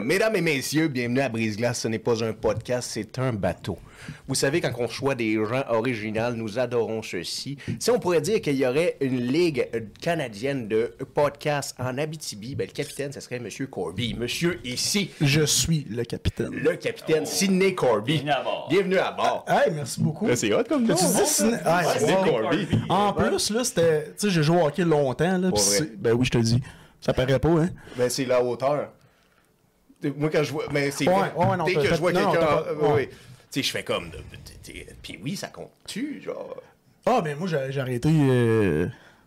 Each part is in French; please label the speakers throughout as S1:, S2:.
S1: Mesdames et messieurs, bienvenue à Brise-Glace. Ce n'est pas un podcast, c'est un bateau. Vous savez, quand on choisit des gens originaux, nous adorons ceux-ci. Si on pourrait dire qu'il y aurait une ligue canadienne de podcasts en Abitibi, ben, le capitaine, ce serait Monsieur Corby. Monsieur ici.
S2: Je suis le capitaine.
S1: Le capitaine Sidney Corby.
S3: Bienvenue à bord.
S1: Bienvenue à bord.
S2: Hey, merci beaucoup.
S1: Là, c'est hot comme nom.
S2: Tu dis Sidney...
S1: Sidney Corby.
S2: En plus, là, c'était... Tu sais, j'ai joué au hockey longtemps, là.
S1: Pour vrai.
S2: Ben oui, je te dis. Ça paraît pas, hein.
S1: Ben, c'est la hauteur. Moi, quand je vois... Mais c'est...
S2: Ouais, non,
S1: dès que je vois
S2: non,
S1: quelqu'un...
S2: ouais.
S1: Oui. Tu sais, je fais comme... Puis oui, ça compte-tu, genre...
S2: Ah, ben moi, j'ai arrêté... Mais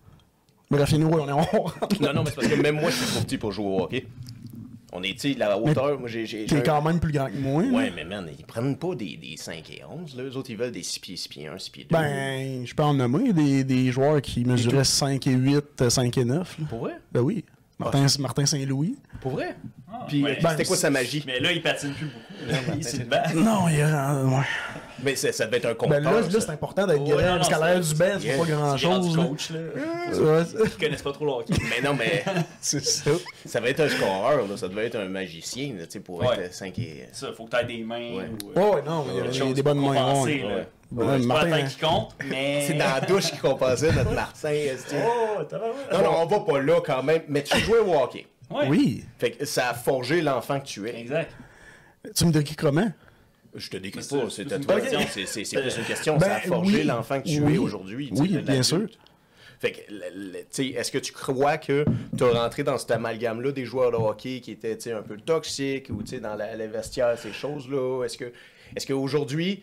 S2: la finale, on est en...
S1: Non, mais c'est parce que même moi, je suis trop petit pour jouer au hockey. On est, tu sais, la hauteur... Moi, j'ai
S2: T'es quand même plus grand que moi,
S1: Ouais,
S2: là.
S1: mais man, ils prennent pas des 5 et 11, là. Eux autres, ils veulent des 6 pieds 6 pieds 1, 6 pieds 2.
S2: Ben, je peux en nommer des joueurs qui mesuraient 5 et 8, 5 et 9. Là.
S1: Pour vrai?
S2: Ben oui. Martin Saint-Louis.
S1: Pour vrai? Puis,
S3: ouais.
S1: c'était quoi sa magie?
S3: Mais là, il patine plus beaucoup. Il s'est bat.
S2: Non, il y a... Ouais.
S1: Mais ça devait être un compteur.
S2: Ben là,
S1: ça.
S2: c'est important d'être
S3: Ouais,
S2: grand,
S3: non,
S2: parce qu'à
S3: non,
S2: l'arrière
S3: c'est-
S2: du banc, c'est
S1: yes.
S2: pas grand-chose. là.
S3: coach, là.
S2: Ouais,
S3: Ils connaissent pas trop le hockey.
S1: Mais non, mais
S2: c'est ça.
S1: ça devait être un scoreur, là. Ça devait être un magicien, là, tu sais, pour
S3: Ouais.
S1: être 5 et...
S3: Ça, faut que t'aies des mains.
S1: Ouais.
S3: Ou,
S2: Ouais, non, il y a
S3: quelque chose
S2: des bonnes
S3: pour
S2: mains.
S3: compenser,
S2: ouais.
S3: là.
S1: Ouais.
S2: Ouais,
S3: C'est pas
S2: Martin,
S3: la taille qui compte, mais.
S1: C'est dans la douche qui compensait notre Martin, esti.
S3: Oh, t'as
S1: Non, on va pas là quand même. Mais tu jouais au hockey.
S3: Ouais.
S2: Oui.
S1: Fait que ça a forgé l'enfant que tu es.
S3: Exact.
S2: Tu me décris comment?
S1: Je te décris
S3: Mais
S1: pas,
S3: c'est-
S1: c'est à
S3: c'est
S1: toi.
S3: une question.
S1: C'est plus une question.
S2: Ben,
S1: Ça a forgé
S2: oui.
S1: l'enfant que tu
S2: Oui.
S1: es aujourd'hui. tu sais,
S2: Oui,
S1: de
S2: bien
S1: l'adulte.
S2: sûr.
S1: Fait que, tu sais, est-ce que tu crois que tu as rentré dans cet amalgame-là des joueurs de hockey qui étaient, tu sais, un peu toxiques ou, tu sais, dans les vestiaires, ces choses-là? Est-ce qu'aujourd'hui,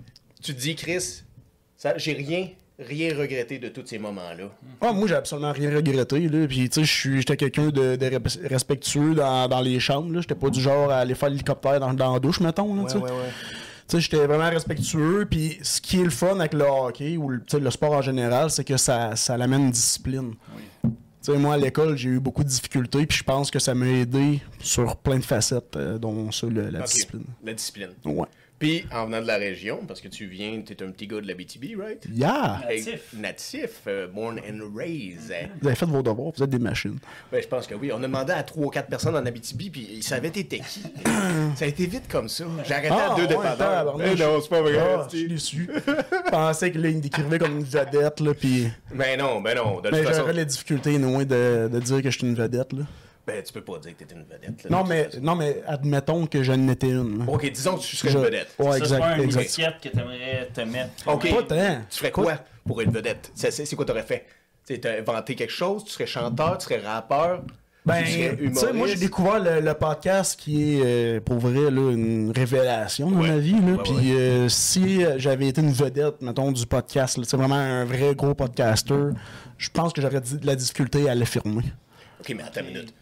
S1: tu te dis, Chris, j'ai rien regretté de tous ces moments-là?
S2: Ah, moi, j'ai absolument rien regretté, là. Puis, tu sais, j'étais quelqu'un de respectueux dans les chambres, là. J'étais pas du genre à aller faire l'hélicoptère dans la douche, mettons, là, tu sais. Tu sais, j'étais vraiment respectueux, puis ce qui est le fun avec le hockey, ou tu sais, le sport en général, c'est que ça l'amène une discipline. Tu sais, moi, à l'école, j'ai eu beaucoup de difficultés, puis je pense que ça m'a aidé sur plein de facettes, dont ça, la
S1: Ok,
S2: discipline.
S1: La discipline.
S2: Ouais.
S1: Puis, en venant de la région, parce que t'es un petit gars de l'Abitibi, right?
S2: Yeah!
S3: Natif.
S1: Natif, born and raised. Hein?
S2: Vous avez fait vos devoirs, vous êtes des machines.
S1: Ben, je pense que oui. On a demandé à 3 ou 4 personnes en Abitibi, puis ils savaient t'étais qui. Ça a été vite comme ça. J'ai arrêté à 2 dépanneurs.
S2: tabarnak,
S1: Non, c'est pas vrai.
S2: Ah, je suis déçu. Je pensais que là, il me décrivait comme une vedette, là, puis...
S1: Ben non. De toute
S2: Mais
S1: façon,
S2: j'aurais les difficultés, non, de dire que je suis une vedette, là.
S1: ben, tu peux pas dire que t'étais une vedette. là,
S2: Non,
S1: de
S2: mais,
S1: toute façon.
S2: non, mais admettons que j'en étais une. là.
S1: Ok, disons que tu serais une vedette.
S2: Ouais,
S3: Ça, c'est pas une
S2: exact.
S3: étiquette que t'aimerais te mettre.
S1: Ok.
S2: Pas tant.
S1: Tu ferais quoi pour être vedette? C'est quoi t'aurais fait? Tu sais, t'as inventé quelque chose? Tu serais chanteur? Tu serais rappeur?
S2: Ben,
S1: tu serais
S2: tu sais, moi, j'ai
S1: humoriste?
S2: découvert le podcast qui est, pour vrai, là, une révélation dans
S1: Ouais.
S2: ma vie, là.
S1: Ouais,
S2: Puis, si j'avais été une vedette, mettons, du podcast, là, tu sais, vraiment un vrai gros podcaster, je pense que j'aurais de la difficulté à l'affirmer.
S1: Ok, mais attends une minute.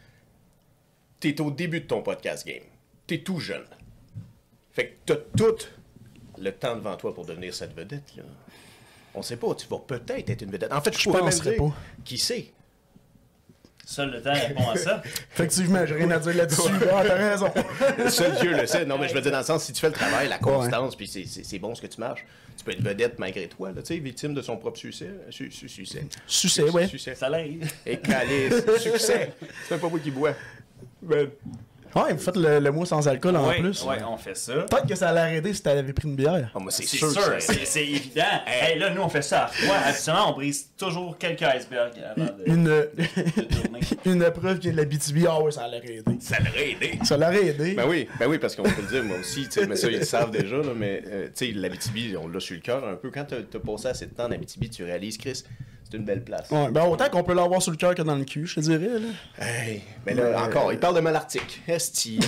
S1: T'es au début de ton podcast game. T'es tout jeune. Fait que t'as tout le temps devant toi pour devenir cette vedette, là. On sait pas, tu vas peut-être être une vedette. En fait, je pourrais même
S2: penserais
S1: dire,
S2: pas.
S1: qui sait?
S3: Seul le temps répond à ça.
S2: Effectivement, j'ai rien à dire là-dessus. Ah, t'as raison.
S1: Seul Dieu le sait. Non, mais je veux dire dans le sens, si tu fais le travail, la constance, puis c'est bon ce que tu marches, tu peux être vedette malgré toi, là, tu sais, victime de son propre succès.
S2: Succès, ouais.
S1: Succès.
S3: Ça l'aide.
S1: Et calice. Succès. C'est même pas moi qui bois. Ben,
S2: Ouais, vous faites le mot sans alcool en plus.
S3: Ouais, on fait ça.
S2: Peut-être que ça allait arrêter si t'avais pris une bière.
S1: oh, moi, c'est
S3: C'est
S1: sûr.
S3: sûr,
S1: que ça-
S3: c'est évident. Hey, là, nous, on fait ça à froid. Habituellement, on brise toujours quelques icebergs avant de tourner.
S2: Une preuve qu'il y a de la BTB. Ah ouais, ça allait aider.
S1: Ça l'aurait aidé.
S2: Ça l'aurait aidé.
S1: Ben oui, parce qu'on peut le dire, moi aussi, tu sais, mais ça, ils le savent déjà, là, mais, tu sais, l'Abitibi, on l'a sur le cœur un peu. Quand t'as passé assez de temps en Abitibi, tu réalises, Chris, c'est une belle place.
S2: Ouais, ben autant qu'on peut l'avoir sur le cœur que dans le cul, je te dirais, là.
S1: Hey, mais là, encore, il parle de Malartic. Esti.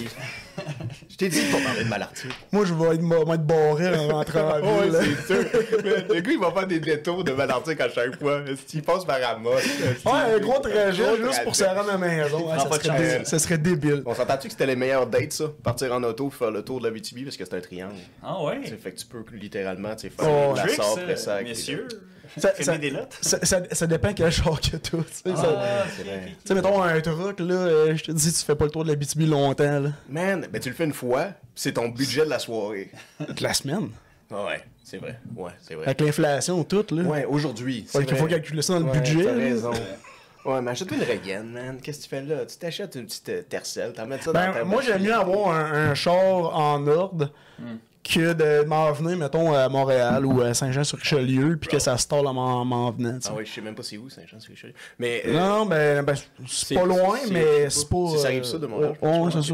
S1: Je t'ai dit de pas parler de Malartic.
S2: Moi, je vais être barré en rentrant en
S1: Ouais,
S2: ville, là.
S1: c'est sûr. Mais le gars, il va faire des détours de Malartic à chaque fois. Esti, il passe par Amos. Esti.
S2: Ouais, un gros trajet
S1: Gros
S2: juste pour se
S1: trajet.
S2: rendre à la maison. Ouais,
S3: Prends pas de chance.
S2: ça serait débile.
S1: On s'entend-tu que c'était les meilleures dates, ça? Partir en auto, faire le tour de l'Abitibi, parce que c'est un triangle.
S3: Ah ouais.
S1: Tu sais, fait que tu peux littéralement, tu sais, faire
S2: Oh,
S1: la
S3: Tricks,
S1: sort, Pressac.
S3: messieurs.
S2: Ça,
S3: Filmer des lottes.
S2: ça dépend quel char que t'as, tu sais.
S3: Ah,
S1: c'est vrai.
S2: Tu sais, mettons un truck, là, je te dis, tu fais pas le tour de la BTB longtemps, là.
S1: Man, ben tu le fais une fois, pis c'est ton budget de la soirée.
S2: De la semaine.
S1: Ah ouais, c'est vrai. Ouais, c'est vrai.
S2: Avec l'inflation, tout, là.
S1: Ouais, aujourd'hui.
S2: Faut calculer ça dans le budget,
S1: T'as
S2: là.
S1: raison. Ouais, mais achète-toi une Reagan, man. Qu'est-ce que tu fais là? Tu t'achètes une petite Tercel, t'en mets ça dans ta
S2: moi, j'aime mieux avoir un char en ordre que de m'en venir, mettons, à Montréal ou à Saint-Jean-sur-Richelieu, puis que ça se tord m'en venant.
S1: Ah oui, je sais même pas c'est où, Saint-Jean-sur-Richelieu. Mais,
S2: non, ben c'est pas loin, mais c'est pas...
S1: Ça arrive ça de Montréal.
S2: Ouais, c'est ça.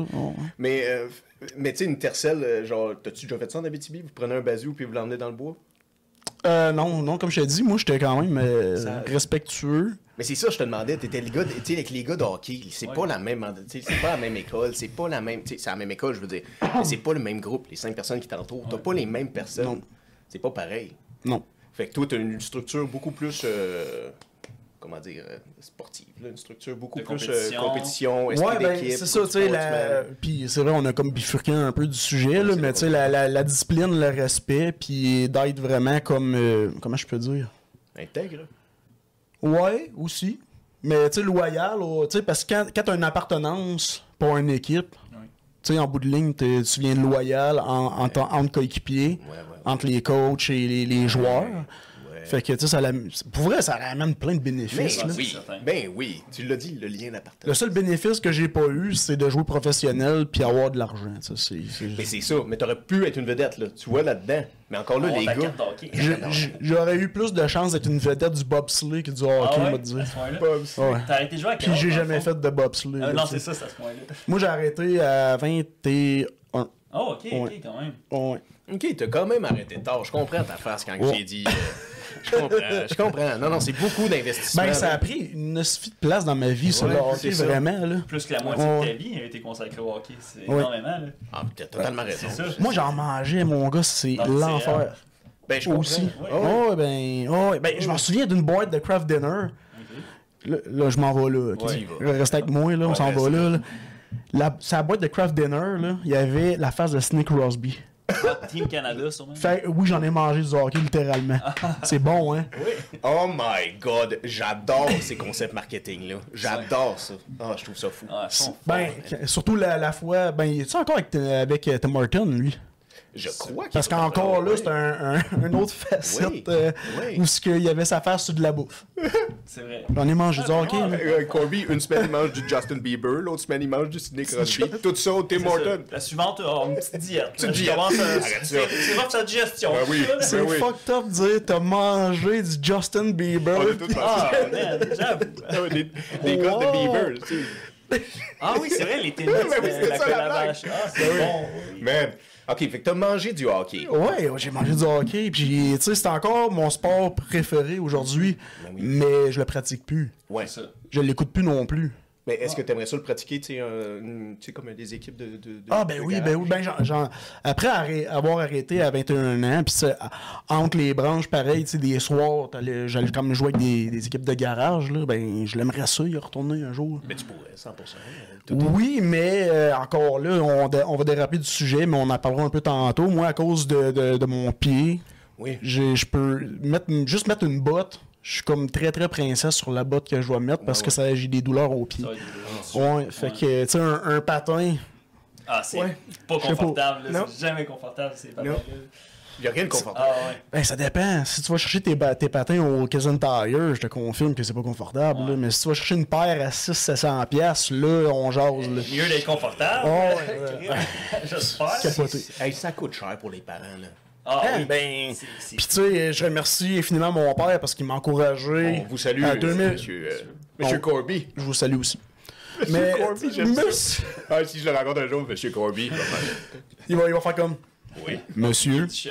S1: Mais tu sais, une Tercel, genre, t'as-tu déjà fait ça en Abitibi? Vous prenez un bazou puis vous l'emmenez dans le bois?
S2: Non, comme je t'ai dit, moi, j'étais quand même respectueux.
S1: Mais c'est ça, je te demandais, t'étais les gars, tu sais, avec les gars de hockey, c'est pas la même, c'est pas la même école, c'est pas la même, c'est la même école, je veux dire, mais c'est pas le même groupe, les 5 personnes qui t'entourent, t'as pas les mêmes personnes, non. C'est pas pareil.
S2: Non.
S1: Fait que toi, t'as une structure beaucoup plus, comment dire, sportive, là, une structure beaucoup plus compétition, esprit d'équipe.
S2: C'est ça, tu sais, puis c'est vrai, on a comme bifurqué un peu du sujet, là, mais tu sais, la discipline, le respect, puis d'être vraiment comme, comment je peux dire?
S1: Intègre.
S2: Ouais, aussi. Mais tu sais, loyal, tu sais, parce que quand t'as une appartenance pour une équipe, tu sais, en bout de ligne, tu viens de loyal entre coéquipiers, entre les coachs et les joueurs. Fait que, tu sais, pour vrai, ça ramène plein de bénéfices.
S1: Oui, tu l'as dit, le lien d'appartenance.
S2: Le seul bénéfice que j'ai pas eu, c'est de jouer professionnel puis avoir de l'argent.
S1: Mais c'est ça, mais t'aurais pu être une vedette, là. Tu vois là-dedans. Mais encore là, les gars.
S2: J'aurais eu plus de chance d'être une vedette du bobsleigh que du hockey, on va te dire.
S3: T'as arrêté de jouer à quel
S2: Puis j'ai jamais fait de bobsleigh.
S3: Non, c'est ça, c'est à ce point-là.
S2: Moi, j'ai arrêté à 21.
S3: Oh, ok, quand même.
S2: Ouais.
S1: Ok, t'as quand même arrêté tard. Je comprends ta face quand j'ai dit. Je comprends. Non, c'est beaucoup d'investissement.
S2: Ben, ça a pris une suffit de place dans ma vie, ça, le hockey, vraiment. Là.
S3: Plus que la moitié de ta vie a été consacrée au hockey. C'est énormément. Là.
S1: Ah, t'as totalement raison.
S3: Ça,
S2: moi, j'en mangeais, mon gars, c'est l'enfer.
S1: Ben, je comprends.
S2: Aussi. Je m'en souviens d'une boîte de craft dinner. Là, je m'en vais là. Reste avec moi, là, on s'en va là. Sa boîte de craft dinner, là, il y avait la face de Snake Crosby.
S3: Team Canada, sûrement.
S2: Oui, j'en ai mangé du hockey, littéralement. C'est bon, hein?
S1: Oui. Oh my God, j'adore ces concepts marketing-là. J'adore ça. Je trouve ça fou.
S2: Surtout la fois... Ben, il est-tu encore avec Tim Horton, lui?
S1: Je crois qu'il
S2: Parce qu'encore là, c'est un autre facette où il y avait sa face sur de la bouffe.
S3: C'est vrai.
S2: J'en ai mangé du hockey.
S1: Corby, une semaine, il mange du Justin Bieber, l'autre semaine, il mange du Sidney Crosby. Tout ça au Tim Hortons.
S3: La suivante, une petite diète. C'est votre sa digestion.
S2: C'est fucked up de dire t'as mangé du Justin Bieber.
S3: Man, j'avoue.
S1: Des gars de Bieber, tu sais.
S3: Ah oui, c'est vrai, les tennis, la calabache. C'est bon.
S1: Man. Ok, fait que t'as mangé du hockey.
S2: Ouais, j'ai mangé du hockey. Puis, tu sais, c'est encore mon sport préféré aujourd'hui. Mais je le pratique plus.
S1: Ouais, ça.
S2: Je l'écoute plus non plus.
S1: Mais est-ce que t'aimerais ça le pratiquer, tu sais, comme des équipes de
S2: oui. Après avoir arrêté à 21 ans, puis entre les branches, pareil, tu sais, des soirs, j'allais quand même jouer avec des équipes de garage, là, ben, je l'aimerais ça, y retourner un jour.
S1: Mais tu pourrais, 100%.
S2: Oui, mais encore là, on va déraper du sujet, mais on en parlera un peu tantôt. Moi, à cause de mon pied, je peux juste mettre une botte. Je suis comme très très princesse sur la botte que je dois mettre parce que j'ai des douleurs aux pieds. Fait que, tu sais, un patin.
S3: Ah, c'est pas confortable. C'est jamais confortable, ces patins-là.
S1: Il n'y a rien de confortable.
S2: Ben, ça dépend. Si tu vas chercher tes patins au Kazan Tire, je te confirme que c'est pas confortable. Là. Mais si tu vas chercher une paire à 600-700$, là, on jase. Là.
S3: Mieux d'être confortable. J'espère.
S2: Capoté.
S1: Ça coûte cher pour les parents, là.
S2: Puis tu sais, je remercie infiniment mon père parce qu'il m'a encouragé.
S1: On vous salue, Monsieur Corby.
S2: Je vous salue aussi. Mais
S1: Corby, j'aime ça. Si je le rencontre un jour, Monsieur Corby,
S2: il va faire comme...
S1: Oui.
S2: Monsieur. Tu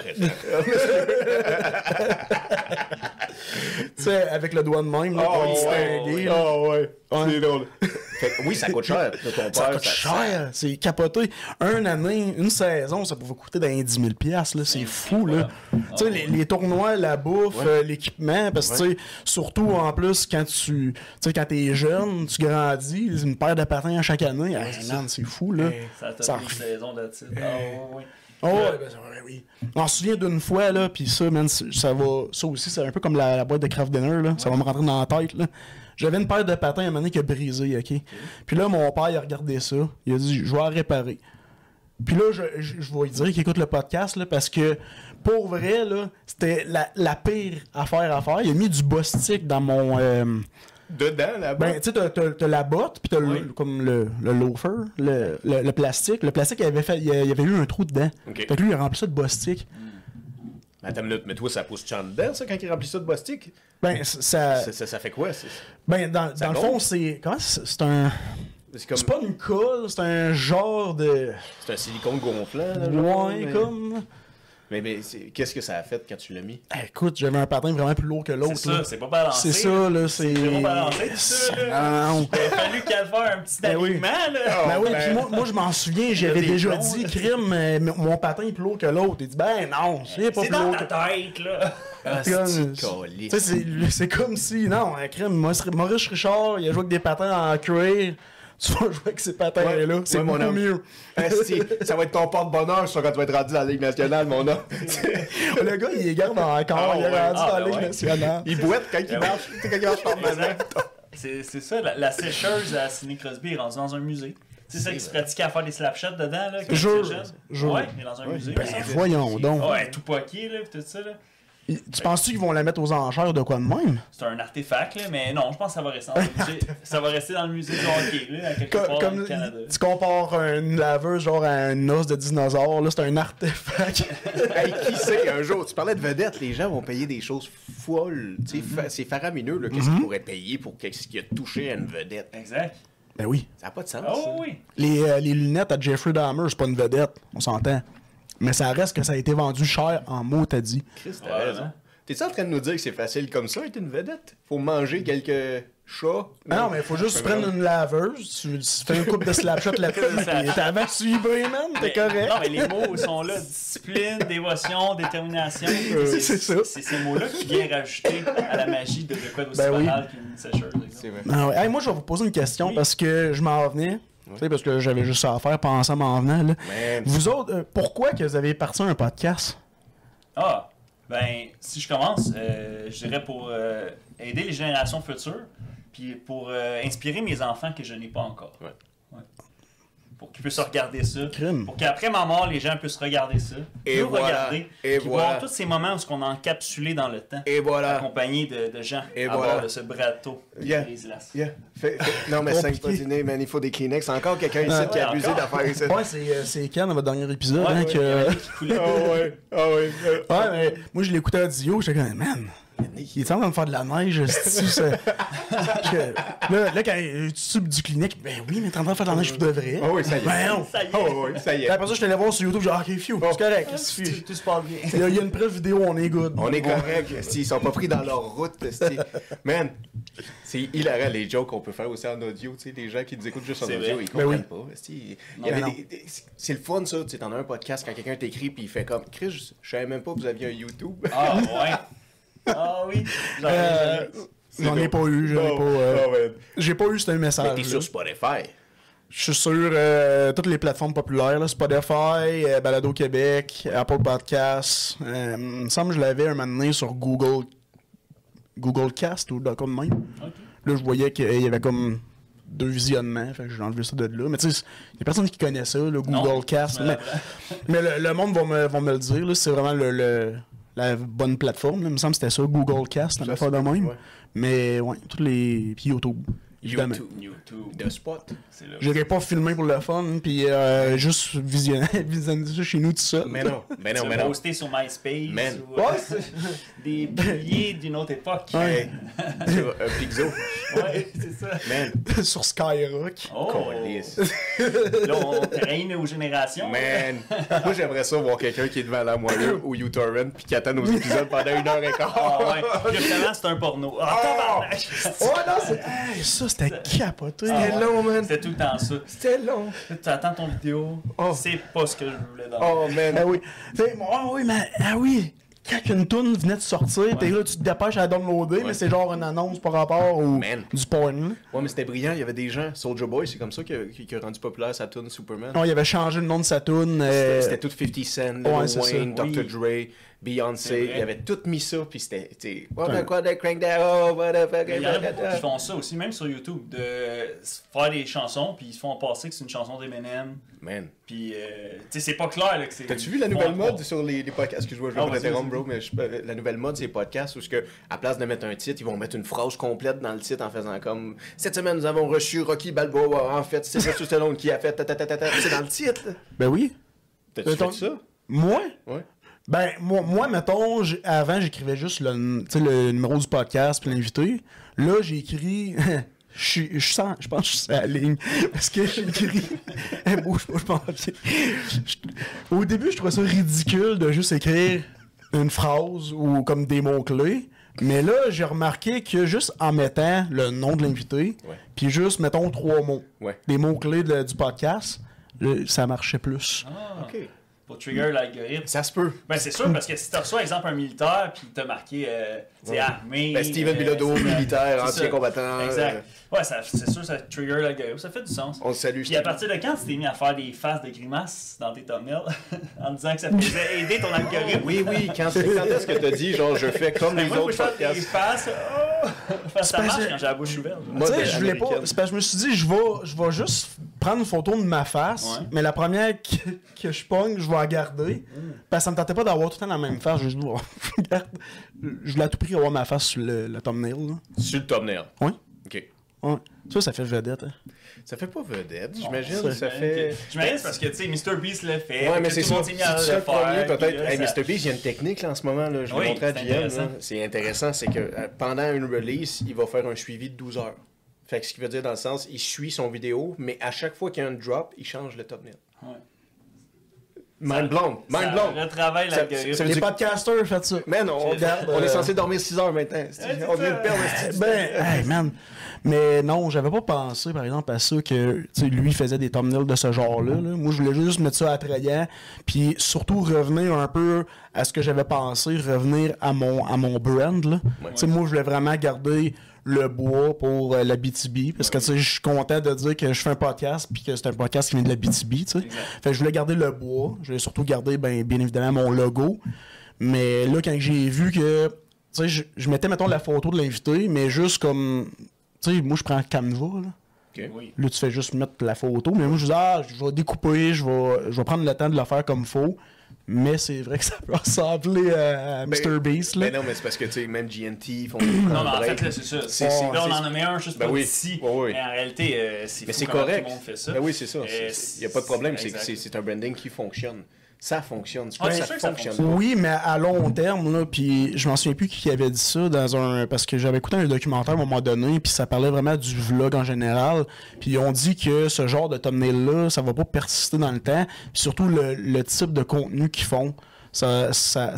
S2: sais, avec le doigt de même, là, pour distinguer.
S1: C'est drôle. Oui, ça coûte cher.
S2: Ça coûte cher. C'est capoté. Une saison, ça pouvait coûter dans les 10 000 $. C'est fou, là. Tu sais, les tournois, la bouffe, l'équipement, parce que, tu sais, surtout, en plus, quand t'es jeune, tu grandis, une paire de patins à chaque année, c'est fou, là.
S3: Ça fait une saison de titre.
S2: Oui. On se souvient d'une fois, là, pis ça, man, ça aussi, c'est un peu comme la boîte de craft dinner, là. Ça va me rentrer dans la tête, là. J'avais une paire de patins à un moment donné qui a brisé, ok? Puis là, mon père, il a regardé ça. Il a dit, je vais la réparer. Puis là, je vais lui dire qu'il écoute le podcast, là, parce que, pour vrai, là, c'était la pire affaire à faire. Il a mis du bostique dans mon
S1: dedans, là-bas.
S2: Ben, tu sais, t'as la botte, puis t'as comme le loafer, le plastique. Le plastique, il y avait eu un trou dedans.
S1: Okay.
S2: Fait que lui, il a rempli ça de bostique.
S1: Attends une minute, mais toi, ça pousse en dedans, ça, quand il remplit ça de bostique?
S2: Ben, ça
S1: fait quoi?
S2: Ben, dans le fond, c'est... Comment c'est un... C'est pas une colle, c'est un genre de...
S1: C'est un silicone gonflant, là?
S2: Ouais, comme...
S1: Mais qu'est-ce que ça a fait quand tu l'as mis?
S2: Écoute, j'avais un patin vraiment plus lourd que l'autre.
S3: C'est ça, c'est pas balancé.
S2: C'est ça, là, c'est...
S3: pas balancé, tout ça, là.
S2: Non.
S3: Il a fallu qu'elle fasse un petit alignement, là.
S2: Ben oui, puis moi je m'en souviens, j'avais déjà dit, crime, mon patin est plus lourd que l'autre. Il dit, ben non, c'est pas plus lourd que...
S3: C'est dans ta tête, là.
S2: C'est comme si, non, crime, Maurice Richard, il a joué avec des patins en cuir. Tu vas jouer avec ces patins-là, c'est beaucoup mieux.
S1: Ça va être ton porte-bonheur, ça, quand tu vas être rendu dans la Ligue nationale, mon homme.
S2: Le gars, il les garde encore, il est rendu dans la Ligue nationale.
S1: Il bouette quand il marche, quand il marche par main.
S3: C'est ça, la sécheuse à Sidney Crosby est rendue dans un musée. C'est ça qui se pratiquait à faire des slapshots dedans, là. Ouais, mais dans un musée.
S2: Ben voyons donc.
S3: Ouais, tout poqué, là, pis tout ça, là.
S2: Tu penses-tu qu'ils vont la mettre aux enchères de quoi de même?
S3: C'est un artefact, là, mais non, je pense que ça va rester dans le musée. Ça va rester dans le musée du hockey, là, à quelque part dans le Canada.
S2: Tu compares une laveuse genre à un os de dinosaure, là, c'est un artefact.
S1: Hey, qui sait, un jour, tu parlais de vedettes, les gens vont payer des choses folles. C'est faramineux, là, qu'est-ce qu'ils pourraient payer pour ce qui a touché à une vedette.
S3: Exact.
S2: Ben oui.
S1: Ça n'a pas de sens.
S3: Oh oui.
S2: Les lunettes à Jeffrey Dahmer, c'est pas une vedette, on s'entend. Mais ça reste que ça a été vendu cher en mots, t'as dit.
S1: Chris, t'as raison. T'es-tu en train de nous dire que c'est facile comme ça, être une vedette? Faut manger quelques chats?
S2: Non, mais faut juste prendre une laveuse, tu fais une coupe de slapshot là-dessus, et t'avais suivi, man, t'es correct.
S3: Non, mais les mots sont là, discipline, dévotion, détermination.
S2: C'est ça.
S3: C'est ces mots-là qui viennent rajouter à la magie de quoi d'aussi banal qu'une sécheuse.
S1: C'est vrai.
S2: Ah ouais. Hey, moi, je vais vous poser une question parce que je m'en venais. Tu sais, parce que j'avais juste ça à faire pensant m'en venant. Là. Vous autres, pourquoi que vous avez parti un podcast?
S3: Ah, ben, si je commence, je dirais pour aider les générations futures, puis pour inspirer mes enfants que je n'ai pas encore.
S1: Ouais.
S3: Pour qu'ils puissent regarder ça.
S2: Crime.
S3: Pour qu'après ma mort, les gens puissent regarder ça.
S1: Et
S3: nous
S1: voilà.
S3: regarder.
S1: Et
S3: puis
S1: voilà.
S3: voir tous ces moments où on a encapsulé dans le temps.
S1: Et voilà.
S3: Accompagné de gens
S1: Et
S3: à
S1: voilà.
S3: bord de ce bateau qui brise la
S1: Non, mais 5 pas dîner, man, il faut des Kleenex. Encore quelqu'un ici qui a abusé d'affaires ici.
S2: Ouais, c'est Ken, dans votre dernier épisode.
S3: Ouais,
S2: que...
S3: il y avait qui coulait.
S2: Ouais, mais moi, je l'écoutais à Dio, j'étais comme, man, il est en train de faire de la neige, là, quand tu subes du clinique, ben oui, mais t'es en train de faire de la neige pour de vrai.
S1: Oh oui, ça y est.
S2: Ben non.
S3: Ça y est.
S1: Oh oui, ça y est.
S2: Après ça, je suis allé voir sur YouTube, j'ai dit, ok, phew, c'est correct.
S3: Tout se passe bien.
S2: Il y a une preuve vidéo, on est good.
S1: On est correct, ils sont pas pris dans leur route. Man, c'est hilarant les jokes qu'on peut faire aussi en audio. Les gens qui nous écoutent juste en
S3: C'est
S1: audio,
S3: vrai.
S1: ils comprennent
S2: Ben
S1: pas. C'est le fun, ça. T'en as un podcast quand quelqu'un t'écrit puis il fait comme Chris, je savais même pas que vous aviez un YouTube.
S3: Ah, ouais. Ah oui.
S2: J'en ai pas eu, j'ai pas eu ce message.
S1: Mais t'es sur Spotify.
S2: Je suis sur toutes les plateformes populaires, là, Spotify, Balado Québec, Apple Podcasts. Il me semble que je l'avais un moment donné sur Google Cast ou de comme même.
S3: Okay.
S2: Là, je voyais qu'il y avait comme 2 visionnements, fait que j'ai enlevé ça de là. Mais tu sais, il y a personne qui connaît ça, le Google Cast. Mais le monde va me le dire, là, c'est vraiment la bonne plateforme. Là. Il me semble que c'était ça, Google Cast, une affaire de même. Ouais. Mais ouais, toutes les... Puis YouTube. Évidemment.
S1: YouTube, The Spot.
S2: J'irais pas filmer pour le fun, puis juste visionner ça chez nous tout ça.
S1: Mais non.
S3: Posté sur MySpace.
S1: Man.
S3: Ou, des billets d'une autre époque.
S2: Ouais.
S1: Sur Pixo.
S3: Ouais, c'est ça.
S1: Man.
S2: Sur Skyrock.
S3: Oh. Là, on terraine aux générations.
S1: Man. Moi, j'aimerais ça voir quelqu'un qui est devant la moelle ou uTorrent puis qui attend nos épisodes pendant 1h15.
S3: Ah ouais. Puis finalement, c'est un porno. Ah, tabarnak!
S2: Oh non, c'est... Hey, ça, c'était capoté.
S1: C'était long, man.
S3: C'était tout le temps ça.
S1: C'était long.
S3: Tu attends ton vidéo. C'est pas ce que je voulais dans
S1: Oh, man.
S2: Ah oui. Ah oui. Quand une toune venait de sortir, t'es là, tu te dépêches à la downloader, mais c'est genre une annonce par rapport au du porn.
S1: Ouais, mais c'était brillant. Il y avait des gens. Soulja Boy, c'est comme ça qu'il a rendu populaire sa tune Superman.
S2: Non, il avait changé le nom de sa toune.
S1: C'était tout 50 Cent, Lil Wayne, Dr. Dre. Beyoncé, il avait tout mis ça, puis c'était, tu sais, what the crank that, oh, what the fuck.
S3: Il y en a beaucoup qui font ça aussi, même sur YouTube, de faire des chansons, puis ils se font passer que c'est une chanson d'Eminem.
S1: Man.
S3: Puis, tu sais, c'est pas clair là, que c'est.
S1: T'as-tu vu la nouvelle mode sur les podcasts? Excuse-moi, je vais t'interrompre, bro, mais la nouvelle mode, c'est les podcasts où, à place de mettre un titre, ils vont mettre une phrase complète dans le titre en faisant comme cette semaine, nous avons reçu Rocky Balboa. En fait, c'est Sylvester Stallone qui a fait. C'est dans le titre.
S2: Ben oui.
S1: T'as-tu fait ça?
S2: Moi?
S1: Ouais.
S2: Ben, moi mettons, avant, j'écrivais juste le numéro du podcast puis l'invité. Là, j'ai écrit... je pense que je suis à la ligne. Parce que j'ai écrit... bouge pas, je pense. Au début, je trouvais ça ridicule de juste écrire une phrase ou comme des mots-clés. Mais là, j'ai remarqué que juste en mettant le nom de l'invité, puis juste, mettons, 3 mots, des mots-clés du podcast, ça marchait plus.
S3: Ah, OK. Pour trigger l'algorithme.
S1: Ça se peut.
S3: Ben, c'est sûr, parce que si tu reçois, exemple, un militaire, puis t'as marqué, armé.
S1: Ben, Steven Bilodeau, militaire, ancien combattant.
S3: Exact. Ouais, c'est sûr, ça trigger l'algorithme. Ça fait du sens.
S1: On le salue.
S3: Puis à partir de quand tu t'es mis à faire des faces de grimaces dans tes thumbnails en disant que ça faisait aider ton algorithme?
S1: Oui, quand est-ce que t'as dit, genre, je fais comme les autres podcasts?
S3: Des faces, ça marche quand j'ai la bouche ouverte.
S2: Tu sais, je voulais pas. C'est parce que je me suis dit, je vais juste prendre une photo de ma face, mais la première que je pogne, je vais la garder. Parce que ça me tentait pas d'avoir tout le temps la même face. Je voulais à tout prix avoir ma face sur le thumbnail. Là.
S1: Sur le thumbnail?
S2: Oui.
S1: OK.
S2: Ouais. Ça fait vedette. Hein.
S1: Ça fait pas vedette, j'imagine. Ça fait.
S3: J'imagine parce que, tu sais, MrBeast l'a fait.
S1: Ouais, mais c'est ça.
S3: Si tu
S1: serais le premier, peut-être.
S3: Hey,
S1: MrBeast, il y a une technique là, en ce moment. Là, je vais montrer à JM. C'est intéressant. C'est que pendant une release, il va faire un suivi de 12 heures. Fait que ce qui veut dire dans le sens, il suit son vidéo, mais à chaque fois qu'il y a un drop, il change le thumbnail.
S3: Ouais.
S1: Mind blown. Mind blown.
S3: Retravaille l'algorithme.
S2: Les podcasters, faites ça.
S1: Man, on est censé dormir 6 heures maintenant. On vient de perdre.
S2: Hey, man. Mais non, j'avais pas pensé, par exemple, à ça que lui faisait des thumbnails de ce genre-là. Là. Moi, je voulais juste mettre ça attrayant, puis surtout revenir un peu à ce que j'avais pensé, revenir à mon brand. Là. Ouais. Moi, je voulais vraiment garder le bois pour la BTB, parce que je suis content de dire que je fais un podcast, puis que c'est un podcast qui vient de la BTB. Fait que je voulais garder le bois, je voulais surtout garder, bien évidemment, mon logo. Mais là, quand j'ai vu que je mettais, mettons, la photo de l'invité, mais juste comme... Tu sais, moi, je prends Canva, là.
S1: Okay.
S2: Là, tu fais juste mettre la photo. Mais moi, je dis, je vais découper, je vais prendre le temps de le faire comme il faut. Mais c'est vrai que ça peut ressembler à MrBeast, là.
S1: Mais non, mais c'est parce que, tu sais, même GNT font des
S3: non, mais en fait, là, c'est ça. Là, on en a mis un juste pour ici.
S1: Oui.
S3: Mais en réalité,
S1: c'est correct.
S3: Tout le monde fait ça.
S1: Ben oui, c'est ça. Il n'y a pas de problème. C'est un branding qui fonctionne. Ça fonctionne. Tu penses que ça fonctionne.
S2: Oui, mais à long terme, là, puis je m'en souviens plus qui avait dit ça dans parce que j'avais écouté un documentaire à un moment donné, puis ça parlait vraiment du vlog en général, puis on dit que ce genre de thumbnail-là, ça va pas persister dans le temps, puis surtout le type de contenu qu'ils font, ça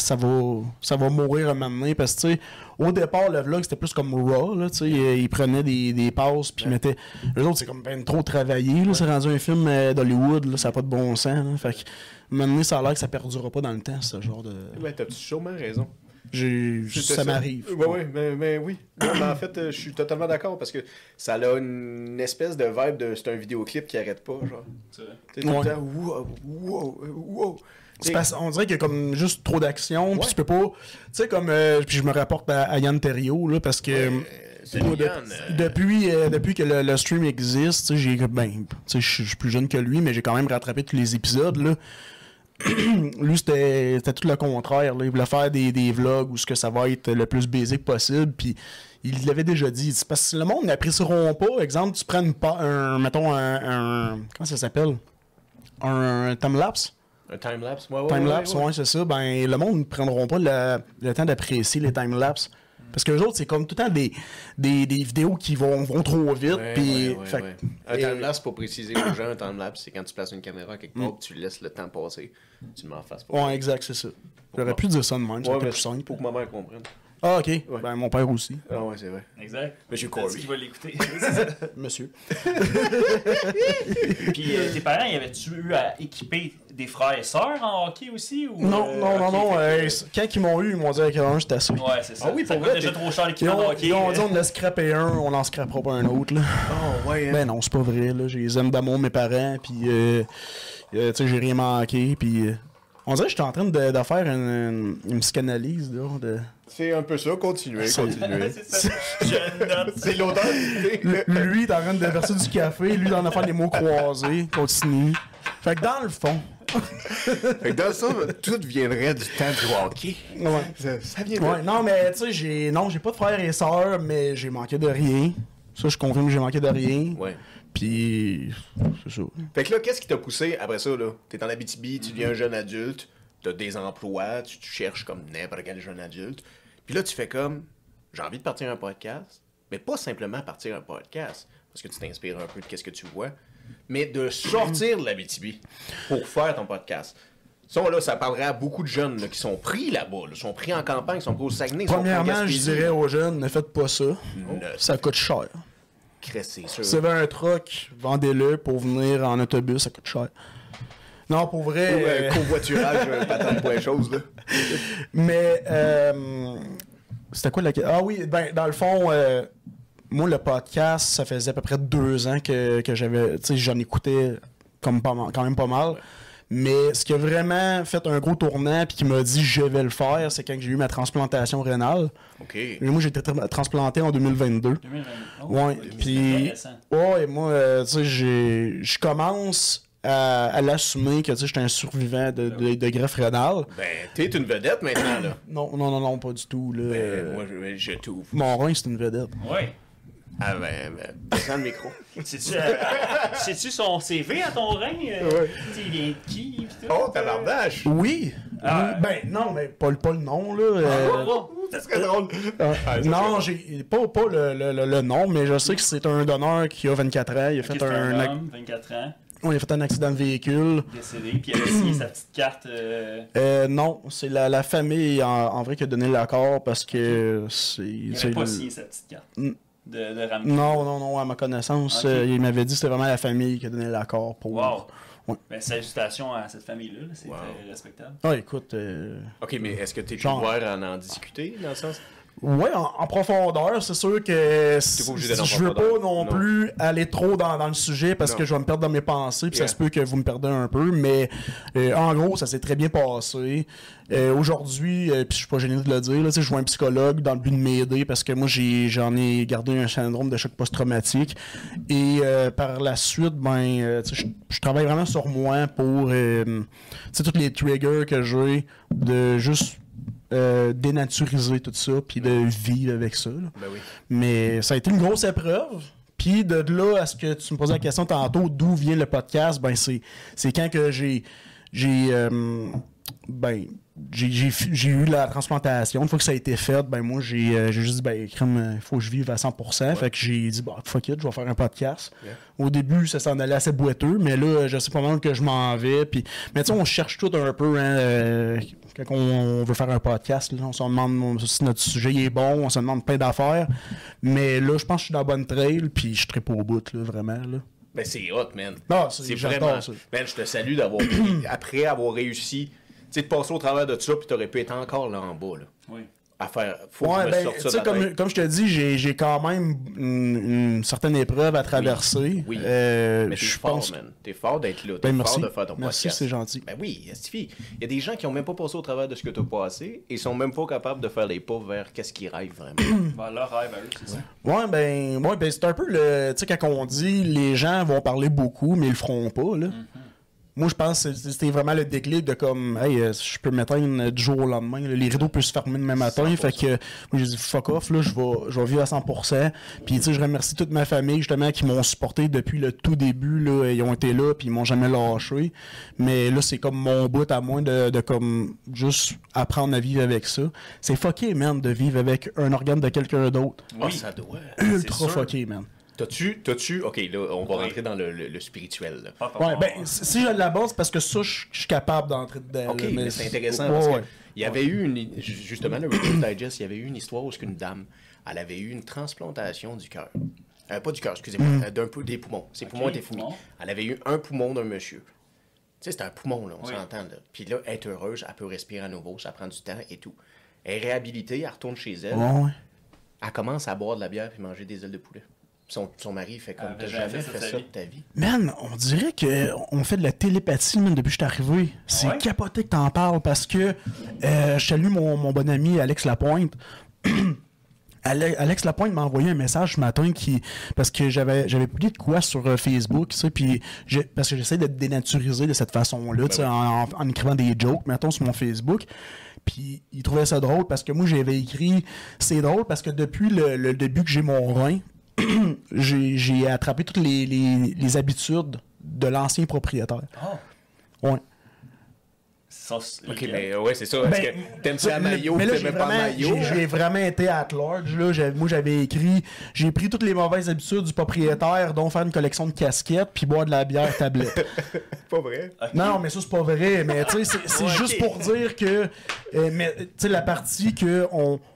S2: va mourir un moment donné, parce que, tu sais, au départ, le vlog, c'était plus comme raw, là, tu sais, ils prenaient des pauses, puis mettaient... Eux autres, c'est comme ben trop travaillé, là, c'est rendu un film d'Hollywood, là, ça n'a pas de bon sens, là, fait que, maintenant, ça a l'air que ça perdurera pas dans le temps, ce genre de...
S1: Ouais, t'as sûrement raison.
S2: Ça m'arrive.
S1: Oui, mais oui. Non, mais en fait, je suis totalement d'accord, parce que ça a une espèce de vibe de... C'est un vidéoclip qui arrête pas, genre. Tu sais, tout le temps, wow.
S2: On dirait qu'il y a comme juste trop d'action, puis tu peux pas... Tu sais, comme... puis je me rapporte à Yann Terriot, là, parce que... Depuis que le stream existe, je suis plus jeune que lui, mais j'ai quand même rattrapé tous les épisodes, là. Lui, c'était tout le contraire, là. Il voulait faire des vlogs où ce que ça va être le plus basique possible, puis il l'avait déjà dit. C'est parce que le monde n'apprécieront pas. Exemple, tu prends mettons un comment ça s'appelle? Un time-lapse?
S1: Un time-lapse,
S2: ouais, c'est ça. Ben, le monde ne prendront pas le temps d'apprécier les time-lapse. Parce que les autres, c'est comme tout le temps des vidéos qui vont trop vite.
S1: Un time-lapse, pour préciser aux gens, un time-lapse, c'est quand tu places une caméra quelque part, tu laisses le temps passer. Tu ne m'en fasses pas.
S2: Ouais, exact, c'est ça. J'aurais pu dire ça de même, c'était plus simple.
S1: Pour que ma mère comprenne.
S2: Ah, ok. Ouais. Ben, mon père aussi.
S1: Ah, ouais, c'est vrai.
S3: Exact.
S1: Monsieur Corey.
S3: Qui va l'écouter.
S2: Monsieur.
S3: Puis, tes parents, y avaient-tu eu à équiper des frères et sœurs en hockey aussi? Ou,
S2: non. Quand ils m'ont eu, ils m'ont dit qu'un, j'étais assez.
S3: Ouais, c'est ça.
S1: Ah oui,
S3: ça coûte déjà trop cher l'équipement de hockey.
S2: Ils ont dit on en scraper un, on n'en scrapera pas un autre. Là.
S1: Oh, ouais.
S2: Ben non, c'est pas vrai. Là. Je les aime d'amour, mes parents. Puis, tu sais, j'ai rien manqué. Puis, On dirait que j'étais en train de faire une psychanalyse, là.
S1: C'est un peu ça, continuez.
S3: C'est ça. Je note.
S1: C'est l'odeur d'idée.
S2: Lui, il est en train de verser du café, lui, il est en train de faire les mots croisés, continue. Fait que dans le fond...
S1: Fait que dans ça, tout viendrait du temps du hockey.
S2: Ouais.
S1: Ça vient
S2: Ouais, non, mais tu sais, j'ai pas de frères et sœurs, mais j'ai manqué de rien. Ça, je confirme que j'ai manqué de rien.
S1: Ouais.
S2: Puis, c'est ça.
S1: Fait que là, qu'est-ce qui t'a poussé après ça, là? T'es en Abitibi, tu deviens un jeune adulte, t'as des emplois, tu cherches comme n'importe quel jeune adulte. Puis là, tu fais comme, j'ai envie de partir un podcast, mais pas simplement partir un podcast, parce que tu t'inspires un peu de qu'est-ce que tu vois, mais de sortir de l'Abitibi pour faire ton podcast. Ça, là, ça parlerait à beaucoup de jeunes là, qui sont pris là-bas, là, sont pris en campagne, sont pris au Saguenay, sont pris en
S2: Premièrement, je
S1: Gaspésie.
S2: dirais aux jeunes, ne faites pas ça. Ça coûte cher.
S1: C'est sûr.
S2: Si vous avez un truck, vendez-le pour venir en autobus, ça coûte cher. Non, pour vrai.
S1: Covoiturage, patente point chose, là.
S2: Mais, c'était quoi la... Ah oui, ben, dans le fond, moi, le podcast, ça faisait à peu près 2 ans que j'avais... Tu sais, j'en écoutais comme quand même pas mal. Mais ce qui a vraiment fait un gros tournant puis qui m'a dit je vais le faire, c'est quand j'ai eu ma transplantation rénale.
S1: OK.
S2: Et moi, j'ai été transplanté en 2022.
S3: 2022. Oh,
S2: Ouais,
S3: ok,
S2: puis...
S3: c'est intéressant.
S2: Ouais, moi, tu sais, je commence à l'assumer que, tu sais, j'étais un survivant de greffe rénale.
S1: Ben, t'es une vedette maintenant, là.
S2: Non, pas du tout, là.
S1: Ben, moi, je t'ouvre.
S2: Mon rein, c'est une vedette.
S3: Ouais.
S1: Ah ben, descends le micro.
S3: C'est-tu son CV à ton rein?
S1: Ouais.
S3: Il vient de qui? pis tout?
S1: Oh, tabardache!
S2: Oui!
S3: Ah.
S2: Oui, ben, non, mais pas le nom, là.
S1: Ça serait drôle.
S2: Non, j'ai pas le nom, mais je sais que c'est un donneur qui a 24 ans. Il a
S3: Ok,
S2: fait
S3: c'est un
S2: un...
S3: homme, 24 ans,
S2: Oui, il a fait un accident de véhicule.
S3: décédé, puis il avait signé sa petite carte.
S2: Non, c'est la famille en vrai qui a donné l'accord parce que c'est...
S3: Il
S2: c'est
S3: n'avait pas
S2: le-
S3: signé sa petite carte
S2: Mm.
S3: de Ramco.
S2: Non, à ma connaissance,
S3: Ok.
S2: il m'avait dit que c'était vraiment la famille qui a donné l'accord pour...
S3: Wow.
S2: Ouais.
S3: Ben, salutations à cette famille-là, là, c'est
S1: Wow.
S3: très respectable.
S2: Ah, écoute...
S1: OK, mais est-ce que t'es
S2: Genre-
S1: ouvert à en discuter, dans le sens?
S2: Ouais, en profondeur, c'est sûr que
S1: pas obligé d'aller en
S2: je veux pas
S1: profondeur.
S2: non
S1: Non.
S2: plus aller trop dans le sujet parce
S1: Non.
S2: que je vais me perdre dans mes pensées, puis
S1: Yeah.
S2: ça se peut que vous me perdez un peu, mais en gros, ça s'est très bien passé. Aujourd'hui, puis je suis pas gêné de le dire, là, tu sais, je vois un psychologue dans le but de m'aider parce que moi, j'en ai gardé un syndrome de choc post-traumatique. Et par la suite, ben, tu sais, je travaille vraiment sur moi pour tu sais, tous les triggers que j'ai de juste dénaturiser tout ça puis de vivre avec ça. Là.
S1: Ben oui.
S2: Mais ça a été une grosse épreuve. Puis de là à ce que tu me posais la question tantôt, d'où vient le podcast, ben c'est quand que j'ai eu la transplantation. Une fois que ça a été fait, ben moi j'ai juste dit ben crème, il faut que je vive à 100%. Fait que j'ai dit bah fuck it, je vais faire un podcast.
S1: Yeah.
S2: Au début, ça s'en allait assez boiteux, mais là, je sais pas mal que je m'en vais. Puis, mais tu sais, on cherche tout un peu hein, quand on veut faire un podcast. Là, on se demande si notre sujet est bon, on se demande plein d'affaires. Mais là, je pense que je suis dans la bonne trail, puis je serai pas au bout, là, vraiment. Là.
S1: Ben c'est hot, man.
S2: Non,
S1: C'est
S2: j'adore
S1: vraiment...
S2: ça.
S1: Man, je te salue d'avoir... après avoir réussi, tu sais, de passer au travers de ça, puis t'aurais pu être encore là en bas, là.
S3: Oui.
S1: À faire... Faut que
S2: Ouais,
S1: je me
S2: ben,
S1: sorte
S2: tu
S1: ça
S2: sais,
S1: de la tête.
S2: comme je te dis, j'ai quand même une certaine épreuve à traverser.
S1: Oui. Mais t'es
S2: Je
S1: fort,
S2: pense.
S1: man. T'es fort d'être là. T'es
S2: Ben,
S1: fort
S2: merci.
S1: de faire ton
S2: Merci,
S1: podcast.
S2: c'est gentil.
S1: Ben oui, Stifi. Il y a des gens qui ont même pas passé au travers de ce que t'as passé et sont même pas capables de faire les pas vers qu'est-ce qu'ils rêvent vraiment.
S3: Ben, leur rêve à eux, c'est ça.
S2: Ouais, ben c'est un peu le. Tu sais, quand on dit les gens vont parler beaucoup, mais ils le feront pas, là. Moi, je pense que c'était vraiment le déclic de comme, hey, je peux m'éteindre du jour au lendemain. Là. Les rideaux peuvent se fermer demain matin.
S1: 100%.
S2: Fait que, moi, j'ai dit, fuck off, là, je vais vivre à 100%. Puis, tu sais, je remercie toute ma famille, justement, qui m'ont supporté depuis le tout début, là. Ils ont été là, puis ils m'ont jamais lâché. Mais là, c'est comme mon bout à moi de comme, juste apprendre à vivre avec ça. C'est fucké, man, de vivre avec un organe de quelqu'un d'autre.
S1: Ah, ça doit.
S2: Ultra
S3: sûr.
S2: fucké, man.
S1: T'as-tu... OK, là, on va rentrer dans le spirituel, là.
S3: Pas
S2: Ouais,
S3: fort.
S2: ben, si je l'aborde, c'est parce que ça, je suis capable d'entrer dedans.
S1: OK,
S2: là,
S1: mais c'est intéressant
S2: Ouais,
S1: parce
S2: ouais.
S1: qu'il y avait eu justement, le Reader's Digest, il y avait eu une histoire où une dame, elle avait eu une transplantation du cœur. Pas du cœur, excusez-moi, des poumons. Ses poumons étaient finis.
S3: poumons.
S1: Elle avait eu un poumon d'un monsieur. Tu sais, c'est un poumon, là, on
S3: Oui.
S1: s'entend, là. Puis là, elle est heureuse, elle peut respirer à nouveau, ça prend du temps et tout. Elle est réhabilitée, elle retourne chez elle.
S2: Ouais, ouais.
S1: Elle commence à boire de la bière puis manger des ailes de poulet. Son mari fait comme t'as jamais fait ça de ta vie.
S2: Man, on dirait qu'on fait de la télépathie, man, depuis que je suis arrivé. C'est capoté que t'en parles parce que je salue mon bon ami Alex Lapointe. Alex Lapointe m'a envoyé un message ce matin parce que j'avais publié de quoi sur Facebook, tu sais, puis parce que j'essaie de dénaturiser de cette façon-là, tu sais, en écrivant des jokes, mettons, sur mon Facebook. Puis il trouvait ça drôle parce que moi, j'avais écrit... C'est drôle parce que depuis le début que j'ai mon rein, j'ai attrapé toutes les habitudes de l'ancien propriétaire.
S3: Oh.
S2: Ouais.
S3: Ça,
S1: ok, mais ouais, c'est ça. Est-ce que t'aimes ça à maillot ou t'aimes pas maillot?
S2: J'ai vraiment été at large. Là. Moi, j'avais écrit... J'ai pris toutes les mauvaises habitudes du propriétaire, dont faire une collection de casquettes puis boire de la bière tablette.
S1: Pas vrai?
S2: Okay. Non, mais ça, c'est pas vrai. Mais tu sais, c'est juste pour dire que... mais tu sais, la partie que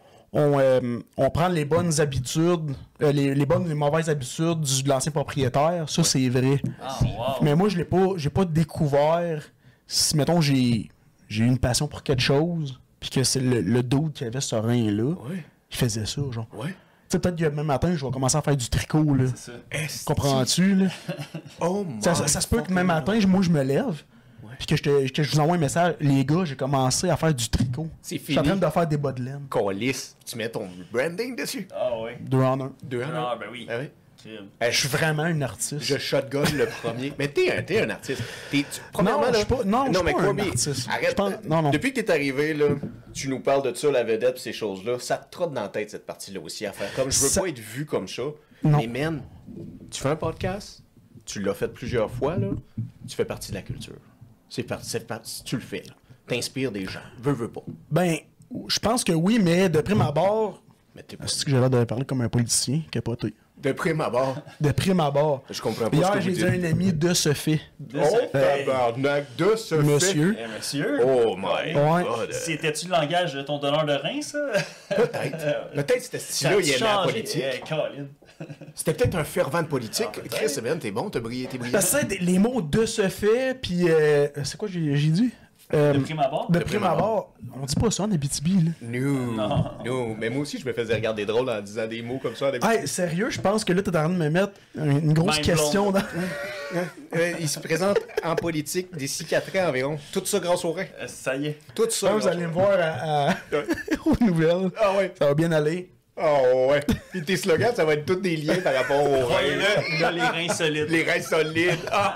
S2: on prend les bonnes habitudes, les mauvaises habitudes de l'ancien propriétaire, ça, c'est vrai.
S3: Oh, wow.
S2: Mais moi, j'ai pas découvert... Si, mettons, j'ai une passion pour quelque chose, puis que c'est le dude qui avait ce rein-là, il faisait ça, genre. Ouais. Tu sais, peut-être que demain matin, je vais commencer à faire du tricot, là. C'est ça. Comprends-tu, là? Oh ça se peut que demain matin, moi, je me lève, puis que je vous envoie un message. Les gars, j'ai commencé à faire du tricot.
S1: C'est fini.
S2: Je suis en train de faire des bas de laine.
S1: Colisse. Tu mets ton branding dessus?
S3: Ah oui.
S2: 2 en 1.
S1: 2 en 1?
S3: Ah, ben oui.
S1: Ah oui?
S2: Je suis vraiment un artiste.
S1: Je shotgun le premier. Mais t'es un artiste.
S2: Premièrement, je suis pas, mais
S1: quoi,
S2: un artiste.
S1: Arrête.
S2: Non.
S1: Depuis que t'es arrivé, là, tu nous parles de ça, la vedette, ces choses-là. Ça te trotte dans la tête, cette partie-là aussi, à faire. Comme je veux pas être vu comme ça. Non. Mais man, tu fais un podcast, tu l'as fait plusieurs fois, là, tu fais partie de la culture. C'est parti, tu le fais, là. T'inspires des gens. Veux pas.
S2: Ben, je pense que oui, mais de prime abord... Est-ce que j'ai l'air de parler comme un politicien capoté?
S1: De prime abord.
S2: De prime abord.
S1: Je comprends pas
S2: hier,
S1: ce que vous dites.
S2: j'ai dit à un ami de ce fait.
S1: Tabarnak, de ce
S2: monsieur.
S1: fait.
S3: Monsieur.
S1: Oh my God.
S3: C'était-tu le langage de ton donneur de rein, ça?
S1: Peut-être c'était ce style-là, il aimait la politique. C'était peut-être un fervent de politique. Chris, Ben, t'es bon, t'es brillant.
S2: Parce que les mots de ce fait, puis c'est quoi j'ai dit?
S3: De prime abord?
S2: De prime abord. On dit pas ça en Abitibi, là.
S1: Non. Mais moi aussi, je me faisais regarder drôle en disant des mots comme ça en Abitibi.
S2: Hey, sérieux, je pense que là, t'es en train de me mettre une grosse question dans...
S1: Il se présente en politique d'ici 4 ans environ. Tout ça grâce au rein.
S3: Ça y est.
S1: Tout ça.
S2: Vous allez me voir aux nouvelles.
S1: Ah ouais.
S2: Ça va bien aller.
S1: Oh ouais. Puis tes slogans, ça va être tous des liens par rapport aux reins.
S3: Là, les reins solides.
S1: Les reins solides.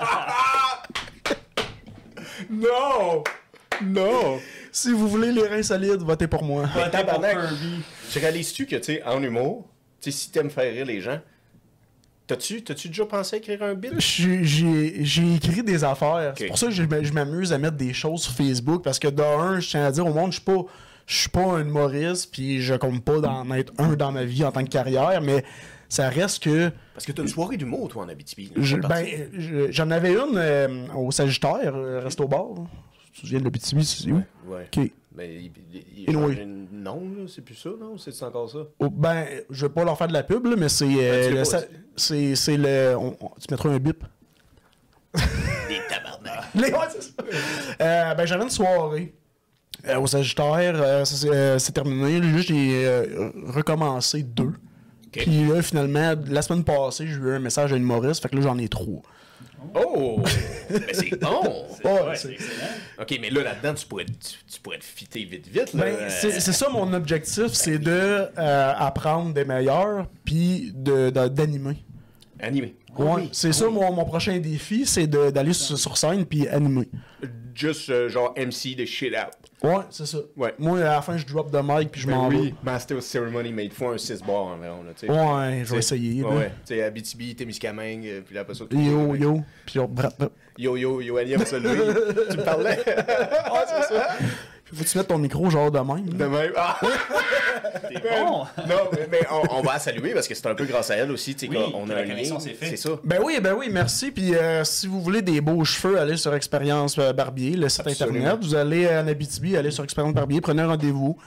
S1: Non! Non!
S2: Si vous voulez les reins solides, votez pour moi.
S3: Votez pour Kirby.
S1: Tu réalises-tu que, tu sais, en humour, tu sais, si t'aimes faire rire les gens, t'as-tu déjà pensé à écrire un bit?
S2: J'ai écrit des affaires.
S1: Okay.
S2: C'est pour ça que je m'amuse à mettre des choses sur Facebook, parce que d'un, je tiens à dire au monde, je suis pas un humoriste, puis je compte pas d'en être un dans ma vie en tant que carrière, mais ça reste que...
S1: Parce que t'as une soirée d'humour, toi, en Abitibi.
S2: J'en avais une au Sagittaire, Resto Bar. Tu viens de l'Abitibi, c'est où?
S1: Ouais.
S2: OK.
S1: Mais il change une nom, là, c'est plus ça, non? C'est encore ça?
S2: Oh, ben, je vais pas leur faire de la pub, là, mais c'est... c'est le... tu mettras un bip.
S1: Des tabarnak.
S2: Ben, j'avais une soirée au Sagittaire. C'est terminé. Là, j'ai recommencé 2. Okay. Puis là, finalement, la semaine passée, j'ai eu un message à une humoriste. Fait que là, j'en ai 3.
S1: Oh! Mais c'est bon!
S3: C'est excellent.
S1: OK, mais là-dedans, tu pourrais te fitter vite. Là.
S2: Ben, c'est ça mon objectif, c'est de apprendre des meilleurs, puis d'animer.
S1: Animer.
S2: Ouais, oui. C'est ça mon prochain défi, c'est d'aller sur scène puis animer.
S1: Juste genre MC de shit out.
S2: Ouais, c'est ça. Ouais. Moi, à la fin, je drop de mic puis je m'en vais.
S1: Master of Ceremony, mais il faut un 6 bars environ. Là, t'sais.
S2: Ouais, je vais essayer.
S1: Ouais, tu sais, Abitibi, Témiscamingue, puis là, après ça...
S2: Yo, puis
S1: Yo, Ania, ça, lui, tu me parlais?
S2: Ah, c'est ça. Faut-tu mettre ton micro genre de même?
S1: De même. Ah!
S3: T'es bon!
S1: Non, mais on va la saluer parce que c'est un peu grâce à elle aussi, tu sais, qu'on a un lien. C'est ça.
S2: Ben oui, merci. Puis si vous voulez des beaux cheveux, allez sur Expérience Barbier, le site internet. Vous allez en Abitibi, allez sur Expérience Barbier, prenez un rendez-vous.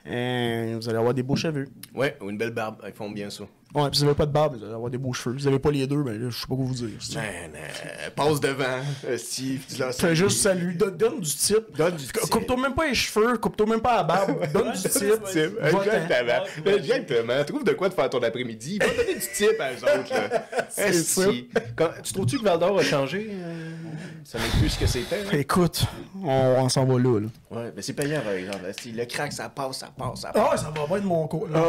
S2: vous allez avoir des beaux cheveux.
S1: Ouais, ou une belle barbe. Ils font bien ça.
S2: Ouais, puis si vous avez pas de barbe, vous allez avoir des beaux cheveux. Si vous avez pas les deux, ben là, je sais pas quoi vous dire.
S1: Man, passe devant, Steve.
S2: Fais juste salut, donne du type. Coupe-toi même pas les cheveux, coupe-toi même pas la barbe. Donne du type.
S1: Exactement. Trouve de quoi te faire ton après-midi. Va donner du type à eux autres. Là.
S2: C'est ça.
S1: Tu trouves-tu que Val-d'Or a changé? Ça n'est plus ce que c'était. Hein?
S2: Écoute, on s'en va là.
S1: Ouais, mais c'est payant, par exemple. Si le crack, ça passe.
S2: Ah, ça va pas être mon cours. Non,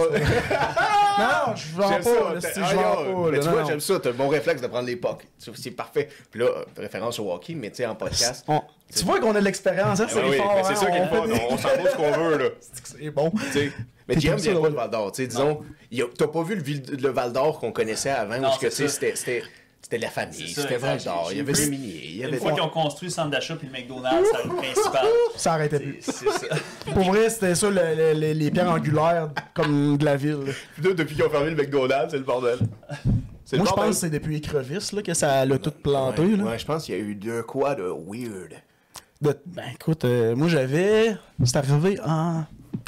S2: je vends pas.
S1: Mais tu vois, j'aime ça. T'as le bon réflexe de prendre les pucks. C'est parfait. Puis là, référence au hockey, mais tu sais, en podcast.
S2: Tu vois qu'on a de l'expérience, hein? C'est fort.
S1: C'est ça qui est fun. On s'en va ce qu'on veut, là.
S2: C'est bon.
S1: Mais JM vient pas de Val-d'Or. Disons, t'as pas vu le Val-d'Or qu'on connaissait avant, où c'était la famille, c'était Val-d'Or, il y avait des miniers.
S3: Une fois qu'ils ont construit le centre d'achat puis le McDonald's, c'est la rue principale.
S2: Ça arrêtait plus.
S3: C'est ça.
S2: Pour vrai, c'était ça, les pierres angulaires comme de la ville.
S1: Depuis qu'ils ont fermé le McDonald's, c'est le bordel.
S2: Moi, je pense que c'est depuis Écrevisses là, que ça l'a tout planté.
S1: Ouais,
S2: là.
S1: Ouais, je pense qu'il y a eu de quoi de weird.
S2: Ben écoute, moi j'avais... C'est arrivé en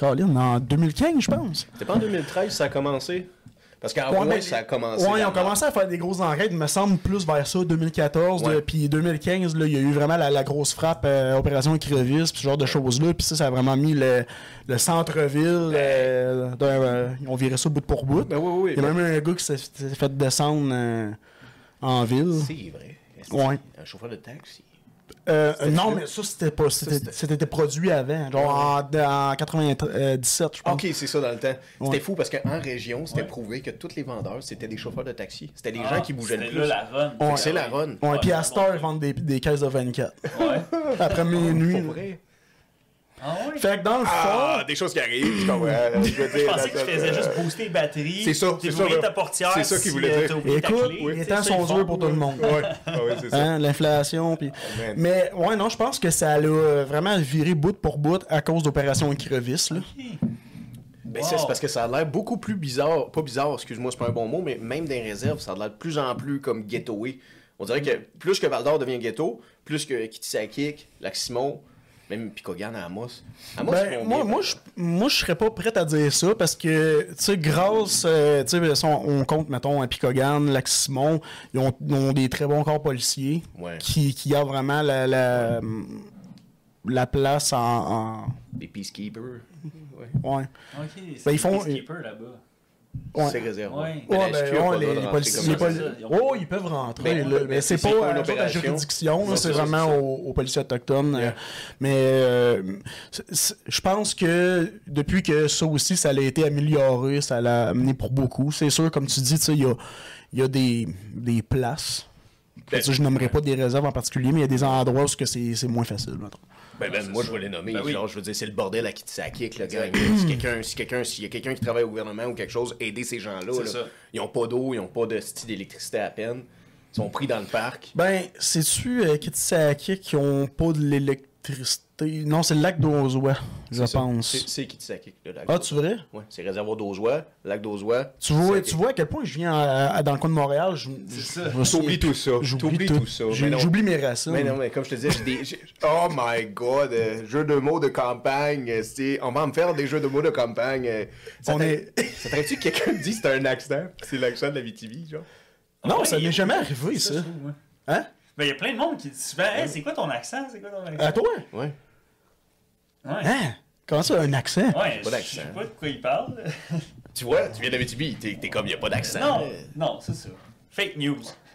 S2: 2015, je pense.
S1: C'était pas en 2013 ça a commencé? Parce qu'en vrai, ça a commencé.
S2: Ouais, ils ont commencé à faire des grosses enquêtes, il me semble, plus vers ça, 2014. Puis 2015, là, il y a eu vraiment la grosse frappe, Opération Écrevisse, puis ce genre de choses-là. Puis ça a vraiment mis le centre-ville. Ils ont viré ça bout pour bout.
S1: Ben oui.
S2: Il y a même un gars qui s'est fait descendre en ville.
S1: C'est vrai.
S2: Ouais.
S1: Un chauffeur de taxi.
S2: Non, mais ça, c'était pas. C'était produit avant, genre en 97, je pense.
S1: Ok, c'est ça dans le temps. C'était fou parce qu'en région, c'était prouvé que tous les vendeurs, c'était des chauffeurs de taxi. C'était des gens qui bougeaient le plus.
S3: C'était là la run.
S1: C'est la run.
S2: Ouais, puis à cette heure, ils vendent des caisses de 24.
S3: Ouais.
S2: Après minuit.
S1: Pour vrai.
S3: Ah ouais?
S2: Fait que dans le fond.
S1: Des choses qui arrivent, je comprends.
S3: Je pensais que tu faisais juste booster les batteries.
S1: C'est ça, c'est ça.
S3: Ouvrir ta portière.
S1: C'est ça qu'il voulait dire.
S2: Écoute, les temps sont durs pour tout le monde.
S1: Ouais, c'est ça.
S2: Hein, l'inflation. Puis... Mais ouais, non, je pense que ça l'a vraiment viré bout pour bout à cause d'Opération Écrevisse. Là.
S1: Ben c'est parce que ça a l'air beaucoup plus bizarre. Pas bizarre, excuse-moi, c'est pas un bon mot, mais même dans les réserves, ça a l'air de plus en plus comme ghettoé. On dirait que plus que Val-d'Or devient ghetto, plus que Kitisakik, Lac-Simon, même Picogan à Amos.
S2: Ben, moi, je serais pas prêt à dire ça parce que, tu sais, grâce, tu sais, on compte, mettons, à Picogan, Lac-Simon, ils ont des très bons corps policiers qui gardent vraiment la place en...
S1: Des peacekeepers.
S2: Ouais.
S3: Ok, c'est
S2: ben,
S3: des
S2: ils font...
S3: peacekeepers là-bas.
S1: C'est réservé.
S2: Les policiers. Ils peuvent rentrer, là, mais c'est pas la juridiction, c'est vraiment aux policiers autochtones. Mais je pense que depuis que ça aussi, ça a été amélioré, ça l'a amené pour beaucoup. C'est sûr, comme tu dis, il y a des places. Je nommerai pas des réserves en particulier, mais il y a des endroits où c'est moins facile, maintenant.
S1: Moi, je vais les nommer. Genre, je veux dire, c'est le bordel à Kitisakik, le gars. S'il y a quelqu'un qui travaille au gouvernement ou quelque chose, aider ces gens-là. Ils n'ont pas d'eau, ils n'ont pas de style d'électricité à peine. Ils sont pris dans le parc. Ben, c'est-tu Kitisakik qui n'ont pas de l'électricité? Non, c'est le lac d'Ozois, je pense. C'est Kitisakik, le lac. Ah, tu vrai? Oui, c'est réservoir d'Ozois, lac d'Ozois. Tu vois à quel point je viens dans le coin de Montréal. J'oublie tout ça. J'oublie mes racines. Mais non, mais comme je te disais, oh my god, jeux de mots de campagne. On va me faire des jeux de mots de campagne. Ça ferait-tu que quelqu'un me dise que c'est un accent? C'est l'accent de la VTV, genre? Non, ça m'est jamais arrivé, ça. Hein?
S3: Ben, il y a plein de monde qui dit souvent, hey, c'est quoi ton accent?
S2: À toi? Ouais. Hein? Comment ça, un accent?
S3: Ouais, je sais pas de quoi il parle.
S1: Tu vois, tu viens de l'Abitibi, t'es comme, il n'y a pas d'accent.
S3: Non, c'est ça. Fake news.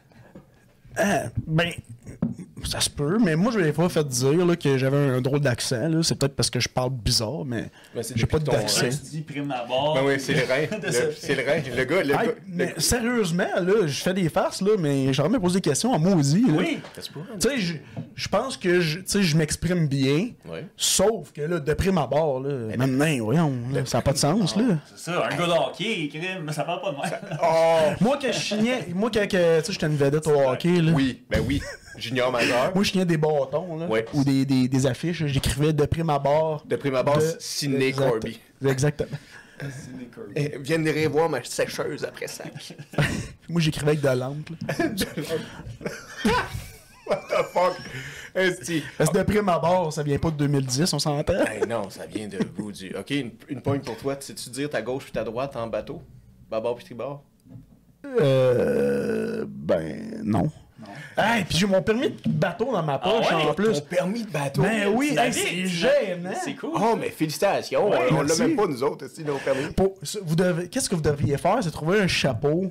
S2: Ben, ça se peut, mais moi, je ne l'ai pas fait dire là, que j'avais un drôle d'accent. Là. C'est peut-être parce que je parle bizarre, mais j'ai pas d'accent.
S3: Tu dis prime à bord.
S1: Ben oui, c'est le rein. C'est le rein. Le gars.
S2: Mais sérieusement, là, je fais des farces, là, mais j'aurais même posé des questions en maudit. Là.
S3: Oui.
S2: Tu sais, je pense que je m'exprime bien, sauf que là, de prime à bord, là, maintenant, voyons, là, ça n'a pas de sens. Là.
S3: C'est ça, un gars de hockey, crime, ça parle pas de même.
S2: Moi, quand j'étais une vedette au hockey, là.
S1: Oui, ben oui. Junior majeur.
S2: Moi, je signais des bâtons, là, ou des affiches. J'écrivais de prime à bord.
S1: De prime à bord, Sidney Corby.
S2: Exactement.
S1: Viens voir ma sécheuse après ça.
S2: Moi, j'écrivais avec de l'encre.
S1: What the fuck? Esti.
S2: Parce que de prime abord, ça vient pas de 2010, on s'entend?
S1: Hey, non, ça vient de bout du... OK, une pointe pour toi. Sais-tu dire ta gauche puis ta droite en bateau? Bâbord puis tribord?
S2: Ben, non. Hey, puis j'ai mon permis de bateau dans ma poche en plus.
S1: Ton permis de bateau?
S2: Ben oui, hey, c'est gênant.
S3: C'est cool.
S1: Oh, mais félicitations.
S2: Ouais,
S1: on l'a
S2: merci.
S1: même pas, nous autres, nos permis.
S2: Qu'est-ce que vous devriez faire? C'est trouver un chapeau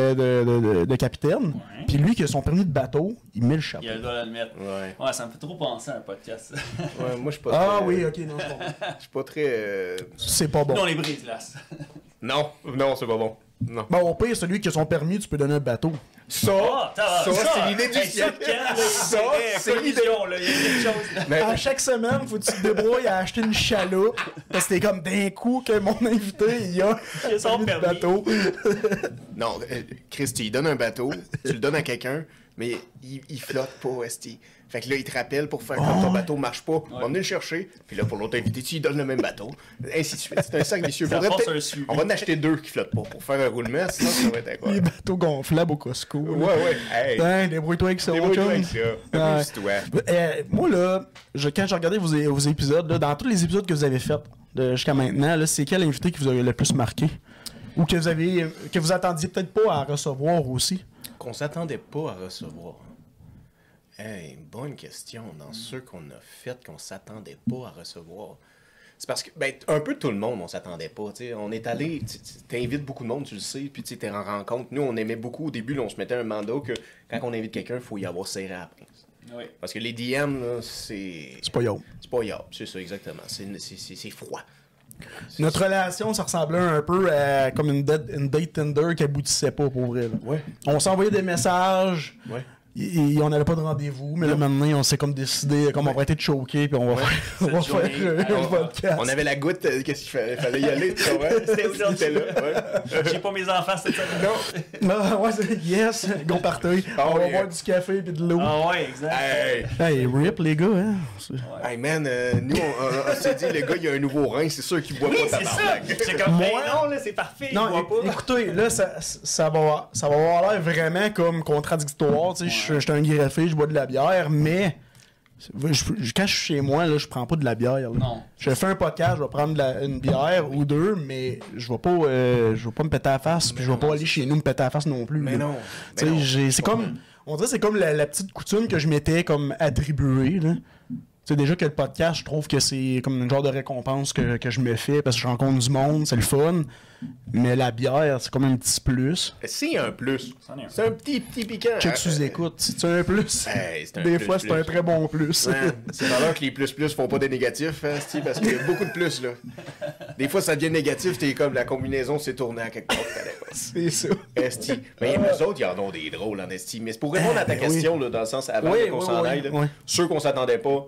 S2: de capitaine.
S3: Ouais.
S2: Puis lui qui a son permis de bateau, il met le chapeau.
S3: Il a le droit de le mettre. Ouais, ça me fait trop penser à un podcast.
S1: Ouais, moi, je suis pas
S2: Ah
S1: très...
S2: oui, ok, non, c'est pas bon.
S1: Je suis pas très...
S2: C'est pas bon.
S3: Non, les brise-glaces.
S1: Non, c'est pas bon. Non.
S2: Bon, au pire, celui qui a son permis, tu peux donner un bateau.
S1: Ça, c'est l'idée du siècle. Ça, c'est l'idée.
S3: Là, il y a quelque chose. Là.
S1: Mais,
S2: À chaque semaine, faut que tu te débrouilles à acheter une chaloupe. Parce que t'es comme d'un coup que mon invité, il a
S3: Il a son
S2: de
S3: permis.
S2: bateau.
S1: non, Chris, tu lui donnes un bateau, tu le donnes à quelqu'un, mais il flotte pas, Esti. Fait que là, il te rappelle pour faire comme ton bateau marche pas. On va venir le chercher, puis là, pour l'autre invité, tu lui donnes le même bateau. Ainsi de suite. C'est un sac vicieux.
S3: Ça
S1: Faudrait
S3: force
S1: peut-être-
S3: un suivi.
S1: On va en acheter 2 qui flottent pas pour faire un roulement, sinon ça va être
S2: Les
S1: incroyable.
S2: bateaux gonflables au Costco.
S1: Ouais. Hey,
S2: Hein, débrouille-toi avec ça,
S1: débrouille-toi
S2: chum.
S1: avec ça. Amuse-toi.
S2: Moi, là, quand j'ai regardé vos épisodes, là, dans tous les épisodes que vous avez faits jusqu'à maintenant, là, c'est quel invité qui vous a le plus marqué? Ou que vous attendiez peut-être pas à recevoir aussi?
S1: Qu'on s'attendait pas à recevoir. Hey, bonne question. Dans ceux qu'on a fait qu'on s'attendait pas à recevoir. C'est parce que, ben, un peu tout le monde, on s'attendait pas. T'sais. On est allé, t'invites beaucoup de monde, tu le sais, puis t'es en rencontre. Nous, on aimait beaucoup au début, là, on se mettait un mandat que quand on invite quelqu'un, il faut y avoir serré à la pince.
S3: Oui.
S1: Parce que les DM, là, c'est.
S2: C'est pas yo.
S1: C'est pas yard, c'est ça, exactement. C'est froid.
S2: Notre relation, ça ressemblait un peu à comme une date Tinder qui aboutissait pas, pour vrai. Là.
S1: Ouais.
S2: On s'envoyait des messages.
S1: Ouais.
S2: Et on n'avait pas de rendez-vous, mais là maintenant on s'est comme décidé, comme on va arrêter de choquer, puis on va
S1: Ouais.
S2: faire, on va
S3: Cette
S2: faire
S3: journée,
S2: un podcast.
S1: On avait la goutte, qu'est-ce qu'il fallait y aller, tu vois?
S3: C'était aujourd'hui.
S1: C'était là, ouais.
S3: J'ai pas mes enfants cette semaine.
S1: Non.
S2: Ah, ouais, yes, go party.
S1: Ah
S2: On va
S1: oui.
S2: boire du café puis de l'eau.
S3: Ah ouais, exact.
S1: Hey!
S2: Hey, rip les gars, hein.
S1: Hey man, nous, on s'est dit, le gars, il a un nouveau rein, c'est sûr qu'il boit
S3: Oui,
S1: pas
S3: c'est ça.
S1: tabarnak.
S3: C'est comme,
S2: Moi-
S3: hey, non, là, c'est parfait. il
S2: Non,
S3: boit pas.
S2: écoutez, là, ça va avoir l'air vraiment comme contradictoire. Tu sais, je suis un greffé, je bois de la bière, mais quand je suis chez moi, là, je prends pas de la bière. Là.
S3: Non.
S2: Je fais un podcast, je vais prendre une bière ou deux, mais je vais pas me péter la face, puis je vais pas aller chez nous me péter la face non plus.
S1: Mais
S2: là.
S1: non.
S2: Tu sais, c'est comme, on dirait que c'est comme la petite coutume que je m'étais comme attribuée. Là. Tu sais, déjà que le podcast, je trouve que c'est comme une genre de récompense que je me fais parce que je rencontre du monde, c'est le fun. Mais la bière, c'est comme un petit plus.
S1: C'est un plus.
S3: C'en est un.
S1: C'est un petit piquant.
S2: Check sous écoute, si tu as un plus.
S1: Hey, c'est un
S2: Des
S1: plus,
S2: fois, c'est un très bon plus.
S1: Ouais, c'est valeur que les plus font pas des négatifs, hein, Steve, parce qu'il y a beaucoup de plus, là. Des fois, ça devient négatif, t'es comme la combinaison s'est tournée à quelque part.
S2: C'est ça.
S1: Esti. Mais eux autres, ils en ont des drôles en Esti. Mais c'est pour répondre à ta question, là, dans le sens avant
S2: Oui,
S1: qu'on
S2: oui,
S1: s'en
S2: oui,
S1: aille, là,
S2: oui.
S1: ceux qu'on s'attendait pas,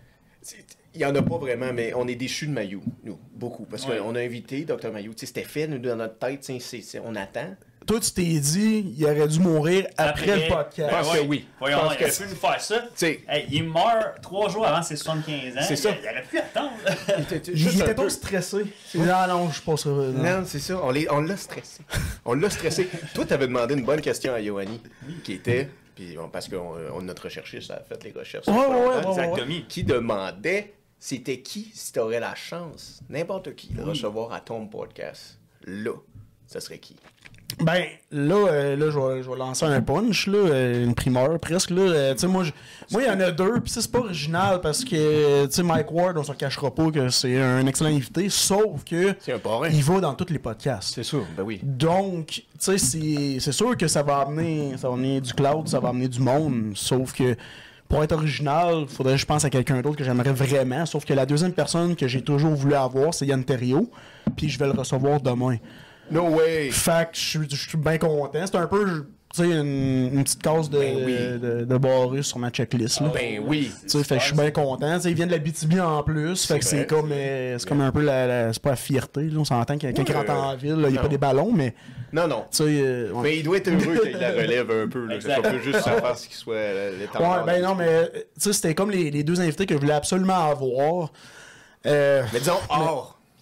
S1: il y en a pas vraiment, mais on est déçus de Mayou, nous, beaucoup. Parce
S3: Ouais.
S1: qu'on a invité Dr. Mayou. C'était fait, nous, dans notre tête, on attend.
S2: Toi, tu t'es dit, il aurait dû mourir après le podcast.
S1: Pense que oui.
S3: Voyons,
S1: Pense
S3: il aurait
S1: que-
S3: pu nous faire ça.
S1: T'sais-
S3: Hey, il meurt 3 jours avant ses 75 ans.
S1: C'est ça.
S3: Il aurait pu attendre.
S2: Il
S1: Juste un
S2: était
S1: peu.
S2: trop stressé. Non, je pense pas.
S1: Non, c'est ça. On l'a stressé. On l'a stressé. Toi, t'avais demandé une bonne question à Yoanni, qui était, puis parce que notre recherchiste a fait les recherches.
S2: Ouais.
S3: Exact, Tommy.
S1: Qui demandait c'était qui, si t'aurais la chance, n'importe qui, de recevoir à ton podcast. Là, ça serait qui?
S2: Ben, là, je vais lancer un punch, là, une primeur presque. Là. Tu sais, moi, il y en a deux, puis c'est pas original parce que, tu sais, Mike Ward, on se cachera pas que c'est un excellent invité, sauf que
S1: C'est un parrain.
S2: il va dans tous les podcasts.
S1: C'est sûr, ben oui.
S2: Donc, tu sais, c'est sûr que ça va amener du cloud, ça va amener du monde, sauf que pour être original, faudrait que je pense à quelqu'un d'autre que j'aimerais vraiment, sauf que la deuxième personne que j'ai toujours voulu avoir, c'est Yann Terriot, puis je vais le recevoir demain.
S1: No way!
S2: Fait que je suis bien content. C'est un peu, tu sais, une petite case
S1: Ben oui.
S2: de barré sur ma checklist. Là.
S1: Ben oui!
S2: Tu sais, fait que je suis bien content. Tu sais, il vient de la BTB en plus. Fait que
S1: C'est
S2: c'est
S1: vrai.
S2: comme un peu c'est pas la fierté. Là. On s'entend que quand il rentre en ville, il n'y a
S1: non.
S2: pas des ballons, mais
S1: Non, non.
S2: tu sais. Ouais.
S1: Mais il doit être heureux qu'il la relève un peu. Là. C'est
S3: Exact.
S1: pas juste sa face qui soit l'étendard.
S2: Ouais, ben non, mais tu sais, c'était comme les deux invités que je voulais absolument avoir.
S1: Mais disons, or.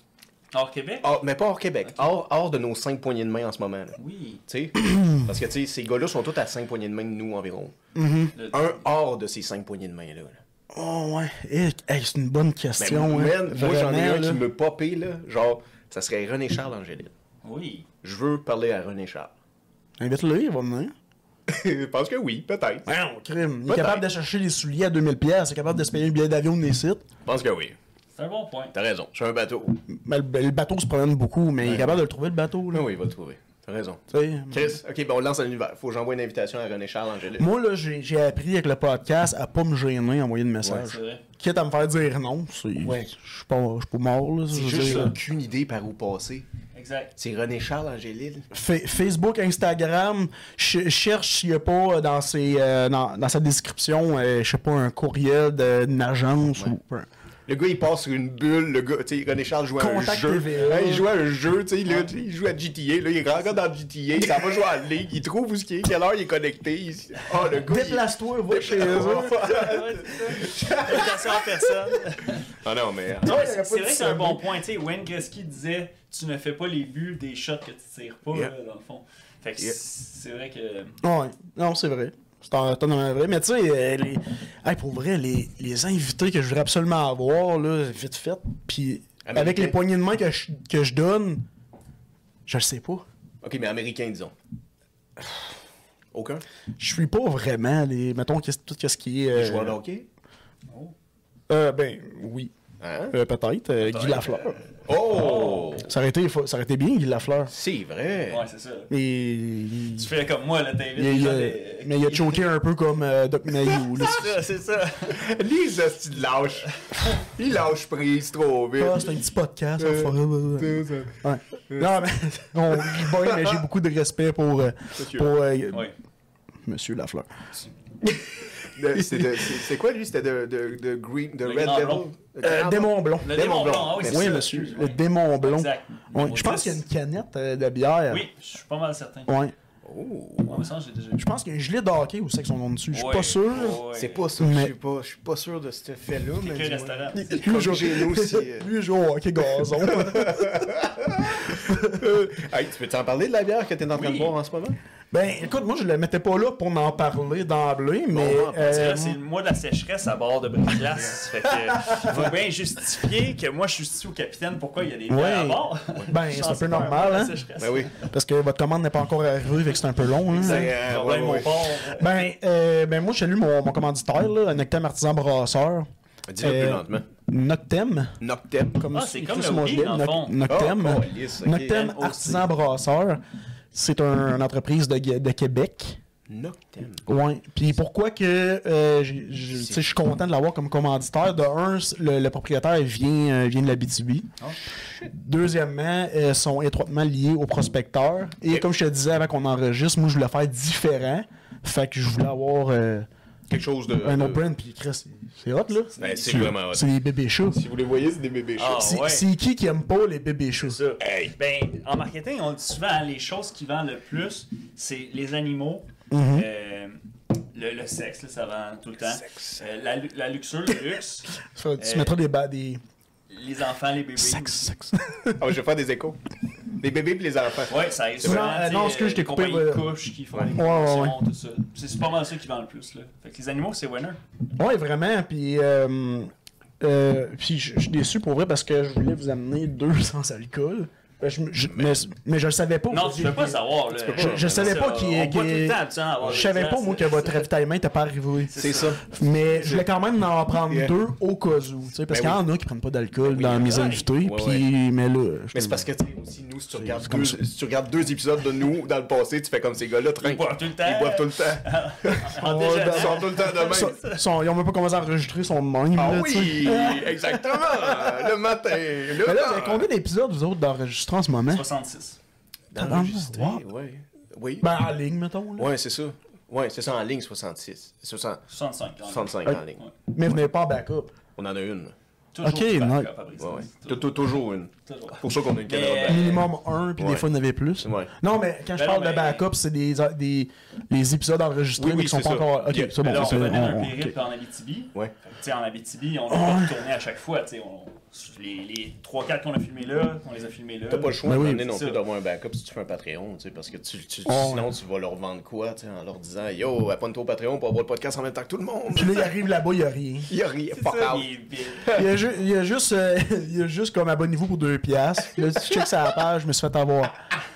S3: Hors Québec?
S1: Mais pas hors Québec. Okay. Hors de nos 5 poignées de main en ce moment. Là.
S3: Oui.
S1: Tu sais, parce que ces gars-là sont tous à 5 poignées de main de nous environ. Un hors de ces 5 poignées de main là.
S2: Oh ouais. Hey, c'est une bonne question.
S1: Moi j'en ai un
S2: là.
S1: qui me popait là. Genre, ça serait René Charles Angélil.
S3: Oui.
S1: Je veux parler à René Charles.
S2: Invite-le, il va venir.
S1: Je pense que oui, peut-être.
S2: Non, crime. Il est capable de chercher les souliers à 2000$, il est capable de se payer un billet d'avion de sites.
S1: Je pense que oui.
S3: C'est un bon point.
S1: T'as raison, je suis un bateau.
S2: Mais le bateau se promène beaucoup, mais il est capable de le trouver, le bateau. Là.
S1: Oui, il va le trouver. T'as raison.
S2: T'sais,
S1: Chris, ok, on lance un univers. Faut que j'envoie une invitation à René Charles Angélil.
S2: moi, là, j'ai appris avec le podcast à pas me gêner à envoyer de messages.
S3: C'est vrai.
S2: Quitte à me faire dire non, je suis pas mort. Là,
S1: C'est juste aucune idée par où passer.
S3: Exact.
S1: C'est René Charles Angélil.
S2: Facebook, Instagram, cherche s'il n'y a pas dans sa description, je sais pas, un courriel d'une agence ou...
S1: Le gars, il passe sur une bulle. Le gars, tu sais, René Charles joue à un
S2: Contact
S1: jeu.
S2: TVA.
S1: Il joue à un jeu, tu sais, il joue à GTA. Là, il est encore dans GTA. Il s'en va jouer à la ligue. Il trouve où ce qu'il est, quelle heure il est connecté. Le gars.
S2: Déplace-toi, va chez eux.
S3: Invitation en personne.
S1: Ah non, mais.
S3: Non, mais c'est vrai que c'est un bon point. Tu sais, Wayne Gretzky disait tu ne fais pas les buts des shots que tu tires pas, là, dans le fond. Fait que c'est vrai que.
S2: Ouais, non, c'est vrai. C'est totalement vrai. Mais tu sais, pour vrai, les invités que je voudrais absolument avoir, là, vite fait, puis avec les poignées de main que je donne, je le sais pas.
S1: Ok, mais américain, disons. Aucun?
S2: Je suis pas vraiment mettons, tout ce qui est...
S1: Joueur de hockey?
S2: Ben, oui.
S1: Hein?
S2: Peut-être. Guy Lafleur.
S1: Oh!
S2: Ça aurait été bien, Guy Lafleur.
S1: C'est vrai.
S3: Ouais, c'est ça.
S2: Mais...
S3: Tu fais comme moi, là, t'invites.
S2: Mais il a choqué un peu comme Doc Mayou.
S3: C'est ça.
S1: Les hosties de lâche. Il lâche prise trop vite.
S2: Ah, c'est un petit podcast. Ouais. Non, mais on rit bien, mais j'ai beaucoup de respect pour Monsieur Lafleur.
S1: C'est quoi lui? C'était de Green, de Red Devil?
S2: Démon blond.
S3: Le démon blond, ah oui, c'est
S2: Oui,
S3: ça.
S2: monsieur. Le démon blond.
S3: Exact.
S2: Ouais, je pense qu'il y a une canette de bière.
S3: Oui, je suis pas mal certain.
S2: Ouais.
S1: Oh!
S3: Ouais, ça, j'ai déjà vu.
S2: Je pense qu'il y a un gilet de hockey aussi avec son nom dessus. Je suis
S3: Ouais.
S2: pas sûr.
S3: Ouais.
S1: C'est pas ça.
S2: Mais-
S1: Je suis pas sûr de ce fait-là. Mais
S3: Quelqu'un restaurant.
S2: Lui,
S1: chez nous aussi.
S2: Lui, il joue au hockey gazon.
S1: Hey, tu peux t'en parler de la bière que t'es en train de boire en ce moment?
S2: Ben, écoute, moi, je le mettais pas là pour en parler d'emblée, mais...
S3: Parce que là, c'est le mois de la sécheresse à bord de Brick-Glace. Fait que faut bien justifier que moi, je justifie au capitaine pourquoi il y a des bières à bord.
S2: Ben, c'est un peu normal, hein?
S1: Ben oui.
S2: Parce que votre commande n'est pas encore arrivée, fait que c'est un peu long, hein?
S3: Problème au port.
S2: Ben, moi, j'ai lu mon commanditaire, là, Noctem Artisan Brasseur.
S1: Dis-le plus lentement.
S2: Noctem.
S1: Noctem.
S3: C'est
S2: écrit
S3: comme
S2: sur
S3: le
S2: mon
S3: whisky,
S2: gilet,
S3: dans le fond.
S2: Noctem.
S1: Oh, lisse, ok.
S2: Noctem
S3: NOC.
S2: Artisan Brasseur. C'est une entreprise de Québec.
S1: Noctem.
S2: Ouais. Puis pourquoi que je suis content de l'avoir comme commanditaire. De un, le propriétaire vient de l'Abitibi. Deuxièmement, ils sont étroitement liés au prospecteur. Et comme je te disais avant qu'on enregistre, moi je voulais faire différent. Fait que je voulais avoir
S1: Quelque chose de.
S2: un autre brand. Puis Chris, c'est hot là.
S1: Ben, c'est vraiment hot.
S2: C'est des bébés chats.
S1: Si vous les voyez, c'est des bébés chats.
S3: Ah, ouais.
S2: C'est qui aime pas les bébés chats?
S3: Ça. Ben, en marketing, on dit souvent les choses qui vendent le plus, c'est les animaux, le sexe, là, ça vend tout le temps.
S1: Sexe.
S3: La luxure, le luxe,
S2: Tu mettras des
S3: les enfants, les bébés.
S2: sexe.
S1: Ah, je vais faire des échos. Les bébés et les enfants.
S3: Ouais, ça arrive
S2: Non,
S3: souvent.
S2: non, ce que je t'ai
S3: les
S2: coupé,
S3: compagnies de couches qui font des promotions, tout ça. C'est pas mal ça qui vend le plus. Là. Fait que les animaux, c'est winner.
S2: Ouais, vraiment. Puis, puis je suis déçu pour vrai parce que je voulais vous amener 2 sans alcool. Mais je le savais pas.
S3: Non, tu peux pas le savoir. Là.
S2: Je savais pas qu'il
S3: On boit tout le temps, tu sais, avoir
S2: Je
S3: des
S2: savais pas,
S3: glaces,
S2: moi, que votre ravitaillement était pas arrivé.
S1: C'est ça.
S2: Mais je voulais quand même en prendre 2 au cas où. Tu sais, parce qu'il y en a qui prennent pas d'alcool dans mes invités.
S1: Ouais,
S2: Puis, mais là.
S1: Mais c'est parce que, tu sais, aussi, nous, si tu regardes 2 épisodes de nous dans le passé, tu fais comme ces gars-là,
S3: Ils boivent tout le temps.
S1: Ils boivent tout le temps. Ils sont tout le temps de même.
S2: Ils ont même pas commencé à enregistrer son même.
S1: Ah
S2: là, tu sais.
S1: oui, exactement. Le matin.
S2: Mais là, vous avez combien d'épisodes, vous autres, d'enregistrer en ce moment?
S3: 66.
S1: D'enregistrer,
S2: wow.
S1: ouais. Oui.
S2: Ben, en ligne, mettons. Là.
S1: Ouais, c'est ça. Ouais, c'est ça en ligne, 66.
S3: 65.
S1: 65 en ligne.
S3: Ouais.
S2: Mais vous n'avez pas en backup.
S1: On en a une.
S3: Toujours
S2: Ok,
S3: du backup,
S2: nice.
S3: Fabrice.
S1: Ouais, ouais. Toujours une.
S3: Toujours.
S1: Pour ça qu'on a une caméra
S3: Mais-
S1: backup.
S2: Minimum 1, puis
S1: Ouais.
S2: des fois, il y en avait plus.
S1: Ouais.
S2: Non, mais quand je
S3: Ben
S2: parle
S3: non,
S2: de
S3: mais-
S2: backup, c'est les épisodes enregistrés,
S1: Oui,
S2: mais qui sont
S1: c'est
S2: pas
S1: ça.
S2: encore. Ok,
S1: Yeah.
S2: c'est bon.
S3: Alors, on
S2: c'est-
S3: venait d'un
S2: on-
S3: périple
S2: ok.
S3: en Abitibi.
S1: Ouais.
S3: Fait que, tu sais, en Abitibi, on va pas retourner à chaque fois. Tu sais, Les 3-4 qu'on a filmés là, on les a filmés là.
S1: T'as pas le choix
S2: Ben
S1: de
S2: oui,
S1: donner non
S3: c'est
S1: plus
S3: ça.
S1: d'avoir un backup si tu fais un Patreon, tu sais, parce que
S2: Oh,
S1: sinon tu vas leur vendre quoi, tu sais, en leur disant yo, abonne-toi au Patreon pour avoir le podcast en même temps que tout le monde.
S2: Puis là, il arrive là-bas, il y a rien.
S1: Il y a rien,
S3: C'est
S1: fuck
S3: ça,
S1: out.
S2: Il y a juste, il y a juste comme abonnez-vous pour 2$. Là, tu checkes sa page, je me suis fait avoir.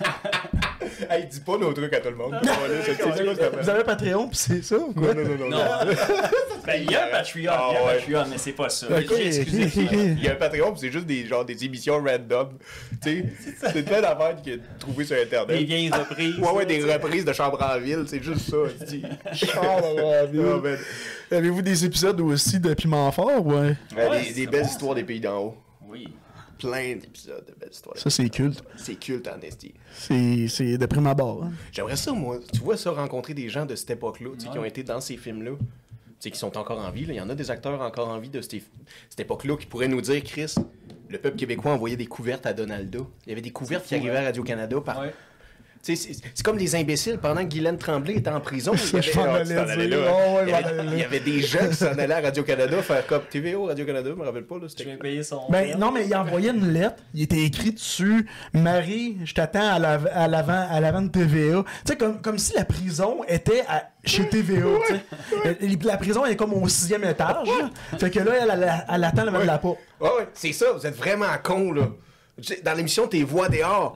S1: Hey, dis pas nos trucs à tout le monde.
S2: Vous avez un Patreon, pis c'est ça ou quoi?
S1: Non.
S3: Non. Ben, il y a un Patreon, mais c'est pas ça.
S2: Ok,
S3: J'ai excusé.
S2: ok.
S1: Il y a un Patreon, puis c'est juste des émissions random. Tu sais, c'est plein d'affaires qu'il a trouvées sur Internet.
S3: Des vieilles reprises.
S1: Ouais, des reprises de Chambre en ville, c'est juste ça. tu sais.
S2: Charles, avez-vous des épisodes aussi de Piment Fort, ouais?
S3: Ouais,
S1: Des
S3: c'est
S1: belles
S3: bon,
S1: histoires des pays d'en haut.
S3: Oui.
S1: Plein d'épisodes de belles histoires.
S2: Ça, c'est culte.
S1: C'est culte en esti.
S2: C'est de prime abord. Hein.
S1: J'aimerais ça, moi. Tu vois ça, rencontrer des gens de cette époque-là, tu sais, qui ont été dans ces films-là, tu sais, qui sont encore en vie. Là. Il y en a des acteurs encore en vie de cette époque-là qui pourraient nous dire, Chris, le peuple québécois envoyait des couvertes à Donaldo. Il y avait des couvertes qui arrivaient à Radio-Canada par...
S3: Ouais.
S1: Tu sais, c'est comme des imbéciles. Pendant que Guylaine Tremblay était en prison, il y
S2: Je m'en
S1: avait,
S2: allais dire. Oh, ouais,
S1: il y avait-
S2: je m'en allais
S1: il y avait des gens qui s'en allaient à Radio-Canada faire comme TVO, Radio-Canada, je me rappelle pas. Là,
S3: Je vais payer son.
S2: Ben non, mais il envoyait une lettre. Il était écrit dessus Marie, je t'attends à l'avant de TVA. Tu sais, comme si la prison était chez TVA. Tu sais. La prison est comme au 6e étage. Là. Fait que là, elle attend le de la porte.
S1: Ouais, c'est ça, vous êtes vraiment cons, là. Tu sais, dans l'émission, tes voix dehors.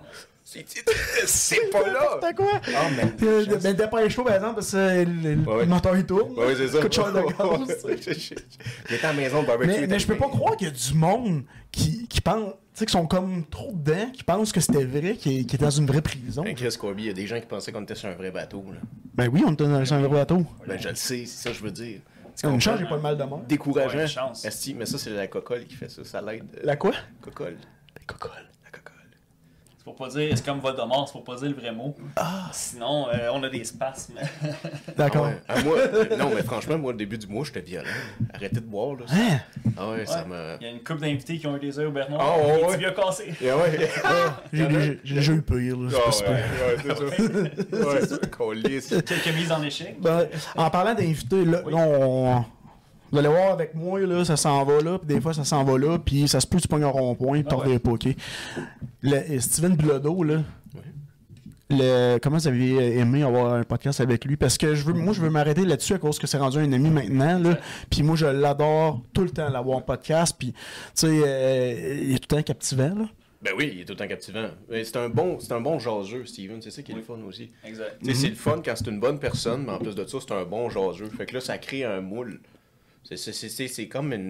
S1: C'est pas là.
S2: T'as quoi?
S1: Ah, mais.
S2: Ben, dépêche-toi, par exemple, parce que le moteur il tourne.
S1: Ouais, c'est ça.
S2: Coûte cher de gaz.
S1: J'étais à la maison de barbecue.
S2: Mais je peux pas croire qu'il y a du monde qui pense, tu sais, qui sont comme trop dedans, qui pensent que c'était vrai, qui est dans une vraie prison.
S1: Ben, Chris Corby, il y a des gens qui pensaient qu'on était sur un vrai bateau, là.
S2: Ben oui, on était dans un vrai bateau.
S1: Ben, je le sais, c'est ça que je veux dire.
S2: Une chance, j'ai pas le mal de monde.
S1: Décourageant.
S3: Ouais, chance.
S1: Esti, mais ça, c'est la cocole qui fait ça. Ça l'aide.
S2: La quoi?
S1: Cocole.
S2: La cocolle.
S1: La cocole.
S3: C'est pour pas dire, c'est comme Voldemort, c'est pour pas dire le vrai mot. Sinon, on a des spasmes.
S2: D'accord.
S1: Ouais. Ah, moi, non, mais franchement, moi, au début du mois, j'étais violent. Arrêtez de boire, là.
S2: Hein?
S1: Ah ouais, ça me.
S3: Il y a une couple d'invités qui ont eu des œufs au Bernard.
S1: Ah, ouais,
S3: Les
S1: ouais.
S3: tibias cassés.
S1: Yeah, ouais.
S2: J'ai déjà eu pire, là.
S1: Ah,
S2: C'est pas
S1: ouais,
S2: super.
S1: ouais, c'est ça. Ouais, c'est ça. Qu'on lisse.
S3: Quelques mises en échec.
S2: Ben, en parlant d'invités, là,
S3: Oui.
S2: là, vous allez voir avec moi, là, ça s'en va là, puis des fois ça s'en va là, puis ça se peut que tu pognes un rond-point, puis t'en reviens pas, ok? Steven Bilodeau, là, comment vous avez aimé avoir un podcast avec lui? Parce que je veux m'arrêter là-dessus à cause que c'est rendu un ami maintenant, là, puis moi je l'adore tout le temps l'avoir en podcast, puis tu sais, il est tout le temps captivant, là.
S1: Ben oui, il est tout le temps captivant. Mais c'est un bon jaseux, Steven. C'est ça qui est le fun aussi.
S3: Exact.
S1: Tu sais, c'est le fun quand c'est une bonne personne, mais en plus de ça, c'est un bon jaseux. Fait que là, ça crée un moule. C'est comme une.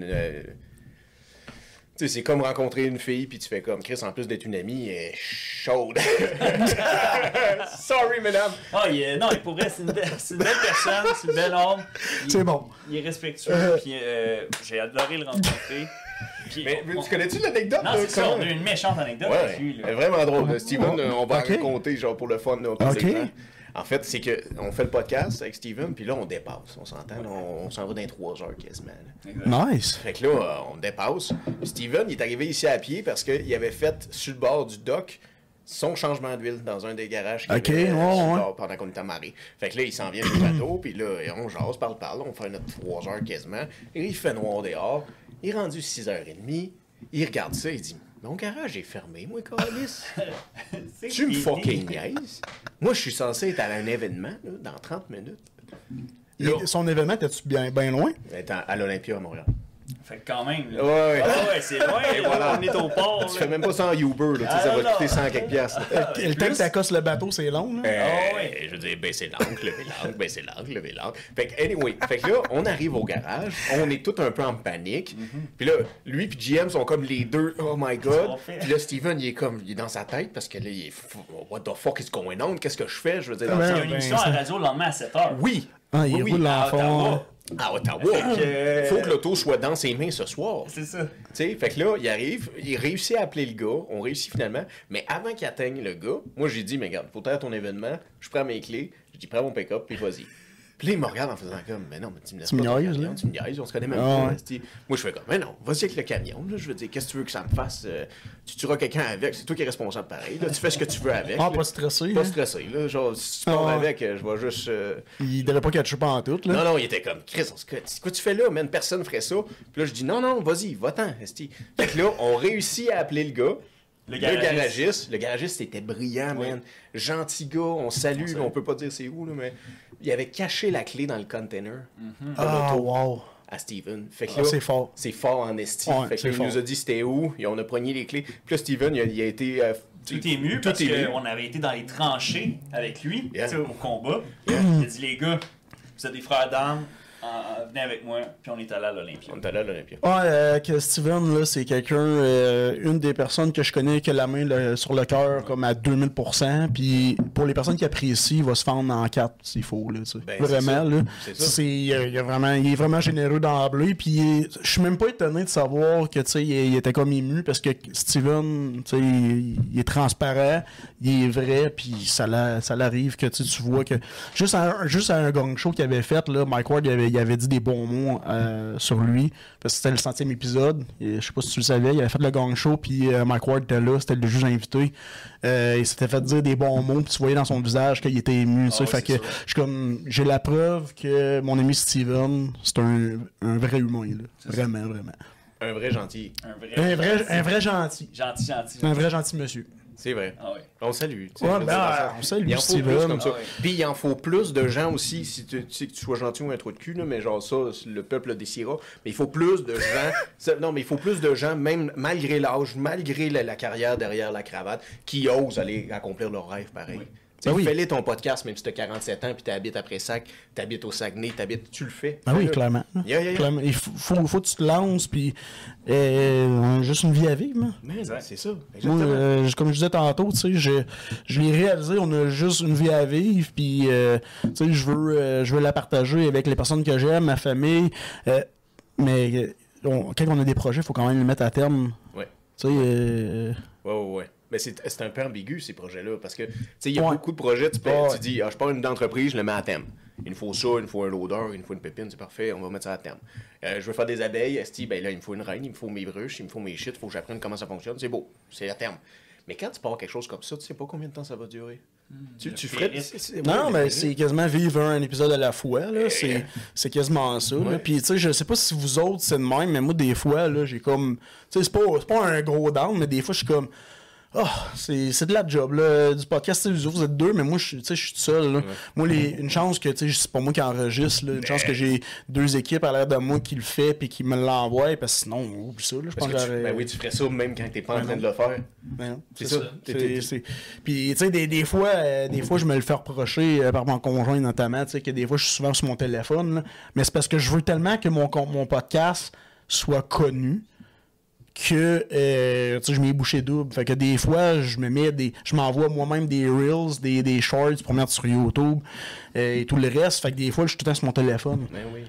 S1: Tu sais, c'est comme rencontrer une fille, puis tu fais comme Chris, en plus d'être une amie, elle est chaude. Sorry, madame.
S3: Ah, non, pour vrai, c'est une belle personne, c'est une belle homme.
S2: C'est bon.
S3: Il est respectueux, puis j'ai adoré le rencontrer. Puis,
S1: Mais tu connais-tu l'anecdote?
S3: Non,
S1: là,
S3: c'est ça,
S1: comment-
S3: on a eu une méchante anecdote avec lui.
S1: Ouais,
S3: Là.
S1: elle est vraiment drôle. là. Steven, on va
S2: Ok.
S1: la raconter genre pour le fun. Là,
S2: Ok.
S1: publiquement. En fait, c'est que on fait le podcast avec Steven, puis là, on dépasse. On s'entend, là, on s'en va dans les 3 heures quasiment. là.
S3: Exact.
S2: Nice.
S1: Fait que là, on dépasse. Steven, il est arrivé ici à pied parce qu'il avait fait sur le bord du dock son changement d'huile dans un des garages qu'il
S2: Ok,
S1: avait, sur le
S2: ouais.
S1: bord pendant qu'on était amarré. Fait que là, il s'en vient du bateau, puis là, on jase, parle, on fait notre 3 heures quasiment. Et il fait noir dehors. Il est rendu 6h30. Il regarde ça, il dit mon garage est fermé, moi, Carlis.
S3: C'est
S1: Tu me
S3: fini.
S1: fucking niaises. Moi, je suis censé être à un événement là, dans 30 minutes. Là,
S2: Son événement, t'es-tu bien loin?
S1: être à l'Olympia à Montréal.
S3: Fait que quand même. Là.
S1: Ouais.
S3: Ah ouais, c'est loin.
S1: Et
S3: là,
S1: voilà.
S3: On est au port.
S1: Tu
S3: là.
S1: fais même pas ça en Uber, là, tu sais, ça
S3: Ah,
S1: va
S3: non.
S1: te coûter 100 quelques piastres.
S2: Le temps que t'accostes le bateau, c'est long, là.
S3: Ah ouais.
S1: Je veux dire, baisser l'angle, lever l'angle, baisser l'angle, lever l'angle. Fait que, anyway, fait que là, on arrive au garage, on est tous un peu en panique. Puis là, lui puis GM sont comme les deux, oh my god.
S3: qu'on fait?
S1: Puis là, Steven, il est dans sa tête parce que là, il est, what the fuck is going on? Qu'est-ce que je fais? Je veux dire, dans
S2: Ben,
S3: Il y
S1: le
S3: a
S1: sens-
S3: une émission à la radio le lendemain à 7h.
S1: Oui.
S2: Ah, il
S1: oui,
S2: roule
S1: à
S2: l'enfant.
S3: Ottawa.
S1: À Ottawa. Faut que l'auto soit dans ses mains ce soir.
S3: C'est ça.
S1: Tu sais, fait que là, il arrive, il réussit à appeler le gars, on réussit finalement, mais avant qu'il atteigne le gars, moi j'ai dit, mais regarde, faut faire ton événement, je prends mes clés, je dis, prends mon pick-up, puis vas-y. Puis là, il me regarde en faisant comme, mais non, mais tu me laisses
S2: Tu
S1: pas
S2: me
S1: ton
S2: niaises,
S1: camion,
S2: là.
S1: tu me niaises, on se connaît même
S2: Ah,
S1: pas.
S2: ouais.
S1: esti. Moi, je fais comme, mais non, vas-y avec le camion, là, je veux dire, qu'est-ce que tu veux que ça me fasse? Tu tueras quelqu'un avec, c'est toi qui es responsable pareil, là, tu fais ce que tu veux avec.
S2: Ah,
S1: là.
S2: pas stressé.
S1: Pas
S2: hein.
S1: stressé, là, genre, si tu pars
S2: Ah.
S1: avec, je vais juste...
S2: Il devrait pas catcher pas en tout, là.
S1: Non, non, il était comme, Chris, c'est quoi tu fais là, man? Personne ferait ça. Puis là, je dis, non, non, vas-y, va-t'en, esti. Fait que là, on réussit à appeler le gars. Le garagiste était brillant, man. Gentil gars, on salue, mais on peut pas dire c'est où, là, mais il avait caché la clé dans le container de
S2: Ah,
S1: l'auto
S2: wow.
S1: à Steven. Fait que
S2: Ah,
S1: là,
S2: c'est fort.
S1: c'est fort en esti.
S2: Ouais,
S1: fait que
S2: c'est
S1: là, il
S2: fort.
S1: nous a dit c'était où, et on a pogné les clés. Puis là, Steven, il a été...
S3: Tout est mieux parce qu'on avait été dans les tranchées avec lui
S1: Yeah.
S3: tu sais, au combat.
S1: Yeah.
S3: Il a dit les gars, vous êtes des frères d'armes, venez avec moi, puis on est allé à l'Olympia.
S1: On est allé à l'Olympia.
S2: Ouais, que Steven, là, c'est quelqu'un, une des personnes que je connais qui a la main sur le cœur comme à 2000%. Puis pour les personnes qui apprécient, il va se fendre en 4 s'il faut, là, tu sais.
S1: Ben,
S2: vraiment, là.
S1: C'est ça.
S2: Il est vraiment généreux d'emblée. Puis je suis même pas étonné de savoir que, tu sais, il était comme ému parce que Steven, tu sais, il est transparent, il est vrai, puis ça l'arrive que tu vois que juste à un gang show qu'il avait fait, là, Mike Ward il avait dit des bons mots sur lui parce que c'était le 100e épisode. Et, je sais pas si tu le savais, il avait fait le gang show, puis Mike Ward était là, c'était le juge invité. Il s'était fait dire des bons mots, puis tu voyais dans son visage qu'il était ému. Tu sais, fait que j'ai la preuve que mon ami Steven, c'est un vrai humain, là. Vraiment, vraiment.
S1: Un vrai gentil.
S2: Un vrai gentil.
S3: Gentil.
S2: Un vrai gentil monsieur.
S1: C'est vrai.
S3: Ah ouais.
S1: On salue.
S2: Ouais, on salue
S1: il en faut
S2: Steven.
S1: plus comme ça.
S3: Ah ouais.
S1: Puis il en faut plus de gens aussi, si tu sais que tu sois gentil ou un trou de cul, là, mais genre ça, le peuple le décidera. Mais il faut plus de gens. Non, mais il faut plus de gens, même malgré l'âge, malgré la carrière derrière la cravate, qui osent aller accomplir leur rêve pareil.
S3: Oui.
S1: Tu sais,
S2: Ben oui.
S1: fais-les ton podcast, même si tu as 47 ans, puis tu habites après Sac, tu habites au Saguenay, tu le fais.
S2: Ben oui,
S1: Fais-le.
S2: clairement.
S1: Yeah.
S2: Clairement. Il faut que tu te lances, puis juste une vie à vivre. Hein.
S1: Mais c'est ça.
S2: Moi,
S1: Exactement.
S2: comme je disais tantôt, tu sais, je l'ai réalisé, on a juste une vie à vivre, puis tu sais, je veux la partager avec les personnes que j'aime, ma famille, mais quand on a des projets, il faut quand même les mettre à terme.
S1: Ouais.
S2: Tu sais,
S1: Ouais. Mais c'est un peu ambigu, ces projets-là, parce que, tu sais, il y a
S2: Ouais.
S1: beaucoup de projets, tu
S2: Ouais.
S1: dis, je pars une entreprise, je le mets à thème. Il me faut ça, il me faut un loader, il me faut une pépine, c'est parfait, on va mettre ça à thème. Je veux faire des abeilles, esti, ben là, il me faut une reine, il me faut mes ruches, il me faut mes shit, il faut que j'apprenne comment ça fonctionne, c'est beau, c'est à terme. Mais quand tu pars quelque chose comme ça, tu sais pas combien de temps ça va durer. Tu ferais...
S2: non, mais c'est quasiment vivre un épisode à la fois, là. C'est quasiment ça, là.
S1: Ouais.
S2: Puis, tu sais, je sais pas si vous autres, c'est de même, mais moi, des fois, là, j'ai comme... Tu sais, c'est pas un gros down, mais des fois, je suis comme... c'est de la job, là. Du podcast, tu sais, vous êtes deux, mais moi, je suis tout seul, là. Moi, une chance que, tu sais, c'est pas moi qui enregistre, là. Une chance que j'ai 2 équipes à l'air de moi qui le fait puis qui me l'envoient, parce que sinon, oublie ça, là. Je pense que j'aurais...
S1: Ben oui, tu ferais ça même quand t'es pas en train de le faire.
S2: Ben non,
S1: C'est ça.
S2: Puis, tu sais, des fois, je me le fais reprocher par mon conjoint, notamment, tu sais, que des fois, je suis souvent sur mon téléphone, là. Mais c'est parce que je veux tellement que mon podcast soit connu que tu sais, je m'y ai bouché double. Fait que des fois, je m'envoie moi-même des reels, des shorts pour mettre sur YouTube et tout le reste. Fait que des fois, je suis tout le temps sur mon téléphone.
S1: Ben oui.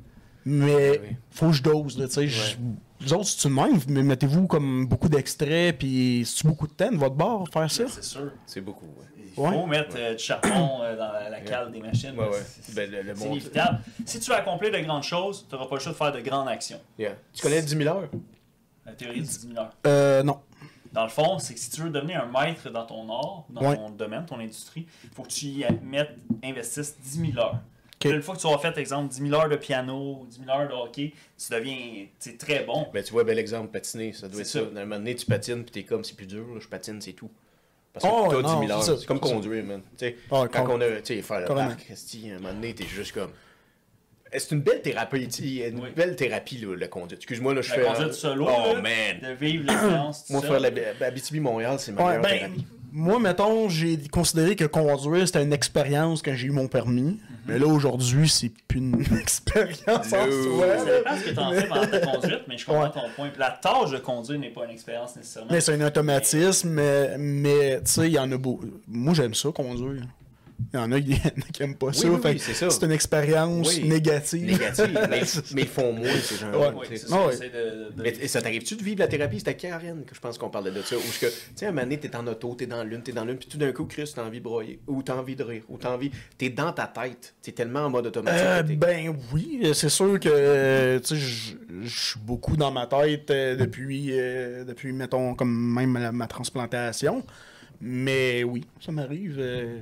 S2: Mais
S1: oui.
S2: faut que je dose, là, tu sais. Vous autres, c'est-tu de même? Mais mettez-vous comme beaucoup d'extraits, puis c'est-tu beaucoup de temps de votre bord faire ça?
S3: C'est sûr.
S1: C'est beaucoup, ouais.
S3: Il faut mettre du charbon dans la cale des machines.
S1: Ouais.
S3: C'est
S1: Ben, le
S3: c'est
S1: monde-
S3: inévitable. Si tu veux accomplir de grandes choses, tu n'auras pas le choix de faire de grandes actions.
S1: Yeah. Tu connais 10 000 heures?
S3: La théorie du 10 000 heures.
S2: Non.
S3: Dans le fond, c'est que si tu veux devenir un maître dans ton art, dans
S2: Ouais.
S3: ton domaine, ton industrie, il faut que tu y investisses 10 000 heures.
S2: Ok.
S3: Puis une fois que tu auras fait, exemple, 10 000 heures de piano, 10 000 heures de hockey, tu deviens très bon.
S1: Ben, tu vois, bel exemple, patiner, ça doit être
S3: C'est
S1: ça.
S3: ça.
S1: D'un moment donné, tu patines, puis t'es comme, c'est plus dur, là, je patine, c'est tout. Parce
S2: Oh,
S1: que t'as
S2: non,
S1: 10 000 heures.
S2: c'est ça,
S1: C'est comme
S2: c'est ça.
S1: conduire, man. Tu sais,
S2: Ah,
S1: quand on a, tu sais, faire le
S2: carrément.
S1: parc, esti, à un moment donné, t'es juste comme... C'est une belle thérapie,
S3: Oui.
S1: belle thérapie, là, la conduite. Excuse-moi, là, je
S3: La
S1: fais...
S3: conduite solo,
S1: Oh,
S3: là,
S1: man!
S3: de vivre l'expérience tout
S1: Moi,
S3: seul.
S1: faire la Abitibi-Montréal, c'est ma
S2: Ouais,
S1: meilleure
S2: ben,
S1: thérapie.
S2: moi, mettons, j'ai considéré que conduire, c'était une expérience quand j'ai eu mon permis. Mais là, aujourd'hui, c'est plus une expérience en
S1: No.
S2: soi.
S3: Ça
S2: là.
S3: dépend ce que tu en fais pendant ta conduite, mais je comprends ton point. Puis la tâche de conduire n'est pas une expérience nécessairement.
S2: Mais c'est un automatisme, mais tu sais, il y en a beaucoup. Moi, j'aime ça, conduire. Il y en a qui aiment pas ça.
S1: Oui,
S2: Fait
S1: c'est ça.
S2: C'est une expérience négative.
S1: mais ils font moins, ces gens-là.
S2: Ouais.
S3: Oui, c'est
S2: Ah ouais.
S3: ça.
S1: Mais ça t'arrive-tu de vivre la thérapie? C'était Karen que je pense qu'on parlait de ça. Ou que, tu sais, un moment donné, t'es en auto, t'es dans l'une, puis tout d'un coup, Chris, t'as envie de broyer, ou t'as envie de rire, ou t'as envie... T'es dans ta tête. T'es tellement en mode automatique.
S2: Ben oui, c'est sûr que tu sais, je suis beaucoup dans ma tête depuis, mettons, comme même ma transplantation. Mais oui, ça m'arrive.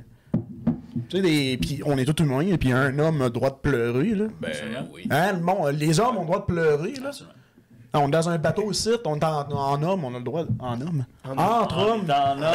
S2: Tu sais, puis on est tous humains, et puis un homme a le droit de pleurer, là.
S1: Ben oui.
S2: Hein, bon, les hommes ont le droit de pleurer, là.
S3: Absolument.
S2: On est dans un bateau aussi, on est en homme, on a le droit de... En homme? Entre hommes.
S3: Dans l'homme.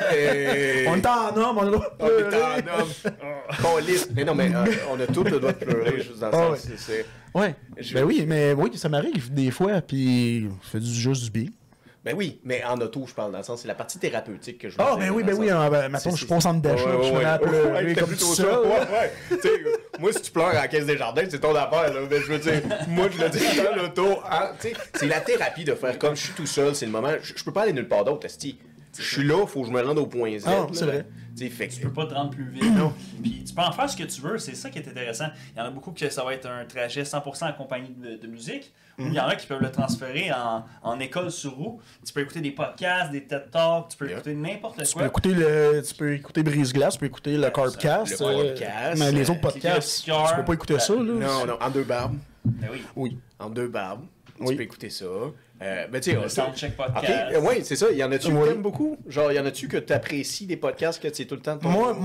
S2: On est en homme, on a le droit de
S1: On est
S2: pleurer.
S1: en homme. Mais non, mais on a tous le droit de pleurer, juste dans le sens.
S2: Ouais. Ben oui, mais oui, ça m'arrive des fois, puis ça fait juste du bien.
S1: Ben oui, mais en auto, je parle dans le sens, c'est la partie thérapeutique que je veux
S2: Ah,
S1: dire,
S2: ben oui,
S1: dans
S2: ben
S1: le
S2: oui.
S1: sens-
S2: Mettons, je suis pas au centre d'achat, je suis
S1: ouais,
S2: à
S1: ouais,
S2: pleurer
S1: t'es
S2: comme
S1: plutôt
S2: ça.
S1: Ouais. Tu sais, moi, si tu pleures à la caisse des jardins, c'est ton affaire, là. Mais je veux dire, moi, je le dis dans l'auto. Hein, tu sais, c'est la thérapie de faire comme je suis tout seul, c'est le moment. Je peux pas aller nulle part d'autre, esti. Je suis là, faut que je me rende au point Z.
S2: Ah,
S1: là.
S2: c'est vrai.
S1: Tu sais, fait que-
S3: Tu peux pas te rendre plus vite. Non. Puis tu peux en faire ce que tu veux, c'est ça qui est intéressant. Il y en a beaucoup que ça va être un trajet 100% accompagné de musique, ou il y en a qui peuvent le transférer en école sur roue. Tu peux écouter des podcasts, des TED Talks, tu peux écouter n'importe
S2: Tu
S3: quoi.
S2: peux écouter Brise-Glace, tu peux écouter le Carbcast.
S1: le Carbcast,
S2: Mais les autres podcasts, tu peux pas écouter ça, là.
S1: Non, en deux barbes.
S3: Ben oui.
S2: Oui.
S1: En deux barbes.
S2: Oui.
S1: Tu peux écouter ça. Ben, tu sais,
S3: Le Soundcheck Podcast.
S1: Oui, c'est ça. Il y en a-tu que
S2: Oui.
S1: t'aimes beaucoup? Genre, il y en a-tu que t'apprécies des podcasts que tu sais tout le temps?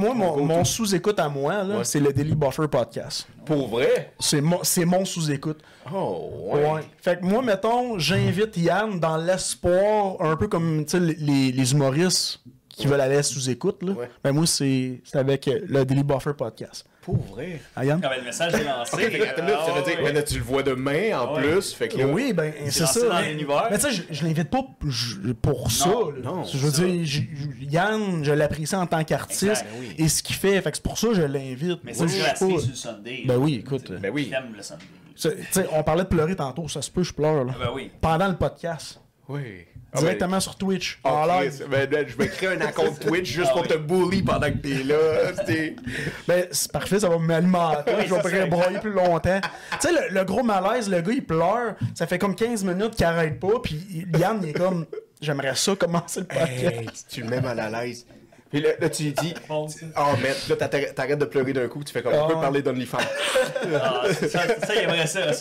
S2: Mon sous-écoute à moi, là,
S1: Ouais.
S2: c'est le Daily Buffer Podcast.
S1: Pour vrai?
S2: C'est mon sous-écoute.
S1: Oh, ouais.
S2: Ouais. Fait que moi, mettons, j'invite Yann dans l'espoir, un peu comme tu sais, les humoristes qui veulent aller sous-écoute. Là.
S1: Ouais.
S2: Ben moi, c'est avec le Daily Buffer Podcast.
S1: Pour vrai?
S2: Ah, Yann?
S3: Quand le message est lancé.
S1: Ok, fait que, attends une minute, ça veut dire,
S3: ouais.
S1: ben là, tu le vois demain en
S3: Ouais.
S1: plus. Fait que là,
S2: Oui, ben c'est
S3: lancé
S2: ça.
S3: dans
S2: Mais
S3: l'univers.
S2: tu sais, je l'invite pas pour ça. là.
S1: non,
S2: Je veux
S3: ça.
S2: dire, Yann, je l'apprécie en tant qu'artiste
S3: Exact,
S1: oui.
S2: et ce qu'il fait. Fait que c'est pour ça que je l'invite.
S3: Mais
S2: Moi,
S3: c'est
S2: je
S3: classique
S2: suis pas-
S3: sur le Sunday.
S2: Ben oui, écoute.
S1: Ben oui.
S3: J'aime le Sunday.
S2: Tu sais, on parlait de pleurer tantôt, ça se peut, je pleure. Là.
S3: Ben oui.
S2: Pendant le podcast.
S1: Oui.
S2: Directement sur Twitch.
S1: Oh,
S2: en
S1: Chris,
S2: live.
S1: ben, je vais créer un compte Twitch juste
S3: Ah
S1: pour
S3: oui.
S1: te bully pendant que t'es là. C'était-
S2: Ben, c'est parfait, ça va m'alimenter.
S3: Oui,
S2: Je vais
S3: ça,
S2: pouvoir
S3: c'est
S2: broyer plus longtemps. Tu sais, le gros malaise, le gars, il pleure. Ça fait comme 15 minutes qu'il arrête pas. Puis Yann, il est comme, j'aimerais ça commencer le podcast.
S1: Hey, tu le mets mal à l'aise. Puis là, tu lui dis,
S3: Bon, ça.
S1: oh, mais là, t'arrêtes de pleurer d'un coup, tu fais comme, on peut
S2: Ah.
S1: parler d'OnlyFans.
S3: Ah, ça, il aimerait ça.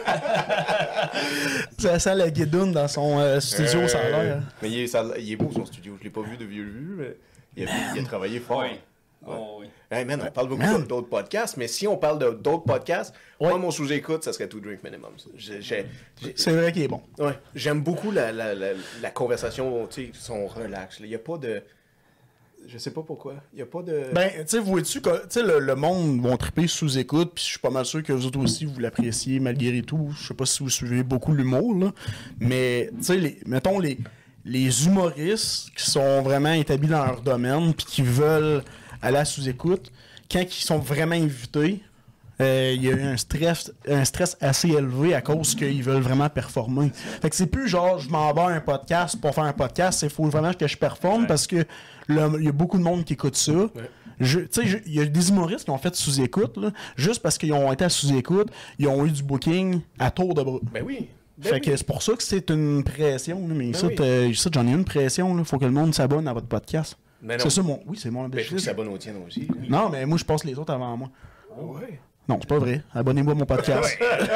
S2: Ça sent la guidoune dans son studio, ça a l'air.
S1: Mais il est beau son studio, je l'ai pas vu de vue, mais il a travaillé fort.
S3: Oui. Oh, oui.
S1: Hey man, on parle beaucoup
S2: Man.
S1: d'autres podcasts, mais si on parle d'autres podcasts,
S2: Ouais.
S1: moi, mon sous-écoute, ça serait Two Drink Minimum.
S2: C'est vrai qu'il est bon.
S1: Ouais, j'aime beaucoup la conversation, tu sais, son relax. Il n'y a pas de... Je sais pas pourquoi. Il n'y a pas de...
S2: Ben, tu sais, vois-tu, tu sais, le monde vont triper sous écoute, puis je suis pas mal sûr que vous autres aussi, vous l'appréciez malgré tout. Je sais pas si vous suivez beaucoup l'humour, là. Mais, tu sais, mettons, les humoristes qui sont vraiment établis dans leur domaine, puis qui veulent aller à sous-écoute, quand ils sont vraiment invités, il y a eu un stress assez élevé à cause qu'ils veulent vraiment performer. Fait que c'est plus genre, je m'en vais à un podcast pour faire un podcast, il faut vraiment que je performe parce que il y a beaucoup de monde qui écoute ça. Tu sais, il y a des humoristes qui ont fait sous-écoute, là, juste parce qu'ils ont été à sous-écoute, ils ont eu du booking à tour de bras.
S1: Ben oui.
S2: Fait que c'est pour ça que c'est une pression, là, mais ça,
S1: oui.
S2: j'en ai une pression, il faut que le monde s'abonne à votre podcast.
S1: Mais non.
S2: C'est ça oui, c'est mon
S1: Ben, il faut
S2: objectif.
S1: que ça s'abonne au tien aussi.
S2: Non, mais moi je passe les autres avant moi.
S1: Ouais.
S2: Non, c'est pas vrai. Abonnez-moi à mon podcast.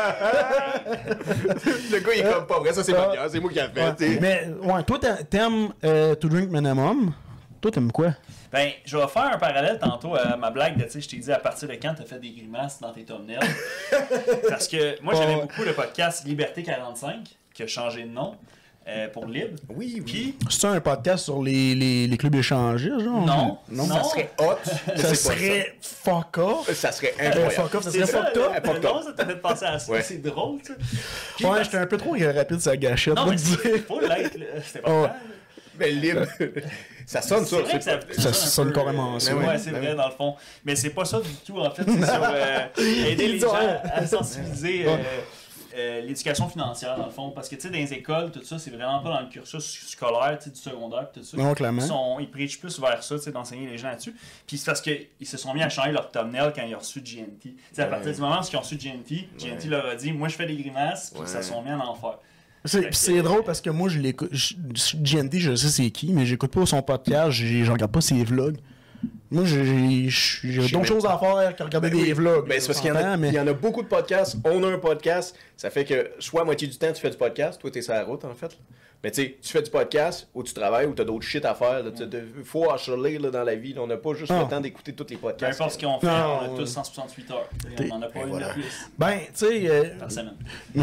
S1: Le gars, il est comme pas vrai, ça c'est ma gueule, c'est moi qui l'ai fait. tu sais.
S2: Mais, ouais, toi, t'aimes To Drink Minimum. Toi, t'aimes quoi?
S3: Ben, je vais faire un parallèle tantôt à ma blague de, tu sais, je t'ai dit à partir de quand t'as fait des grimaces dans tes thumbnails. Parce que moi, j'aimais beaucoup le podcast Liberté 45, qui a changé de nom pour Libre.
S1: Oui, oui.
S3: Puis,
S2: C'est un podcast sur les clubs échangistes, genre?
S3: non,
S2: Non,
S1: Ça serait hot, mais
S2: Ça
S1: c'est pas
S2: serait fuck off.
S1: ça. Ça serait incroyable.
S2: Fuck off, ça
S3: c'est
S2: serait
S3: ça,
S2: fucked up.
S3: le nom, ça t'a fait penser à ça.
S1: Ouais.
S3: C'est drôle, ça. Puis,
S2: Ouais, j'étais un peu trop rapide sur la gâchette.
S3: non,
S2: moi,
S3: mais
S2: de dire.
S3: c'est faut l'être, là. C'était pas
S2: Oh.
S3: grave.
S1: Mais libre. Ça sonne ça.
S3: C'est vrai que ça,
S2: Ça
S3: un
S2: sonne
S3: peu,
S2: carrément ça.
S3: Ouais,
S1: Ouais,
S3: c'est
S1: ben
S3: vrai,
S1: oui.
S3: dans le fond. Mais c'est pas ça du tout, en fait. C'est sur aider les gens à sensibiliser l'éducation financière, dans le fond. Parce que, tu sais, dans les écoles, tout ça, c'est vraiment pas dans le cursus scolaire, tu sais, du secondaire, tout ça.
S2: Non, clairement.
S3: Ils préachent plus vers ça, tu sais, d'enseigner les gens là-dessus. Puis c'est parce qu'ils se sont mis à changer leur thumbnail quand ils ont reçu GNT. Tu sais, à partir du moment où ils ont reçu GNT, GNT leur a dit, moi, je fais des grimaces, puis ça se sont mis à en faire.
S2: C'est drôle parce que moi, je l'écoute. GNT, je sais c'est qui, mais j'écoute pas son podcast, je regarde pas ses vlogs. Moi, j'ai d'autres choses à faire que regarder des vlogs.
S1: Ben, c'est parce qu'il y en a beaucoup de podcasts. On a un podcast. Ça fait que soit à moitié du temps, tu fais du podcast. Toi, t'es sur la route, en fait. Mais tu sais, tu fais du podcast ou tu travailles ou t'as d'autres shit à faire. Il faut acheler dans la vie. Là. On n'a pas juste le temps d'écouter tous les
S3: Peu
S1: podcasts.
S3: importe ce qu'on fait, on a tous 168 heures. On n'en a pas une de plus.
S2: Ben, tu sais.
S3: Par semaine.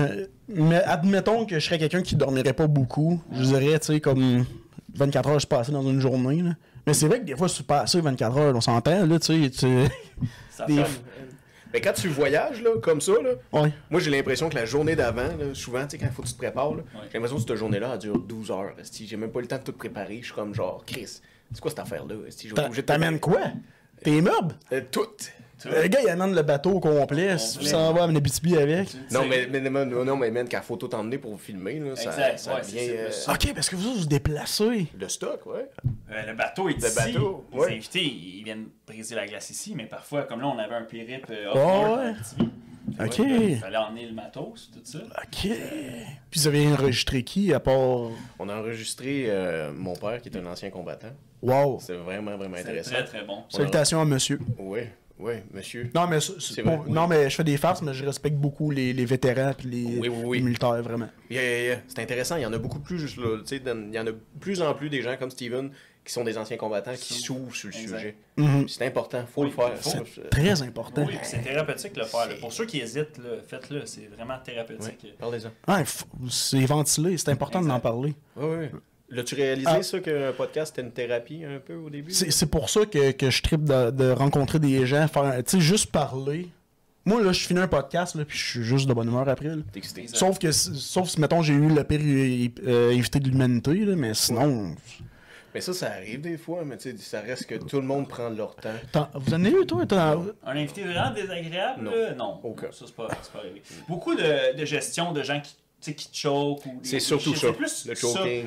S2: Mais admettons que je serais quelqu'un qui dormirait pas beaucoup. Je dirais, tu sais, comme 24 heures se passer dans une journée. Là. Mais c'est vrai que des fois, c'est pas assez 24 heures, on s'entend, là, tu sais.
S3: Ça
S2: des...
S3: fait...
S1: Mais quand tu voyages, là, comme ça, là,
S2: ouais.
S1: moi, j'ai l'impression que la journée d'avant, là, souvent, tu sais, quand il faut que tu te prépares, là, j'ai l'impression que cette journée-là, elle dure 12 heures. J'ai même pas le temps de tout préparer. Je suis comme genre, Chris, c'est quoi cette affaire-là?
S2: T'amènes quoi? Tes meubles?
S1: Tout.
S2: Le gars, il amène le bateau au complet, ça va à Abitibi avec.
S1: Non, mais man, quand faut tout emmener pour filmer, là, ça devient...
S2: Ok, parce que vous vous déplacez.
S1: Le stock, ouais.
S3: Le bateau est ici.
S1: Bateau,
S3: les
S1: ouais.
S3: invités, ils viennent briser la glace ici, mais parfois, comme là, on avait un périple
S2: ouais.
S3: Ok. Il fallait emmener le matos, tout ça.
S2: Ok. Puis vous avez enregistré qui, à part...
S1: On a enregistré mon père, qui est un ancien combattant.
S2: Wow.
S1: C'est vraiment, vraiment intéressant.
S3: Très, très bon.
S2: Salutations à monsieur.
S1: Oui, monsieur.
S2: Non, mais,
S1: vrai,
S2: non, mais je fais des farces, mais je respecte beaucoup les vétérans et les militaires, vraiment.
S1: C'est intéressant. Il y en a beaucoup plus, là, il y en a de plus en plus des gens comme Steven qui sont des anciens combattants qui s'ouvrent sur le sujet. C'est important, faut le faire.
S2: C'est très important.
S3: Oui, c'est thérapeutique le faire. Là. Pour ceux qui hésitent, faites-le. C'est vraiment thérapeutique.
S1: Oui, parlez-en.
S2: Ah, c'est ventilé, c'est important d'en parler.
S1: Oui. L'as-tu réalisé ça qu'un podcast c'était une thérapie un peu au début?
S2: C'est pour ça que je trippe de rencontrer des gens, faire, tu sais, juste parler. Moi, là, je finis un podcast, là, puis je suis juste de bonne humeur après. Là. Sauf si, mettons, j'ai eu le pire invité de l'humanité, là, mais sinon...
S1: Mais ça arrive des fois, mais tu sais, ça reste que tout le monde prend leur temps.
S2: Vous en avez eu, toi?
S3: Un invité vraiment désagréable? Non.
S1: Aucun.
S3: Ça, c'est pas arrivé. Beaucoup de gestion de gens qui te choke ou
S1: c'est surtout ça.
S3: C'est plus
S1: le choking.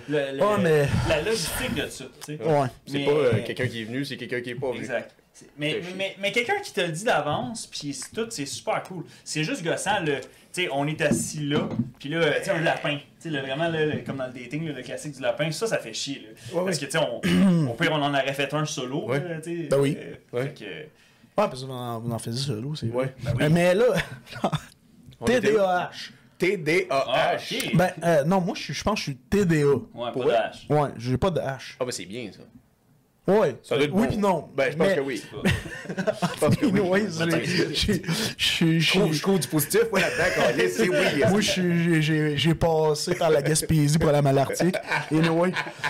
S3: La logistique de ça.
S1: C'est pas quelqu'un qui est venu, c'est quelqu'un qui est pas venu.
S3: Exact. Mais quelqu'un qui te le dit d'avance, puis tout, c'est super cool. C'est juste gossant, on est assis là, puis là, un lapin. Vraiment, comme dans le dating, le classique du lapin, ça fait chier. Là. Parce que, au pire, on en aurait fait un solo.
S2: Ouais. Ben oui.
S3: Parce
S2: que vous en faisiez solo, c'est
S1: vrai.
S3: Ben oui.
S2: Mais là, TDAH.
S1: TDAH.
S2: Ben, non, moi, je pense que je suis TDA.
S3: Ouais, pas de H.
S2: Ouais, j'ai pas de H.
S1: Ah, ben c'est bien, ça.
S2: Ouais.
S1: Ça doit être
S2: oui, puis non.
S1: Ben, je pense que oui. Je pense que oui. Je trouve du positif, moi, là-dedans, c'est oui.
S2: Moi, j'ai passé par la Gaspésie pour aller à Malartic. Anyway.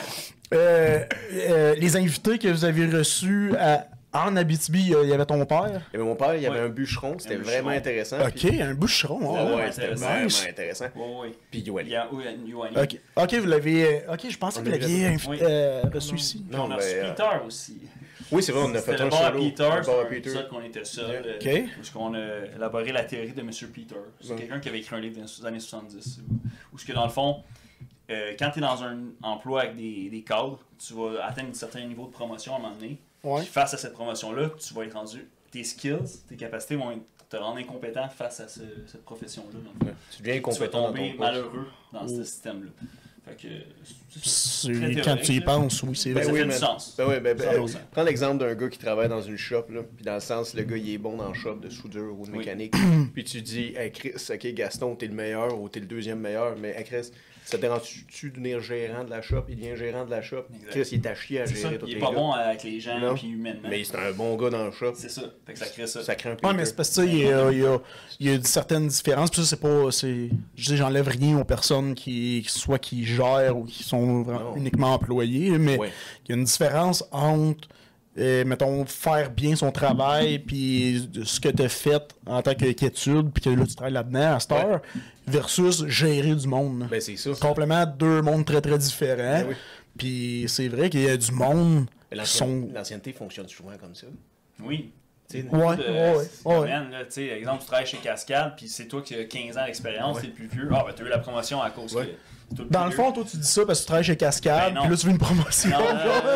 S2: Les invités que vous avez reçus en Abitibi, il y avait ton père.
S1: Il y avait mon père, il y avait un bûcheron, c'était vraiment intéressant.
S2: Ok, puis... un bûcheron.
S1: C'était vraiment intéressant. Puis Yoanni.
S2: Ok, vous l'avez. Ok, je pensais que vous l'aviez reçu ici.
S3: On a reçu Peter aussi.
S1: Oui, c'est vrai, on a fait un solo.
S3: C'est Peter, qu'on était seul. Parce qu'on a élaboré la théorie de M. Peter. C'est quelqu'un qui avait écrit un livre dans les années 70. Où ce que dans le fond, quand tu es dans un emploi avec des cadres, tu vas atteindre un certain niveau de promotion à un moment donné. Puis face à cette promotion-là, tu vas être rendu. Tes skills, tes capacités vont te rendre incompétent face à cette profession-là.
S1: Tu deviens incompétent.
S3: Tu vas tomber malheureux dans ce système-là. Fait que,
S2: quand tu y penses, oui, c'est vrai.
S3: Ça fait du sens.
S1: Prends l'exemple d'un gars qui travaille dans une shop, là, puis dans le sens, le gars, il est bon dans le shop de soudure ou de mécanique. Puis tu dis, hey Chris, ok, Gaston, t'es le meilleur ou t'es le deuxième meilleur, mais hey, Chris, ça te dérange-tu de devenir gérant de la shop? Il devient gérant de la shop. Exact. Chris, il est à chier à gérer tout les gars.
S3: Il est pas bon avec les gens, puis humainement.
S1: Mais c'est un bon gars dans le shop.
S3: C'est ça. Fait que ça crée ça.
S1: Ça crée un peu.
S2: Ouais, mais c'est parce que il y a certaines différences. Puis ça, c'est pas. Je dis, j'enlève rien aux personnes qui gèrent ou qui sont uniquement employés, mais il y a une différence entre. Mettons, faire bien son travail, puis ce que tu as fait en tant qu'étude, puis que là, tu travailles là-dedans à cette heure, versus gérer du monde.
S1: Ben, c'est ça.
S2: Complètement deux mondes très, très différents. Ben, Puis c'est vrai qu'il y a du monde qui sont...
S1: L'ancienneté fonctionne souvent comme ça.
S3: Oui. Man, là, exemple, tu travailles chez Cascade, puis c'est toi qui as 15 ans d'expérience, t'es le plus vieux. Ah, ben, t'as eu la promotion à cause que.
S2: Dans le fond, toi, tu dis ça parce que tu travailles chez Cascade, puis là, tu veux une promotion.
S3: Non.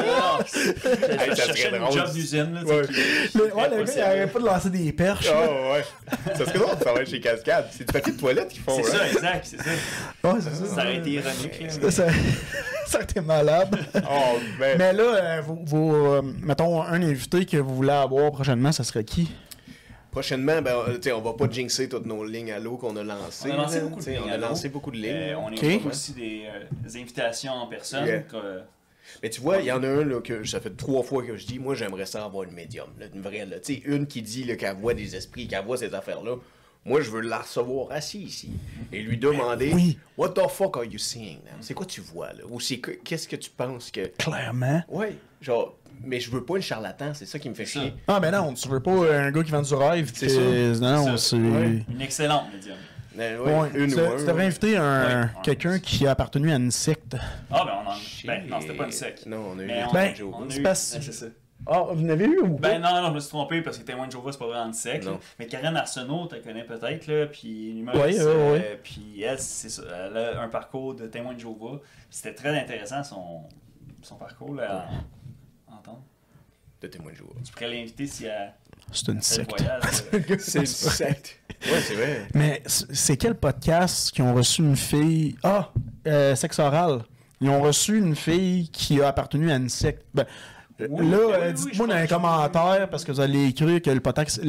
S3: Je cherchais une job d'usine. Là,
S2: le gars, il arrête pas de lancer des perches.
S1: Oh, ouais. Ça serait drôle de travailler chez Cascade. C'est du papier de toilette qu'ils font.
S3: C'est ça, exact, c'est ça.
S2: Ouais, c'est ça.
S3: Ça aurait été ironique.
S2: Ça aurait été malade. Mais là, mettons, un invité que vous voulez avoir prochainement, ça serait qui?
S1: Prochainement, on va pas jinxer toutes nos lignes à l'eau qu'on a lancées.
S3: On a lancé beaucoup de lignes. On a aussi des invitations en personne.
S1: Yeah. Mais tu vois, il y en a un là, que ça fait 3 fois que je dis, moi j'aimerais ça avoir une médium, là, une vraie, là, une qui dit qu'elle voit des esprits, qu'elle voit ces affaires-là. Moi, je veux la recevoir assis ici et lui demander What the fuck are you seeing? C'est quoi tu vois là? Ou qu'est-ce que tu penses que.
S2: Clairement.
S1: Oui, genre. Mais je veux pas une charlatan, c'est ça qui me fait chier.
S2: Ah, ben non, tu veux pas un gars qui vend du rêve.
S1: C'est ça.
S2: Non, c'est.
S3: Une excellente médium.
S2: Tu devrais inviter quelqu'un qui a appartenu à une secte.
S3: Ah, ben on en. Ben, non, c'était pas une secte.
S1: Non, on a eu.
S2: C'est ça. Ah, vous n'avez eu ou pas?
S3: Ben non, je me suis trompé parce que Témoin de Jéhovah, c'est pas vraiment une secte. Mais Karen Arsenault, tu la connais peut-être, là, puis une humoriste. Puis elle, c'est ça, elle a un parcours de Témoin de Jéhovah. C'était très intéressant son parcours là, à entendre.
S1: De Témoin de Jéhovah.
S3: Tu pourrais l'inviter si elle.
S2: C'est une secte.
S1: C'est une secte. Ouais, c'est vrai.
S2: Mais c'est quel podcast qui ont reçu une fille. Sexe oral. Ils ont reçu une fille qui a appartenu à une secte. Ben, dites-moi dans les commentaires, parce que vous allez écrire que le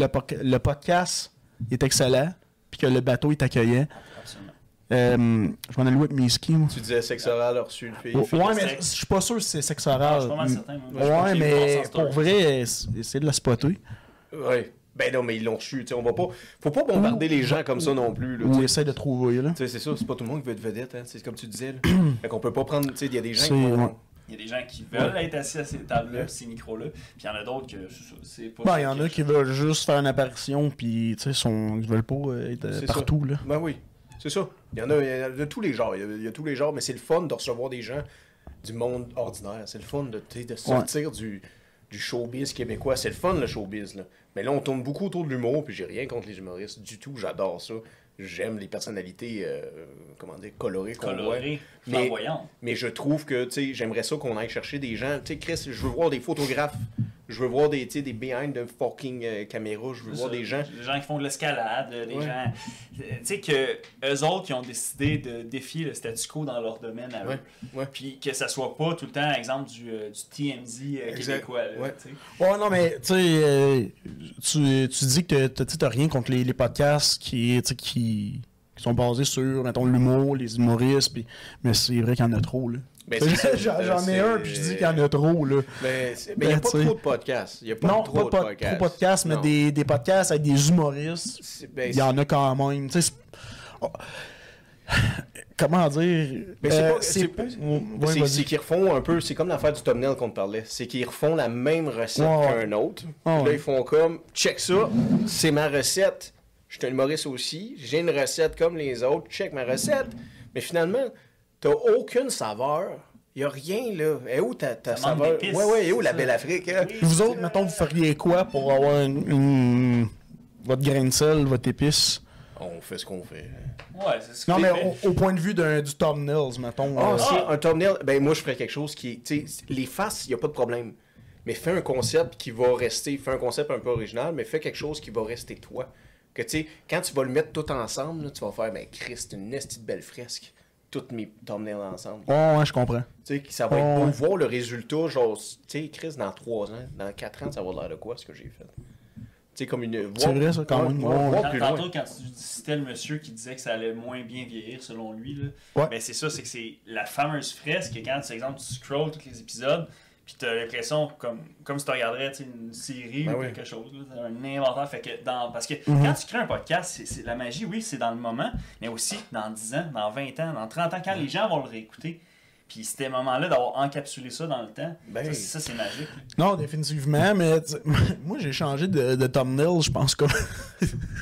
S2: podcast est excellent, puis que le bateau est accueillant.
S3: Absolument.
S2: Je vais en aller avec mes skis, moi.
S1: Tu disais Sexe oral a reçu une fille.
S2: Ouais, mais je suis pas sûr que c'est Sexe oral.
S3: Je suis pas mal certain.
S2: Ouais, mais pour vrai, c'est de la spotter.
S1: Ouais. Ben non, mais ils l'ont reçu. On va pas. Faut pas bombarder les gens comme ça non plus. Là,
S2: ou essayer de trouver, là.
S1: C'est ça, c'est pas tout le monde qui veut être vedette, hein. C'est comme tu disais. Là. Fait qu'on peut pas prendre. Il y a des gens qui vont.
S3: Il y a des gens qui veulent être assis à ces tables-là, ces micros-là, puis il y en a d'autres que c'est pas.
S2: Ben, il y en a qui veulent juste faire une apparition, puis ils veulent pas être partout, là.
S1: Ben oui, c'est ça. Il y en a de tous les genres. Il y a tous les genres, mais c'est le fun de recevoir des gens du monde ordinaire. C'est le fun de sortir du showbiz québécois. C'est le fun, le showbiz, là. Mais là, on tourne beaucoup autour de l'humour, puis j'ai rien contre les humoristes du tout. J'adore ça. J'aime les personnalités, colorées qu'on voit.
S3: Flamboyantes.
S1: Mais je trouve que, j'aimerais ça qu'on aille chercher des gens. Tu sais, Chris, je veux voir des photographes. Je veux voir des behind the fucking caméra. Je veux voir des gens.
S3: Des gens qui font de l'escalade. Des gens. Tu sais, que eux autres qui ont décidé de défier le statu quo dans leur domaine à eux.
S1: Ouais.
S3: Puis que ça soit pas tout le temps, exemple, du TMZ québécois.
S2: Ouais, non, mais tu dis que t'as rien contre les podcasts qui sont basés sur, mettons, l'humour, les humoristes. Mais c'est vrai qu'il y en a trop, là. J'en ai un, puis je dis qu'il y en a trop, là.
S1: Mais il n'y a pas trop de podcasts. Il n'y a pas trop de
S2: podcasts, mais des podcasts avec des humoristes, il y en a quand même. Comment dire?
S1: C'est qu'ils refont un peu, c'est comme l'affaire du thumbnail qu'on te parlait. C'est qu'ils refont la même recette qu'un autre. Là, ils font comme, check ça, c'est ma recette. Je suis un humoriste aussi, j'ai une recette comme les autres, check ma recette. Mais finalement, t'as aucune saveur. Y a rien, là. Et où ta saveur? Ouais, et où la belle Afrique? Hein?
S2: Vous autres, mettons, vous feriez quoi pour avoir votre grain de sel, votre épice?
S1: On fait ce qu'on fait.
S3: Ouais, c'est ce que
S2: non, mais au point de vue du thumbnail, mettons.
S1: Un thumbnail, ben moi, je ferais quelque chose qui est... Tu sais, les faces, y a pas de problème. Mais fais un concept qui va rester... Fais un concept un peu original, mais fais quelque chose qui va rester toi. Que, tu sais, quand tu vas le mettre tout ensemble, là, tu vas faire, ben, Christ, une nestie de belle fresque. Toutes mes thumbnails ensemble.
S2: Ouais, je comprends.
S1: Tu sais, ça va être beau. Voir le résultat, genre, tu sais, Chris, dans 3 ans, dans 4 ans, ça va l'air de quoi, ce que j'ai fait. Tu sais, comme une...
S2: C'est vrai, ça, quand même.
S3: Tantôt, quand tu citais le monsieur qui disait que ça allait moins bien vieillir, selon lui, là, ben c'est ça, c'est que c'est la fameuse fresque, que quand, par exemple, tu scrolls tous les épisodes, puis t'as l'impression, comme si tu regarderais une série ou quelque chose, là, un inventaire. Fait que parce que quand tu crées un podcast, c'est la magie, oui, c'est dans le moment, mais aussi dans 10 ans, dans 20 ans, dans 30 ans, quand les gens vont le réécouter. Puis ces moments-là, d'avoir encapsulé ça dans le temps, ça c'est magique.
S2: Non, définitivement, mais moi j'ai changé de thumbnail, je pense, comme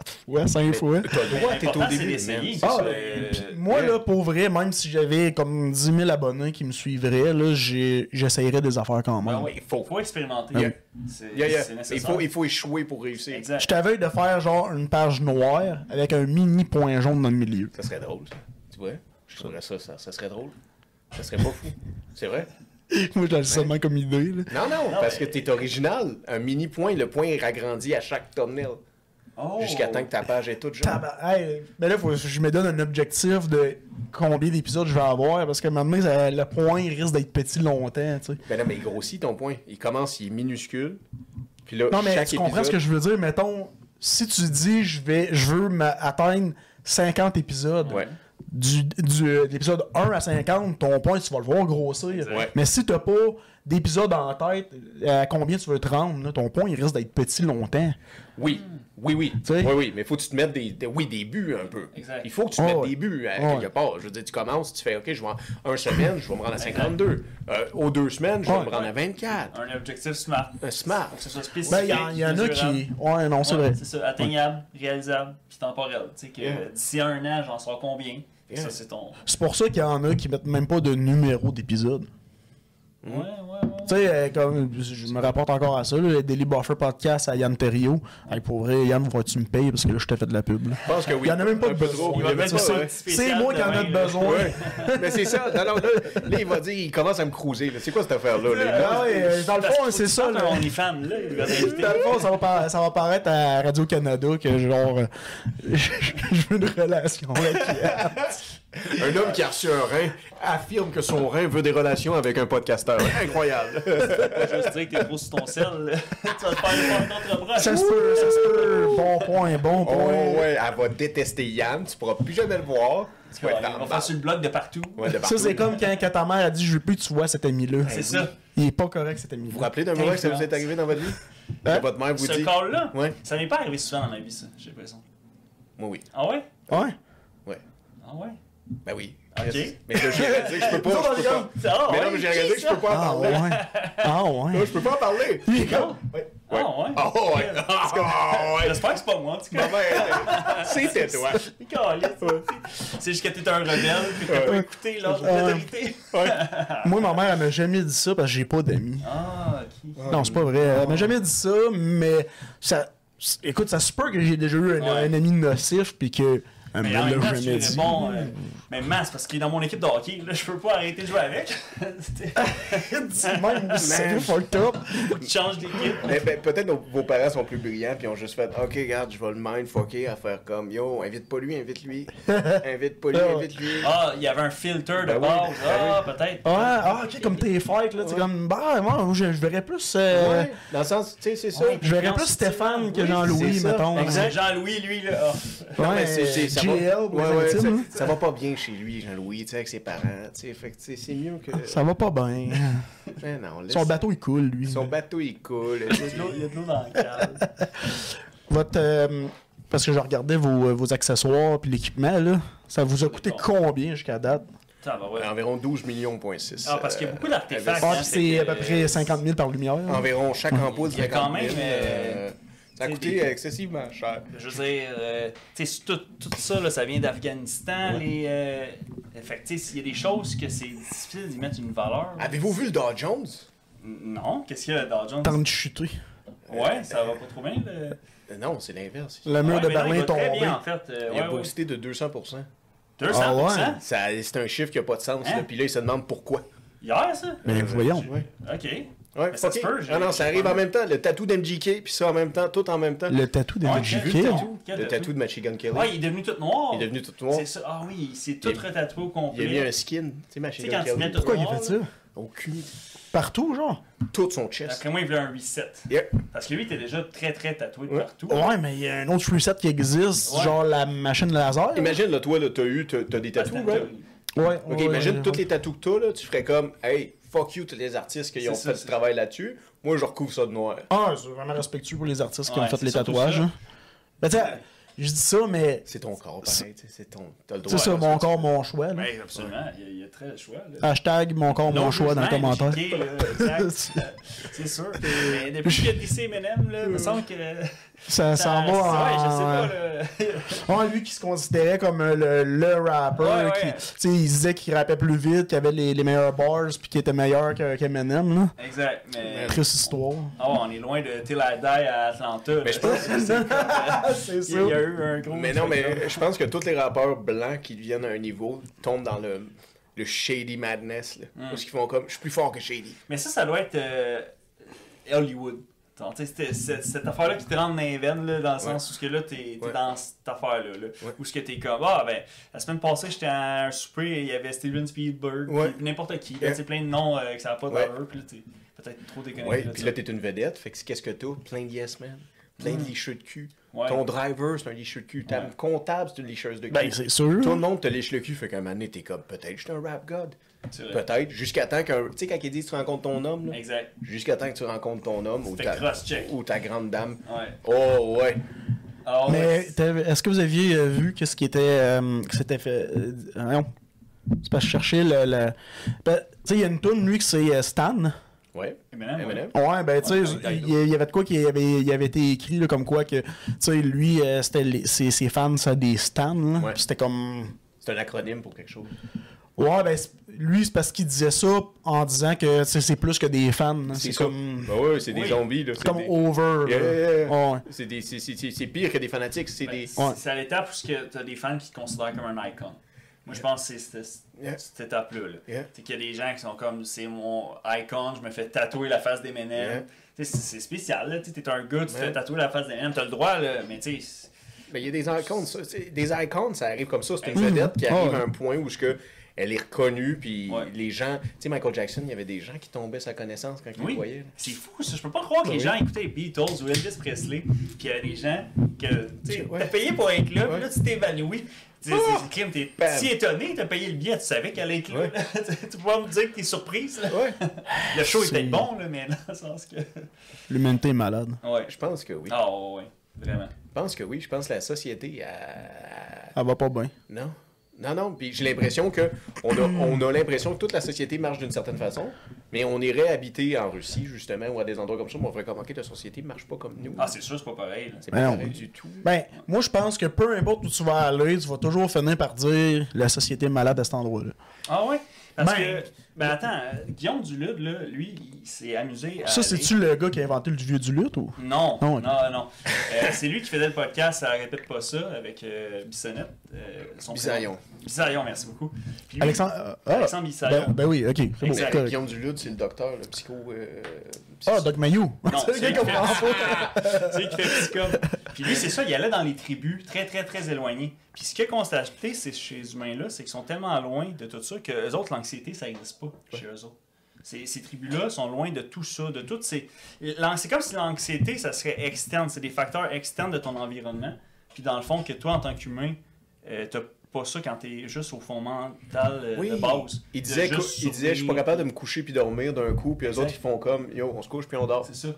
S2: fois, 5 fois.
S1: T'as le droit, t'es au
S3: L'important, c'est
S1: début.
S3: d'essayer.
S1: man.
S2: Ah,
S3: ça.
S2: puis moi, là, pour vrai, même si j'avais comme 10 000 abonnés qui me suivraient, là, j'essayerais des affaires quand même.
S3: Ben oui, faut expérimenter.
S1: Yeah.
S3: C'est
S1: C'est
S3: nécessaire.
S1: il faut échouer pour réussir.
S3: Exact.
S2: Je t'avais de faire genre une page noire avec un mini point jaune dans le milieu.
S1: Ça serait drôle, ça. Tu vois? Je trouverais ça serait drôle. Ça serait pas fou. C'est vrai?
S2: Moi, je l'ai seulement comme idée. Là.
S1: Non, parce que t'es original. Un mini point, le point est agrandi à chaque thumbnail.
S3: Oh.
S1: Jusqu'à temps que ta page est toute jaune.
S2: Hey, mais là, faut que je me donne un objectif de combien d'épisodes je vais avoir parce que maintenant, le point risque d'être petit longtemps. Tu sais.
S1: Ben non, mais il grossit ton point. Il commence, il est minuscule. Puis là,
S2: Non, mais
S1: chaque
S2: tu comprends
S1: épisode...
S2: ce que je veux dire? Mettons, si tu dis je veux atteindre 50 épisodes.
S1: Ouais.
S2: De l'épisode 1 à 50, ton point, tu vas le voir grossir.
S1: Ouais.
S2: Mais si t'as pas d'épisode en tête, à combien tu veux te rendre, là, ton point, il risque d'être petit longtemps.
S1: Oui.
S2: Tu sais?
S1: Oui, mais faut que tu te mettes des buts un peu.
S3: Exact.
S1: Il faut que tu te mettes
S2: ouais.
S1: des buts à quelque part. Je veux dire, tu commences, tu fais, OK, je vais en 1 semaine, je vais me rendre à 52. Aux 2 semaines, je vais me rendre à 24.
S3: Un objectif smart.
S1: Un smart.
S3: Faut que ce soit spécifique.
S2: Ben, il y en a qui. Ouais, non, c'est vrai.
S3: C'est ça, atteignable, réalisable, puis temporel. Tu sais, que
S1: Yeah.
S3: d'ici 1 an, j'en sors combien?
S1: Yeah.
S3: Ça, c'est ton.
S2: C'est pour ça qu'il y en a qui mettent même pas de numéro d'épisode.
S3: Ouais.
S2: Tu sais, comme je me rapporte encore à ça, là, le Daily Buffer Podcast à Yann Thériault. Hey, pour vrai, Yann, vas-tu me payer parce que là, je t'ai fait de la pub. Là.
S1: Je pense que oui.
S2: Il y en a même pas
S1: Un
S2: de
S1: peu
S2: besoin.
S1: trop.
S3: Il va
S1: Il y en a
S3: mettre
S1: pas,
S3: ça
S1: ouais.
S2: C'est moi qui en ai besoin.
S1: Ouais. Mais c'est ça. Non, là, il va dire, il commence à me cruiser. Là. C'est quoi cette affaire-là? Là?
S2: Ah ouais, dans le fond, c'est ça.
S3: Là.
S2: Là.
S3: On est fan, là. Il va t'inviter.
S2: Dans le fond, ça va paraître à Radio-Canada que genre, je veux une relation avec Yann.
S1: Un homme qui a reçu un rein affirme que son rein veut des relations avec un podcasteur. Incroyable.
S3: Pas juste dire que t'es trop sur ton sel. là. Tu vas te faire une contre-bras.
S2: Ça se peut. Bon point.
S1: Oh ouais, elle va détester Yann, tu pourras plus jamais le voir. Tu vas être
S3: On va faire sur le blog de partout.
S1: Ouais, de
S2: Ça,
S1: partout.
S2: c'est comme quand ta mère a dit je veux plus que tu vois cet ami-là.
S3: C'est ça.
S2: Il est pas correct cet
S1: Vous vous
S2: ami-là.
S1: rappelez d'un moment que ça vous est arrivé dans votre vie? Que votre mère vous
S3: Ce
S1: dit...
S3: call-là,
S1: Ouais.
S3: ça m'est pas arrivé souvent dans ma vie, ça, j'ai l'impression.
S1: Moi, oui.
S3: Ah ouais?
S2: Ouais.
S1: Ouais.
S3: Ah ouais?
S1: Ben oui.
S3: Ok.
S1: Mais là, j'ai réalisé que je peux pas. Je peux pas.
S3: Ah
S1: Mais
S3: ouais?
S1: non, mais j'ai réalisé que je peux pas en
S2: Ah
S1: parler.
S2: ouais. Ah ouais.
S1: Là, je peux pas en parler.
S2: Il est con.
S1: Ouais.
S3: Ah ouais?
S1: Oh ouais. Ah ouais.
S3: J'espère que c'est pas moi, en tout
S1: Ma
S3: cas.
S1: mère, c'était toi.
S3: C'est juste que t'es un rebelle puis que t'as pas écouté l'ordre d'autorité.
S2: Moi, ma mère, elle m'a jamais dit ça parce que j'ai pas d'amis.
S3: Ah, ok.
S2: Non, c'est pas vrai. Elle m'a jamais dit ça, mais ça. Écoute, ça se peut que j'ai déjà eu un ami nocif puis que. Elle
S3: Mais
S2: me
S3: en
S2: l'a
S3: même temps, tu
S2: jamais
S3: lui
S2: dit.
S3: réponds, mais Mas, parce qu'il est dans mon équipe de hockey, là, je peux pas arrêter de jouer avec.
S2: Dis même, c'est fucked up.
S3: Faut que tu changes d'équipe.
S1: Mais ben, peut-être vos parents sont plus brillants puis ont juste fait OK, regarde, je vais le mindfucker à faire comme yo, invite pas lui, invite lui. Invite pas lui, invite lui.
S3: Ah, il y avait un filter de
S1: Ben oui,
S3: base.
S1: ben
S3: Ah, peut-être.
S2: Ok, comme tes fêtes, là. Tu comme, bah, moi, je verrais plus.
S1: Ouais. Dans le sens, tu sais, c'est ça.
S3: Ouais.
S2: Je verrais plus Stéphane que Jean-Louis,
S1: c'est ça.
S2: mettons.
S3: Exact. Jean-Louis, lui, là. ah.
S1: Non, mais ça va,
S2: GL, pour les
S1: ouais,
S2: intimes,
S1: ça,
S2: hein.
S1: ça va pas bien chez lui, Jean-Louis, tu sais, avec ses parents, tu sais, fait que tu sais, c'est mieux que...
S2: Ça va pas bien.
S1: Mais non, laisse-
S2: Son bateau, il coule, lui.
S1: Son bateau, il coule.
S3: Il y a de l'eau dans le cadre.
S2: Votre. Parce que je regardais vos accessoires puis l'équipement, là. Ça vous a coûté combien jusqu'à date?
S3: Ça va, ouais.
S1: Environ 12 millions, point 6.
S3: Ah, parce qu'il y a beaucoup d'artefacts.
S2: Ah,
S3: hein,
S2: puis c'est à peu
S3: que,
S2: près 50 000 par lumière.
S1: Environ chaque ampoule,
S3: Il y a
S1: 50
S3: quand même,
S1: 000, ça a
S3: t'sais,
S1: coûté excessivement cher.
S3: Je veux dire, tu sais, tout ça, là, ça vient d'Afghanistan. Fait que, tu sais, il y a des choses que c'est difficile d'y mettre une valeur.
S1: Avez-vous vu le Dow Jones?
S3: Non, qu'est-ce qu'il y a dans Jones?
S2: Temps de chuter.
S3: Ouais, ça va pas trop bien.
S1: Non, c'est l'inverse.
S2: Le mur de
S3: Ouais, mais non,
S2: Berlin
S3: il
S2: est
S3: va très
S2: tombé.
S3: bien, en fait.
S1: Il a
S3: Ouais, ouais.
S1: boosté de 200%.
S3: 200%?
S2: Ah ouais?
S1: C'est un chiffre qui a pas de sens,
S3: Hein?
S1: là. Puis là, il se demande pourquoi.
S3: Hier, ça?
S2: Mais voyons.
S1: Ouais.
S3: Ok.
S1: Ouais,
S3: Mais ça se
S1: fucké.
S3: peut, j'ai-
S1: Ah non, ça arrive en même temps. Le tatou d'MGK, puis ça en même temps, tout en même temps.
S2: Le tatou des
S3: Ouais,
S2: MGK.
S3: quel tatou? Quel
S1: Le tatou de Machine Kelly.
S3: Ouais, il est devenu tout noir.
S1: Il est devenu tout noir.
S3: C'est ça. Ah oui, c'est tout
S1: Il-
S3: retatoué au complet.
S1: Il a mis un skin, tu sais, Machine
S3: Tu sais, quand tu mets
S1: Kelly.
S3: tout
S2: Pourquoi il a
S3: noir,
S2: fait ça?
S3: là,
S1: Aucune idée.
S2: Partout, genre?
S1: Tout son chest.
S3: Après moi, il voulait un reset.
S1: Yeah.
S3: Parce que lui, il était déjà très très tatoué de
S1: Ouais.
S3: partout.
S2: Ouais, mais il y a un autre reset qui existe,
S3: Ouais.
S2: genre la machine laser.
S1: Imagine, là, toi, là, t'as des
S3: Ah,
S1: tatous,
S3: c'était une
S1: right?
S3: théorie.
S2: Ouais.
S1: Ok,
S2: ouais,
S1: imagine
S2: ouais.
S1: tous les tatous que t'as, là, tu ferais comme, hey, fuck you, tous les artistes qui ont
S3: C'est ça,
S1: fait
S3: c'est
S1: du travail là-dessus. Moi, je recouvre ça de noir.
S2: Ah, c'est vraiment respectueux pour les artistes qui ont
S3: Ouais,
S2: fait
S3: c'est
S2: les
S3: surtout
S2: tatouages.
S3: ça.
S2: hein. Ben, tu sais, je dis ça, mais...
S1: C'est ton corps, pareil. T'as le droit.
S2: C'est ça, mon corps, mon choix. Là.
S3: Oui, absolument. Il y a très le choix. Là.
S2: Hashtag mon corps, mon choix dans les commentaires.
S3: C'est sûr. Mais depuis qu'il y a DC M&M, là, il me semble que...
S2: Ça s'en va en...
S3: Ouais, je sais pas, là.
S2: Lui qui se considérait comme le rapper, qui il disait qu'il rappait plus vite, qu'il avait les meilleurs bars, puis qu'il était meilleur qu'Eminem, là.
S3: Exact, mais...
S2: Triste histoire.
S3: Oh, on est loin de Till I Die à Atlanta.
S1: Mais je pense que
S2: c'est ça.
S3: Il y a eu un gros...
S1: Mais non, mais je pense que tous les rappeurs blancs qui viennent à un niveau tombent dans le shady madness, là. Parce qu'ils font comme, je suis plus fort que shady.
S3: Mais ça doit être Hollywood. Cette affaire-là qui te rentre dans les veines, là, dans le sens où que là, t'es dans cette affaire-là. Là, où ce que t'es comme, la semaine passée, j'étais à un souper et il y avait Steven Spielberg, puis n'importe qui, là, plein de noms que ça n'a pas d'allure, puis là, t'es peut-être trop déconnecté.
S1: Ouais, puis là, t'es une vedette, fait que qu'est-ce que t'as? Plein de yes men, plein de licheux de cul. Ton driver, c'est un licheux de cul. Ta comptable, c'est une licheuse de cul.
S2: Ben, c'est sûr.
S1: Tout le monde te liche le cul, fait qu'à un moment donné, t'es comme, peut-être je suis un rap god. Peut-être, jusqu'à temps que, tu sais, quand ils disent tu rencontres ton homme, là,
S3: exact.
S1: Jusqu'à temps que tu rencontres ton homme ou ta grande dame.
S3: Ouais.
S1: Oh, ouais.
S3: Oh,
S2: mais est-ce que vous aviez vu qu'est-ce qui était que c'était fait non. C'est parce que je cherchais tu sais, il y a une toune, lui, que c'est Stan.
S1: Ouais.
S3: Eminem.
S2: Ouais, ben, tu sais, il y avait de quoi qui avait été écrit, là, comme quoi que, tu sais, lui, c'était ses fans, ça des Stan, là.
S1: Ouais.
S2: Puis c'était comme.
S1: C'est un acronyme pour quelque chose.
S2: Ouais, ben, lui, c'est parce qu'il disait ça en disant que c'est plus que des fans. C'est comme.
S1: Ben ouais, c'est des zombies, là.
S2: C'est comme over.
S1: Yeah.
S2: Ouais.
S1: C'est pire que des fanatiques. C'est des.
S3: C'est à l'étape où tu as des fans qui te considèrent comme un icon. Moi, je pense que c'est cette étape-là. Là. C'est qu'il y a des gens qui sont comme, c'est mon icon, je me fais tatouer la face d'Eminem. C'est spécial, là. T'es un gars, tu te fais tatouer la face d'Eminem, t'as le droit, là, mais tu sais.
S1: Mais il y a des icônes, ça. Des icônes, ça arrive comme ça. C'est une vedette qui arrive à un point où elle est reconnue, puis les gens... Tu sais, Michael Jackson, il y avait des gens qui tombaient sa connaissance quand ils le voyaient.
S3: C'est fou, ça. Je peux pas croire que les gens écoutaient les Beatles ou Elvis Presley, puis il y avait des gens que... Tu t'as payé pour être là, puis là, tu t'évanouis. C'est crime, t'es si étonné, t'as payé le billet, tu savais qu'elle allait être là. Tu pourras me dire que t'es surprise, là. Le show était bon, là, mais dans le sens que...
S2: L'humanité est malade.
S3: Ouais.
S1: Je pense que oui.
S3: Ah ouais, vraiment.
S1: Je pense que oui. Je pense que la société...
S2: Elle va pas bien.
S1: Non. Non, puis j'ai l'impression que on a l'impression que toute la société marche d'une certaine façon, mais on irait habiter en Russie, justement, ou à des endroits comme ça, mais on ferait comme, OK, la société ne marche pas comme nous.
S3: Ah, c'est sûr, c'est pas pareil. Là.
S1: C'est pas pareil du tout.
S2: Ben, moi, je pense que peu importe où tu vas aller, tu vas toujours finir par dire la société est malade à cet endroit-là.
S3: Ah ouais? Parce que, attends, Guillaume Duluth, là, lui, il s'est amusé à...
S2: Ça, c'est-tu le gars qui a inventé le vieux Duluth, ou?
S3: Non. C'est lui qui faisait le podcast, ça répète pas ça, avec Bissonnette.
S1: Bissaillon.
S3: Bissaillon, merci beaucoup. Puis lui,
S2: Alexandre
S3: Bissaillon.
S2: Ben oui, ok.
S3: Exact.
S2: Bon,
S1: Guillaume Duluth, c'est le docteur, le psycho...
S2: Doc Mayou.
S3: Non, c'est lui qui fait psychome. Puis lui, c'est ça, il allait dans les tribus très, très, très éloignées. Puis ce qu'il a constaté, c'est chez ces humains-là, c'est qu'ils sont tellement loin de tout ça que eux autres, l'anxiété, ça n'existe pas chez eux autres. Ces tribus-là sont loin de tout ça, de toutes ces... C'est comme si l'anxiété, ça serait externe. C'est des facteurs externes de ton environnement. Puis dans le fond, que toi, en tant qu'humain, t'as pas ça quand t'es juste au fond mental de base.
S1: Il disait, je suis pas capable de me coucher puis dormir d'un coup, puis eux autres, ils font comme, yo, on se couche puis on dort.
S3: C'est ça.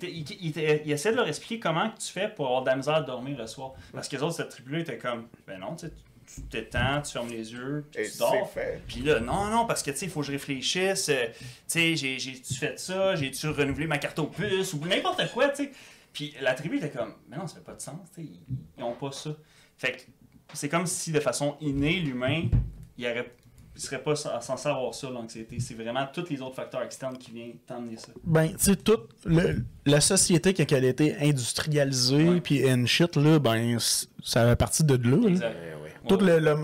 S3: Il essaie de leur expliquer comment tu fais pour avoir de la misère à dormir le soir. Parce que les autres, cette tribu-là, étaient comme, ben non, tu t'étends, tu fermes les yeux, puis tu dors. Puis là, non, parce que, tu sais, il faut que je réfléchisse. Tu sais, j'ai-tu fait ça? J'ai-tu renouvelé ma carte aux puces? Ou n'importe quoi, tu sais. Puis la tribu était comme, mais non, ça fait pas de sens, tu sais, ils ont pas ça. Fait que c'est comme si, de façon innée, l'humain, il serait pas censé avoir ça, l'anxiété. C'est vraiment tous les autres facteurs externes qui viennent t'emmener ça.
S2: Ben, tu sais, toute la société, quand elle a été industrialisée, puis and shit, là, ben, ça fait partie de là.
S3: Exact.
S2: Toute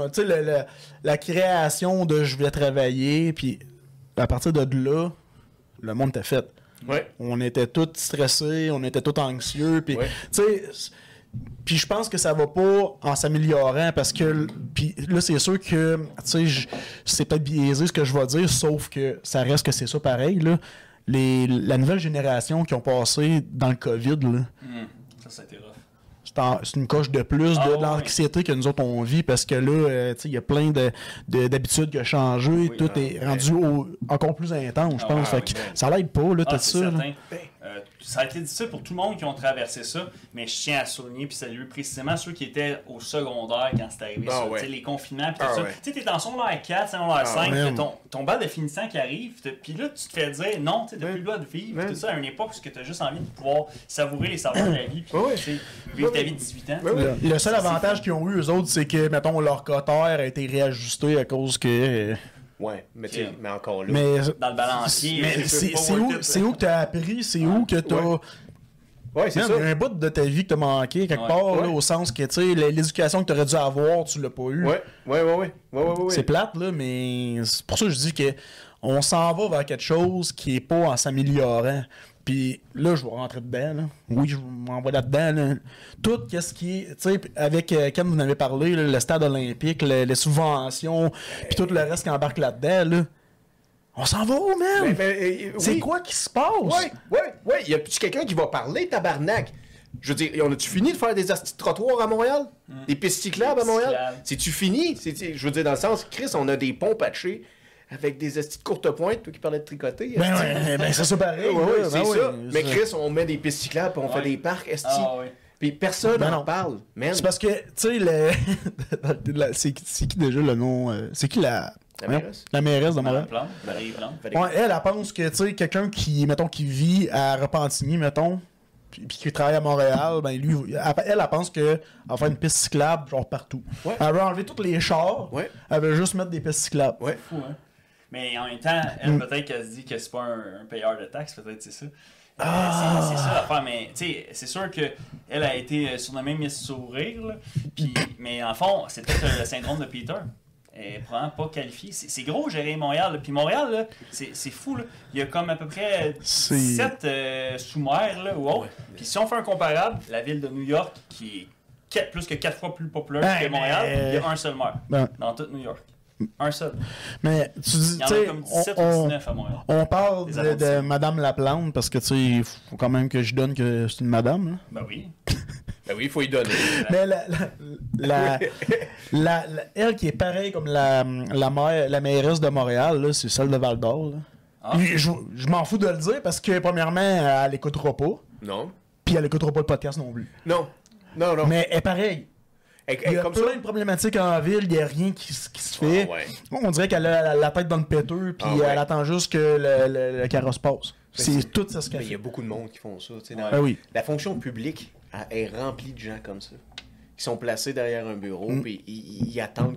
S2: la création de je vais travailler, puis à partir de là, le monde était fait.
S1: Ouais.
S2: On était tous stressés, on était tous anxieux, puis, tu sais... Puis je pense que ça va pas en s'améliorant parce que puis là c'est sûr que tu sais c'est peut-être biaisé ce que je vais dire, sauf que ça reste que c'est ça pareil là. La nouvelle génération qui ont passé dans le COVID là.
S3: Ça a été rough.
S2: C'est une coche de plus de l'anxiété que nous autres on vit parce que là il y a plein d'habitudes qui ont changé, tout est rendu encore plus intense, je pense. Fait que ça l'aide pas là, tout ça.
S3: ça a été difficile pour tout le monde qui ont traversé ça, mais je tiens à souligner puis saluer précisément ceux qui étaient au secondaire quand c'est arrivé, ça, les confinements puis tout ça. Tu sais, t'es en secondaire 4, secondaire 5, ton bal de finissant qui arrive, puis là, tu te fais dire non, tu n'as plus le droit de vivre, tout ça à une époque où tu as juste envie de pouvoir savourer les savoirs de la vie, puis vivre ta vie de 18 ans.
S2: Le seul avantage qu'ils ont eu, eux autres, c'est que, mettons, leur quota a été réajusté à cause que...
S1: Ouais, mais encore là.
S3: Dans le balancier.
S2: C'est où que t'as appris, c'est où que t'as...
S1: Ouais, c'est ça.
S2: Il y a un bout de ta vie que t'as manqué quelque part, là, au sens que, tu sais, l'éducation que t'aurais dû avoir, tu l'as pas eu.
S1: Ouais.
S2: C'est plate, là, mais c'est pour ça que je dis que on s'en va vers quelque chose qui est pas en s'améliorant. Puis là, je vais rentrer dedans, là. Oui, je m'envoie là-dedans, là. Tout ce qui est, tu sais, avec quand vous en avez parlé, là, le stade olympique, les subventions, puis tout le reste qui embarque là-dedans, là. On s'en va où, man? C'est quoi qui se passe?
S1: Ouais. Y a-tu quelqu'un qui va parler, tabarnak? Je veux dire, on a-tu fini de faire des astis de trottoirs à Montréal? Des pistes cyclables à Montréal? C'est-tu fini? Je veux dire, dans le sens, Chris, on a des ponts patchés avec des astis de courte pointe, toi qui parlais de tricoter.
S2: Ben c'est ça pareil.
S1: C'est ça. Mais Chris, on met des pistes cyclables, puis on fait des parcs, esti. Puis personne n'en parle, man.
S2: C'est parce que, tu sais, c'est qui déjà le nom? C'est qui la mairesse? La mairesse de Montréal. Ouais, elle pense que, tu sais, quelqu'un qui, mettons, qui vit à Repentigny, mettons, puis qui travaille à Montréal, ben lui, elle pense que va faire une piste cyclable, genre partout. Elle veut enlever tous les chars, elle veut juste mettre des pistes cyclables.
S3: Fou, hein? Mais en même temps, elle, peut-être qu'elle se dit que c'est pas un payeur de taxes, peut-être c'est ça. C'est ça l'affaire, mais tu sais, c'est sûr qu'elle a été surnommée Miss Sourire, là, mais en fond, c'est peut-être le syndrome de Peter. Elle est probablement pas qualifiée. C'est gros gérer Montréal, là. Puis Montréal, là, c'est fou, là. Il y a comme à peu près 17 sous-mers, là, ou autre. Puis si on fait un comparable, la ville de New York, qui est plus que 4 fois plus populaire que Montréal, il y a un seul maire dans toute New York. Un seul.
S2: Mais tu dis,
S3: il y en a comme 17 ou 19 à Montréal.
S2: On parle de Madame Laplante parce que tu sais, il faut quand même que je donne que c'est une madame. Là.
S3: Ben oui.
S1: Ben oui, il faut y donner.
S2: Mais elle qui est pareille comme la mairesse de Montréal, là, c'est celle de Val d'Or. Je m'en fous de le dire parce que premièrement, elle écoutera pas.
S1: Non.
S2: Puis elle écoutera pas le podcast non plus.
S1: Non.
S2: Mais elle est pareille. Il y a plein de problématiques en ville, il n'y a rien qui se fait. On dirait qu'elle a la tête dans le péteux, puis elle attend juste que le carrosse passe. C'est tout ça ce qu'elle fait.
S1: Il y a beaucoup de monde qui font ça. La fonction publique est remplie de gens comme ça, qui sont placés derrière un bureau, puis ils attendent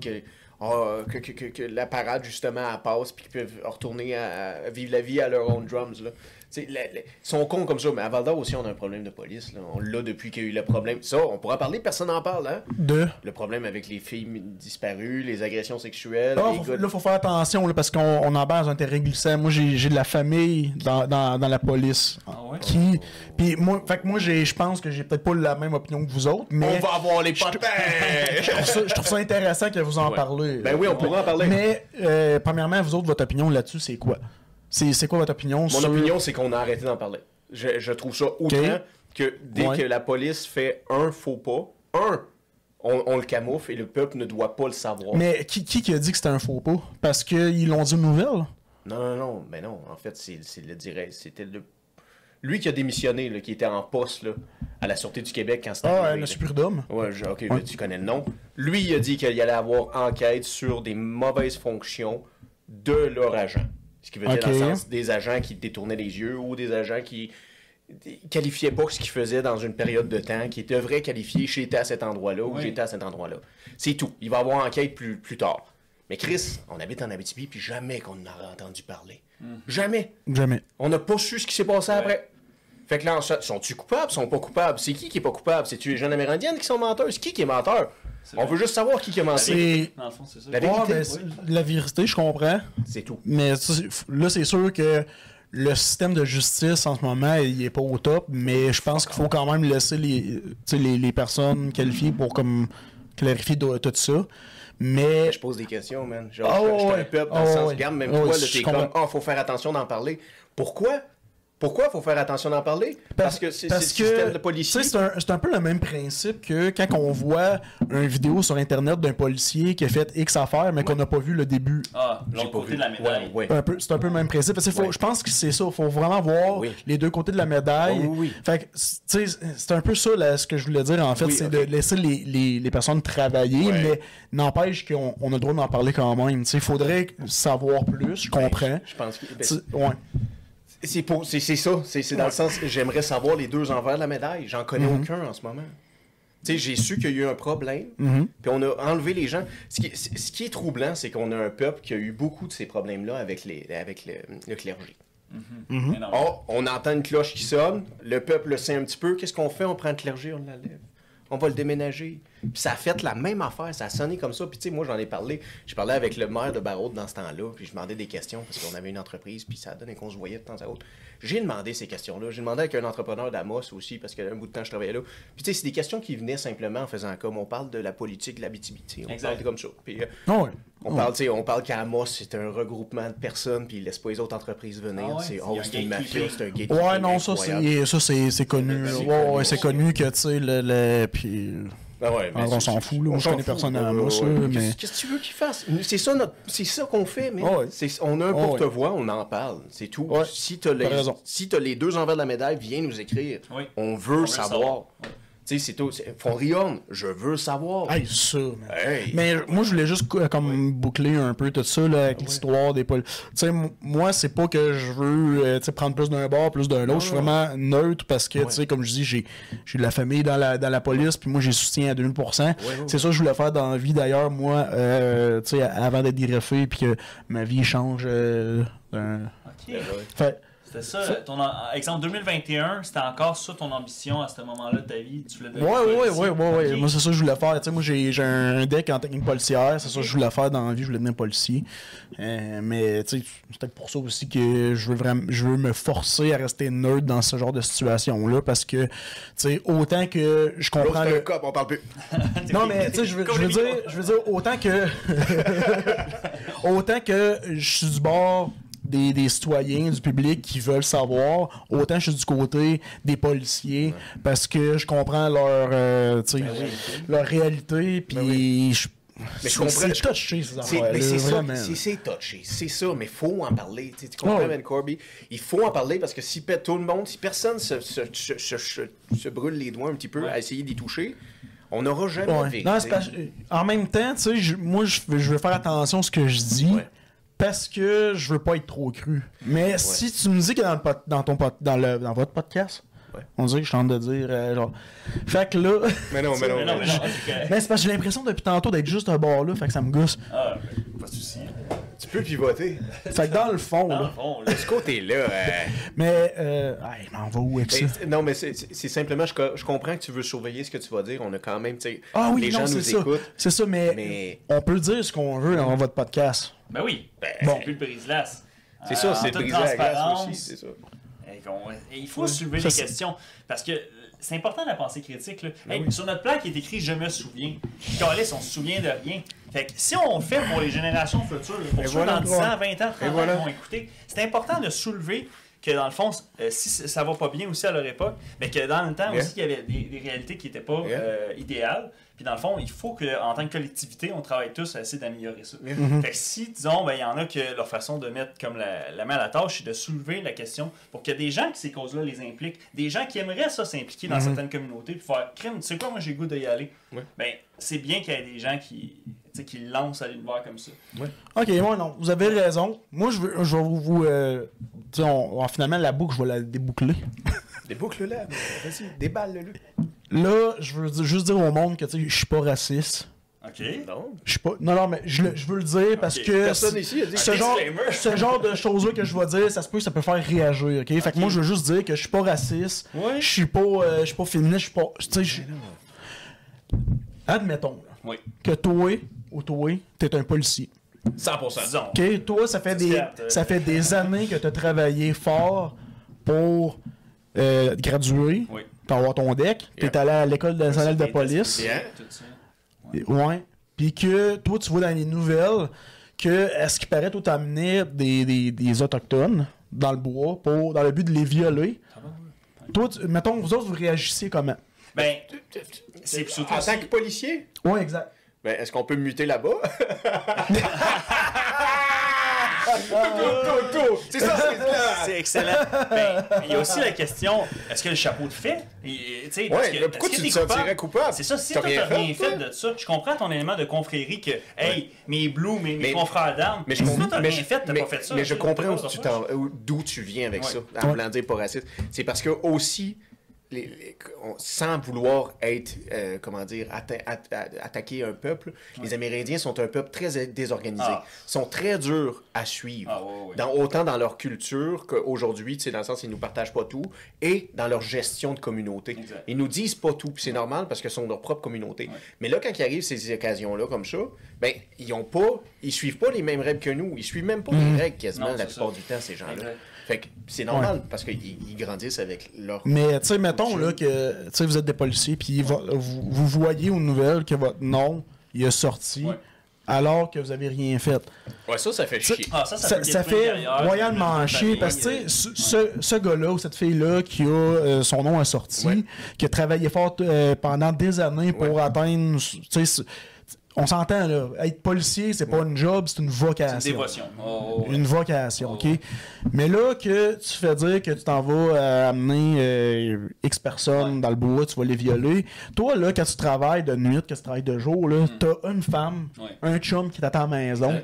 S1: que la parade, justement, elle passe, puis qu'ils peuvent retourner à vivre la vie à leur own drums. Là. Ils sont cons comme ça, mais à Val-d'Or aussi, on a un problème de police. Là. On l'a depuis qu'il y a eu le problème. Ça, on pourra parler, personne n'en parle. Hein? Le problème avec les filles disparues, les agressions sexuelles.
S2: Là, il faut faire attention là, parce qu'on embarque dans un terrain glissant. Moi, j'ai de la famille dans la police. Puis moi, je pense que j'ai peut-être pas la même opinion que vous autres. Mais
S1: on va avoir les potins!
S2: je trouve ça intéressant que vous en parlez.
S1: Ben oui, on pourra en parler.
S2: Mais, premièrement, vous autres, votre opinion là-dessus, c'est quoi? C'est quoi votre opinion?
S1: Mon opinion, c'est qu'on a arrêté d'en parler. Je trouve ça autant que dès que la police fait un faux pas, on le camoufle et le peuple ne doit pas le savoir.
S2: Mais qui a dit que c'était un faux pas? Parce qu'ils l'ont dit aux nouvelles?
S1: Non. Mais non, en fait, c'est le direct. C'était lui qui a démissionné, là, qui était en poste là, à la Sûreté du Québec quand c'était arrivé.
S2: M. Prud'homme.
S1: Tu connais le nom. Lui, il a dit qu'il allait avoir enquête sur des mauvaises fonctions de leur agent. Ce qui veut dire dans le sens des agents qui détournaient les yeux ou des agents qui qualifiaient pas ce qu'ils faisaient dans une période de temps, qui devraient qualifier j'étais à cet endroit-là ou j'étais à cet endroit-là. C'est tout. Il va y avoir enquête plus tard. Mais Chris, on habite en Abitibi puis jamais qu'on en a entendu parler. Jamais. On n'a pas su ce qui s'est passé après. Fait que là, sont-tu coupables? Sont pas coupables? C'est qui est pas coupable? C'est-tu les jeunes amérindiennes qui sont menteurs? C'est qui est menteur? On veut juste savoir qui a menti.
S3: Dans le fond, c'est ça.
S2: La vérité, la vérité, je comprends.
S1: C'est tout.
S2: Mais là, c'est sûr que le système de justice, en ce moment, il est pas au top. Mais je pense qu'il faut quand même laisser les personnes qualifiées pour comme clarifier tout ça. Mais
S1: je pose des questions, man. Genre, je suis un peuple dans le sens, regarde, même toi, là, t'es comme, faut faire attention d'en parler. Pourquoi? Pourquoi il faut faire attention d'en parler? Parce que c'est le système de policier.
S2: C'est un peu le même principe que quand on voit une vidéo sur Internet d'un policier qui a fait X affaires, mais qu'on n'a pas vu le début.
S3: Ah, l'autre côté de la médaille.
S2: C'est un peu le même principe. Je pense que c'est ça. Il faut vraiment voir les deux côtés de la médaille. Fait que, c'est un peu ça là, ce que je voulais dire, en fait. C'est de laisser les personnes travailler, mais n'empêche qu'on a le droit d'en parler quand même. Il faudrait savoir plus, je comprends.
S1: Je pense que... C'est ça. C'est dans le sens, j'aimerais savoir les deux envers de la médaille. J'en connais aucun en ce moment. Tu sais, j'ai su qu'il y a eu un problème, puis on a enlevé les gens. Ce qui est troublant, c'est qu'on a un peuple qui a eu beaucoup de ces problèmes-là avec le clergé. Or, on entend une cloche qui sonne, le peuple le sait un petit peu. Qu'est-ce qu'on fait? On prend le clergé, on l'enlève. On va le déménager. Puis ça a fait la même affaire, ça a sonné comme ça. Puis tu sais, moi j'en ai parlé. J'ai parlé avec le maire de Barraud dans ce temps-là, puis je demandais des questions parce qu'on avait une entreprise, puis ça a donné qu'on se voyait de temps à autre. J'ai demandé ces questions-là. J'ai demandé avec un entrepreneur d'Amos aussi, parce qu'un bout de temps je travaillais là. Puis tu sais, c'est des questions qui venaient simplement en faisant comme on parle de la politique de l'Abitibi. On parle comme ça. Puis on parle qu'à Amos, c'est un regroupement de personnes, puis ils laissent pas les autres entreprises venir. C'est une mafia, c'est un gatekeeping.
S2: Ouais, non, ça c'est connu. Ouais, c'est connu que tu sais, puis. On s'en fout, là. Moi, je connais personne à Amos, mais...
S1: Qu'est-ce que tu veux qu'ils fassent? C'est ça qu'on fait, mais on a un porte-voix, on en parle, c'est tout. Si t'as les deux envers de la médaille, viens nous écrire. On veut savoir. Tu sais, c'est tout. Fondrium, je veux savoir.
S2: Hey, ça, mais moi, je voulais juste comme boucler un peu tout ça là, avec l'histoire des policiers. Tu sais, moi, c'est pas que je veux prendre plus d'un bord, plus d'un autre. Je suis vraiment neutre parce que, tu sais, comme je dis, j'ai de la famille dans la police, puis moi, j'ai soutien à 2000%. C'est ça que je voulais faire dans la vie. D'ailleurs, moi, tu sais, avant d'être greffé, puis que ma vie change
S3: C'était ça, exemple 2021, c'était encore ça ton ambition à ce moment-là de ta vie? Tu voulais devenir
S2: policier? Ouais. Moi, c'est ça que je voulais faire. Tu sais, moi, j'ai un deck en technique policière, c'est ça que je voulais faire dans la vie, je voulais devenir policier. Mais, tu sais, c'est peut-être pour ça aussi que je veux me forcer à rester neutre dans ce genre de situation-là, parce que, tu sais, autant que je comprends...
S1: Là, cop, on parle plus.
S2: Non, mais, tu sais, je veux dire, autant que... autant que je suis du bord... Des citoyens, du public qui veulent savoir, autant je suis du côté des policiers, parce que je comprends leur réalité, puis
S1: mais je comprends.
S2: C'est touché, ces affaires-là.
S1: C'est touché, c'est ça, mais il faut en parler. Tu comprends, Ben Corby? Il faut en parler parce que si personne se brûle les doigts un petit peu à essayer d'y toucher, on n'aura jamais vécu.
S2: En même temps, tu sais, moi, je veux faire attention à ce que je dis. Parce que je veux pas être trop cru. Mais si tu me dis que dans votre podcast, on dirait que je suis en train de dire genre. Fait que là.
S1: Mais non.
S2: Mais c'est parce que j'ai l'impression depuis tantôt d'être juste un bord là, fait que ça me gosse.
S3: Ah, pas de soucis.
S1: Tu peux pivoter.
S2: Fait que dans le fond,
S1: de ce côté-là.
S2: Mais m'en va où avec ça?
S1: Non, mais c'est simplement, je comprends que tu veux surveiller ce que tu vas dire. On a quand même, tu sais, les gens nous écoutent.
S2: C'est ça, mais on peut dire ce qu'on veut dans votre podcast.
S3: Ben oui, c'est plus le brise-glace.
S1: C'est ça, c'est briser la glace aussi, c'est ça.
S3: Il faut soulever les questions, parce que c'est important la pensée critique. Là. Sur notre plaque, il est écrit « Je me souviens ». Calisse, on se souvient de rien. Fait que si on le fait pour les générations futures, pour ceux dans 10 ans, 20 ans, 30 ans qui vont écouter, c'est important de soulever que dans le fond, si ça va pas bien aussi à leur époque, mais que dans le temps aussi, il y avait des réalités qui n'étaient pas idéales. Puis dans le fond, il faut qu'en tant que collectivité, on travaille tous à essayer d'améliorer ça. Fait que si, disons, il y en a que leur façon de mettre comme la main à la tâche, c'est de soulever la question pour que des gens qui ces causes-là les impliquent, des gens qui aimeraient ça s'impliquer dans certaines communautés, puis faire crime, tu sais quoi, moi j'ai le goût d'y aller. Ben, c'est bien qu'il y ait des gens qui lancent à l'univers comme ça.
S2: Ok, non, vous avez raison. Moi, je vais vous finalement, la boucle, je vais la déboucler.
S1: Déboucle-la, vas-y, déballe-le.
S2: Là, je veux juste dire au monde que je suis pas raciste.
S3: OK.
S1: Non.
S2: Je suis pas. Non, mais je veux le dire parce que.
S1: Personne ici a dit
S2: ce genre de choses-là que je vais dire, ça peut faire réagir, OK? Fait que moi, je veux juste dire que je suis pas raciste. Je suis pas féministe, je suis pas. Tu sais, admettons que toi, t'es un policier.
S1: 100%.
S2: OK, toi, ça fait des années que t'as travaillé fort pour graduer. Avoir ton deck, t'es allé à l'école nationale de police. Ouais. Puis que toi, tu vois dans les nouvelles que, à ce qui paraît, toi, t'amenais des Autochtones dans le bois dans le but de les violer. Toi, mettons, vous autres, vous réagissez comment?
S3: Ben, c'est surtout...
S1: En tant que policier?
S2: Oui, exact.
S1: Ben, est-ce qu'on peut me muter là-bas? C'est ça,
S3: c'est excellent. Ben, il y a aussi la question, est-ce que le chapeau te fait?
S1: Ouais, pourquoi tu te sentirais coupable?
S3: C'est ça, si toi t'as rien fait de ça, je comprends ton élément de confrérie que, hey, mes blues, mes confrères d'armes, mais si toi t'as rien fait, t'as pas fait ça.
S1: Mais je comprends d'où tu viens avec ça, en voulant dire pas raciste. C'est parce que aussi, sans vouloir être, attaquer un peuple, les Amérindiens sont un peuple très désorganisé. Sont très durs à suivre. Autant dans leur culture qu'aujourd'hui, dans le sens ils nous partagent pas tout, et dans leur gestion de communauté. Exact. Ils nous disent pas tout, puis c'est normal parce que ce sont leur propre communauté. Mais là, quand il arrive ces occasions-là comme ça, ben, ils suivent pas les mêmes règles que nous. Ils suivent même pas les règles quasiment la plupart du temps, ces gens-là. Exact. Fait que c'est normal parce qu'ils grandissent avec leur...
S2: Mais tu sais, mettons là que vous êtes des policiers puis vous voyez aux nouvelles que votre nom il est sorti alors que vous avez rien fait.
S1: Ouais, ça fait chier.
S2: Ça fait moyennement chier parce que ce gars-là ou cette fille-là qui a son nom assorti, qui a travaillé fort pendant des années pour atteindre... On s'entend, là. Être policier, c'est pas une job, c'est une vocation.
S3: C'est une dévotion.
S2: Une vocation, OK? Mais là, que tu fais dire que tu t'en vas amener X personnes dans le bois, tu vas les violer. Toi, là, quand tu travailles de nuit, que tu travailles de jour, là, t'as une femme, un chum qui t'attend à la maison.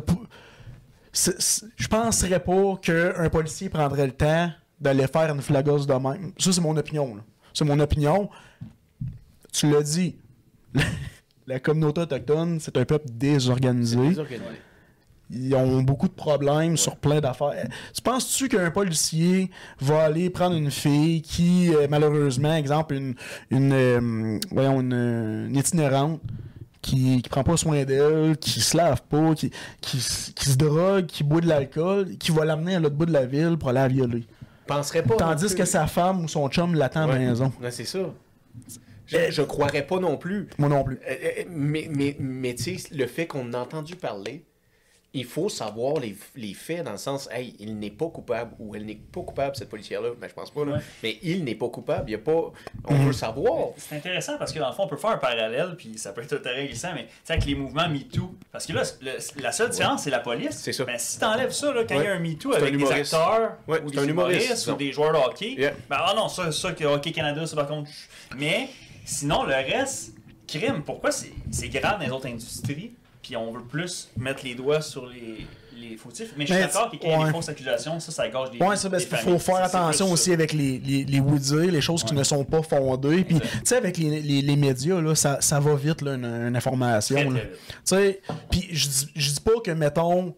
S2: Je penserais pas qu'un policier prendrait le temps d'aller faire une flagosse de même. Ça, c'est mon opinion, là. C'est mon opinion. Tu l'as dit. La communauté autochtone, c'est un peuple désorganisé. Ils ont beaucoup de problèmes sur plein d'affaires. Tu penses-tu qu'un policier va aller prendre une fille qui, malheureusement, exemple, une itinérante, qui prend pas soin d'elle, qui se lave pas, qui se drogue, qui boit de l'alcool, qui va l'amener à l'autre bout de la ville pour aller la violer?
S1: Penserais pas.
S2: Tandis que sa femme ou son chum l'attend à la maison.
S1: Ouais, c'est ça. Je croirais pas non plus.
S2: Moi non plus.
S1: Mais tu sais, le fait qu'on a entendu parler, il faut savoir les faits dans le sens, hey, il n'est pas coupable ou elle n'est pas coupable, cette policière-là. Ben, je pense pas, là. Mais il n'est pas coupable. Il y a pas... On veut le savoir.
S3: C'est intéressant parce que dans le fond, on peut faire un parallèle, puis ça peut être intéressant, mais tu sais, avec les mouvements MeToo. Parce que là, la seule différence, c'est la police. C'est ça. Ben, si t'enlèves ça, là, quand il y a un MeToo avec des acteurs, ou des humoristes, ou des joueurs de hockey, ben non, ça, que Hockey Canada, ça par contre. Mais sinon, le reste, crime. Pourquoi c'est grave dans les autres industries? Puis on veut plus mettre les doigts sur les fautifs. Mais je suis d'accord que quand il y a des fausses accusations, ça gâche des familles. Il faut
S2: faire attention aussi avec les oui-dire, les choses qui ne sont pas fondées. Puis, tu sais, avec les médias, là, ça va vite, là, une information. Tu sais, puis je dis pas que, mettons,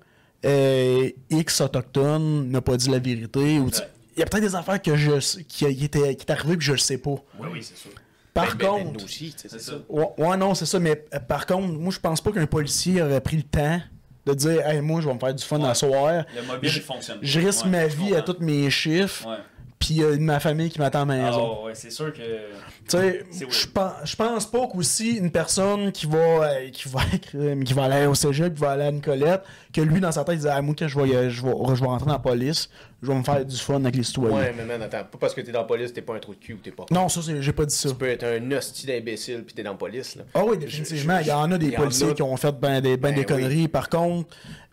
S2: X autochtone n'a pas dit la vérité. Ou il y a peut-être des affaires qui est arrivé que je le sais pas.
S3: Oui, c'est sûr.
S2: Par contre,
S1: nous aussi, c'est ça.
S2: Ouais, non, c'est ça. Mais par contre, moi, je pense pas qu'un policier aurait pris le temps de dire, hey, moi, je vais me faire du fun à soir.
S3: Le mobile fonctionne.
S2: Je risque ma vie à tous mes chiffres. Puis il y a ma famille qui m'attend à la maison.
S3: Ah ouais, c'est sûr que...
S2: Tu sais, je pense pas qu'aussi une personne qui va aller au cégep, qui va aller à Nicolette, que lui, dans sa tête, il dit, ah, moi, quand je vais rentrer dans la police, je vais me faire du fun avec les citoyens.
S1: Ouais, mais man, attends, pas parce que t'es dans la police, t'es pas un trou de cul ou t'es pas...
S2: Non, ça, j'ai pas dit ça.
S1: Tu peux être un hostie d'imbécile pis t'es dans la police, là.
S2: Ah oui, définitivement, il y en a des policiers qui ont fait des conneries. Oui. Par contre,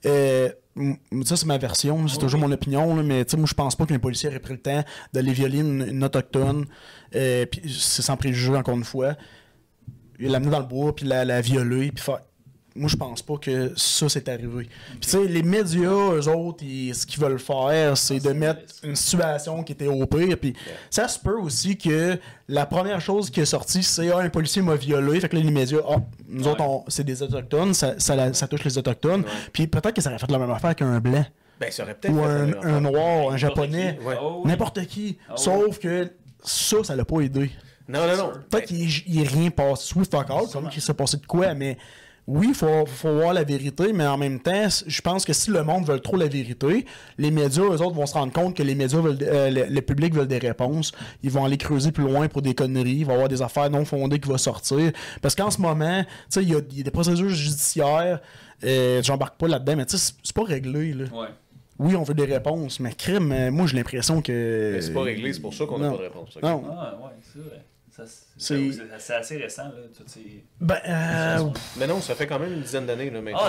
S2: ça, c'est ma version, c'est toujours mon opinion, là, mais moi, je pense pas qu'un policier aurait pris le temps d'aller violer une autochtone, puis c'est sans préjugé, encore une fois, l'amener dans le bois, puis la violer, puis faire... Moi, je pense pas que ça, c'est arrivé. Puis, tu sais, les médias, eux autres, ce qu'ils veulent faire, c'est de mettre une situation qui était au pire. Puis, ça se peut aussi que la première chose qui est sortie, c'est un policier m'a violé. Fait que là, les médias, nous autres, c'est des Autochtones, ça touche les Autochtones. Puis, peut-être que ça aurait fait la même affaire qu'un Blanc.
S1: Ben, ça aurait peut-être
S2: ou un Noir, un Japonais. N'importe qui. Sauf que ça l'a pas aidé.
S1: Non.
S2: Peut-être qu'il est rien passé. Swift encore, comme qu'il s'est passé de quoi, mais. Oui, il faut voir la vérité, mais en même temps, je pense que si le monde veut trop la vérité, les médias, eux autres, vont se rendre compte que les médias veulent, le public veut des réponses. Ils vont aller creuser plus loin pour des conneries. Il va y avoir des affaires non fondées qui vont sortir. Parce qu'en ce moment, tu sais, il y a des procédures judiciaires. J'embarque pas là-dedans, mais tu sais, c'est pas réglé, là.
S3: Ouais.
S2: oui, on veut des réponses, mais crime, moi j'ai l'impression que...
S1: Mais c'est pas réglé, c'est pour ça qu'on n'a pas de réponse. Okay.
S2: Non.
S3: Ah, ouais, c'est vrai. C'est assez récent, là, toutes ces...
S2: Ben,
S1: mais non, ça fait quand même une dizaine d'années, là, maintenant.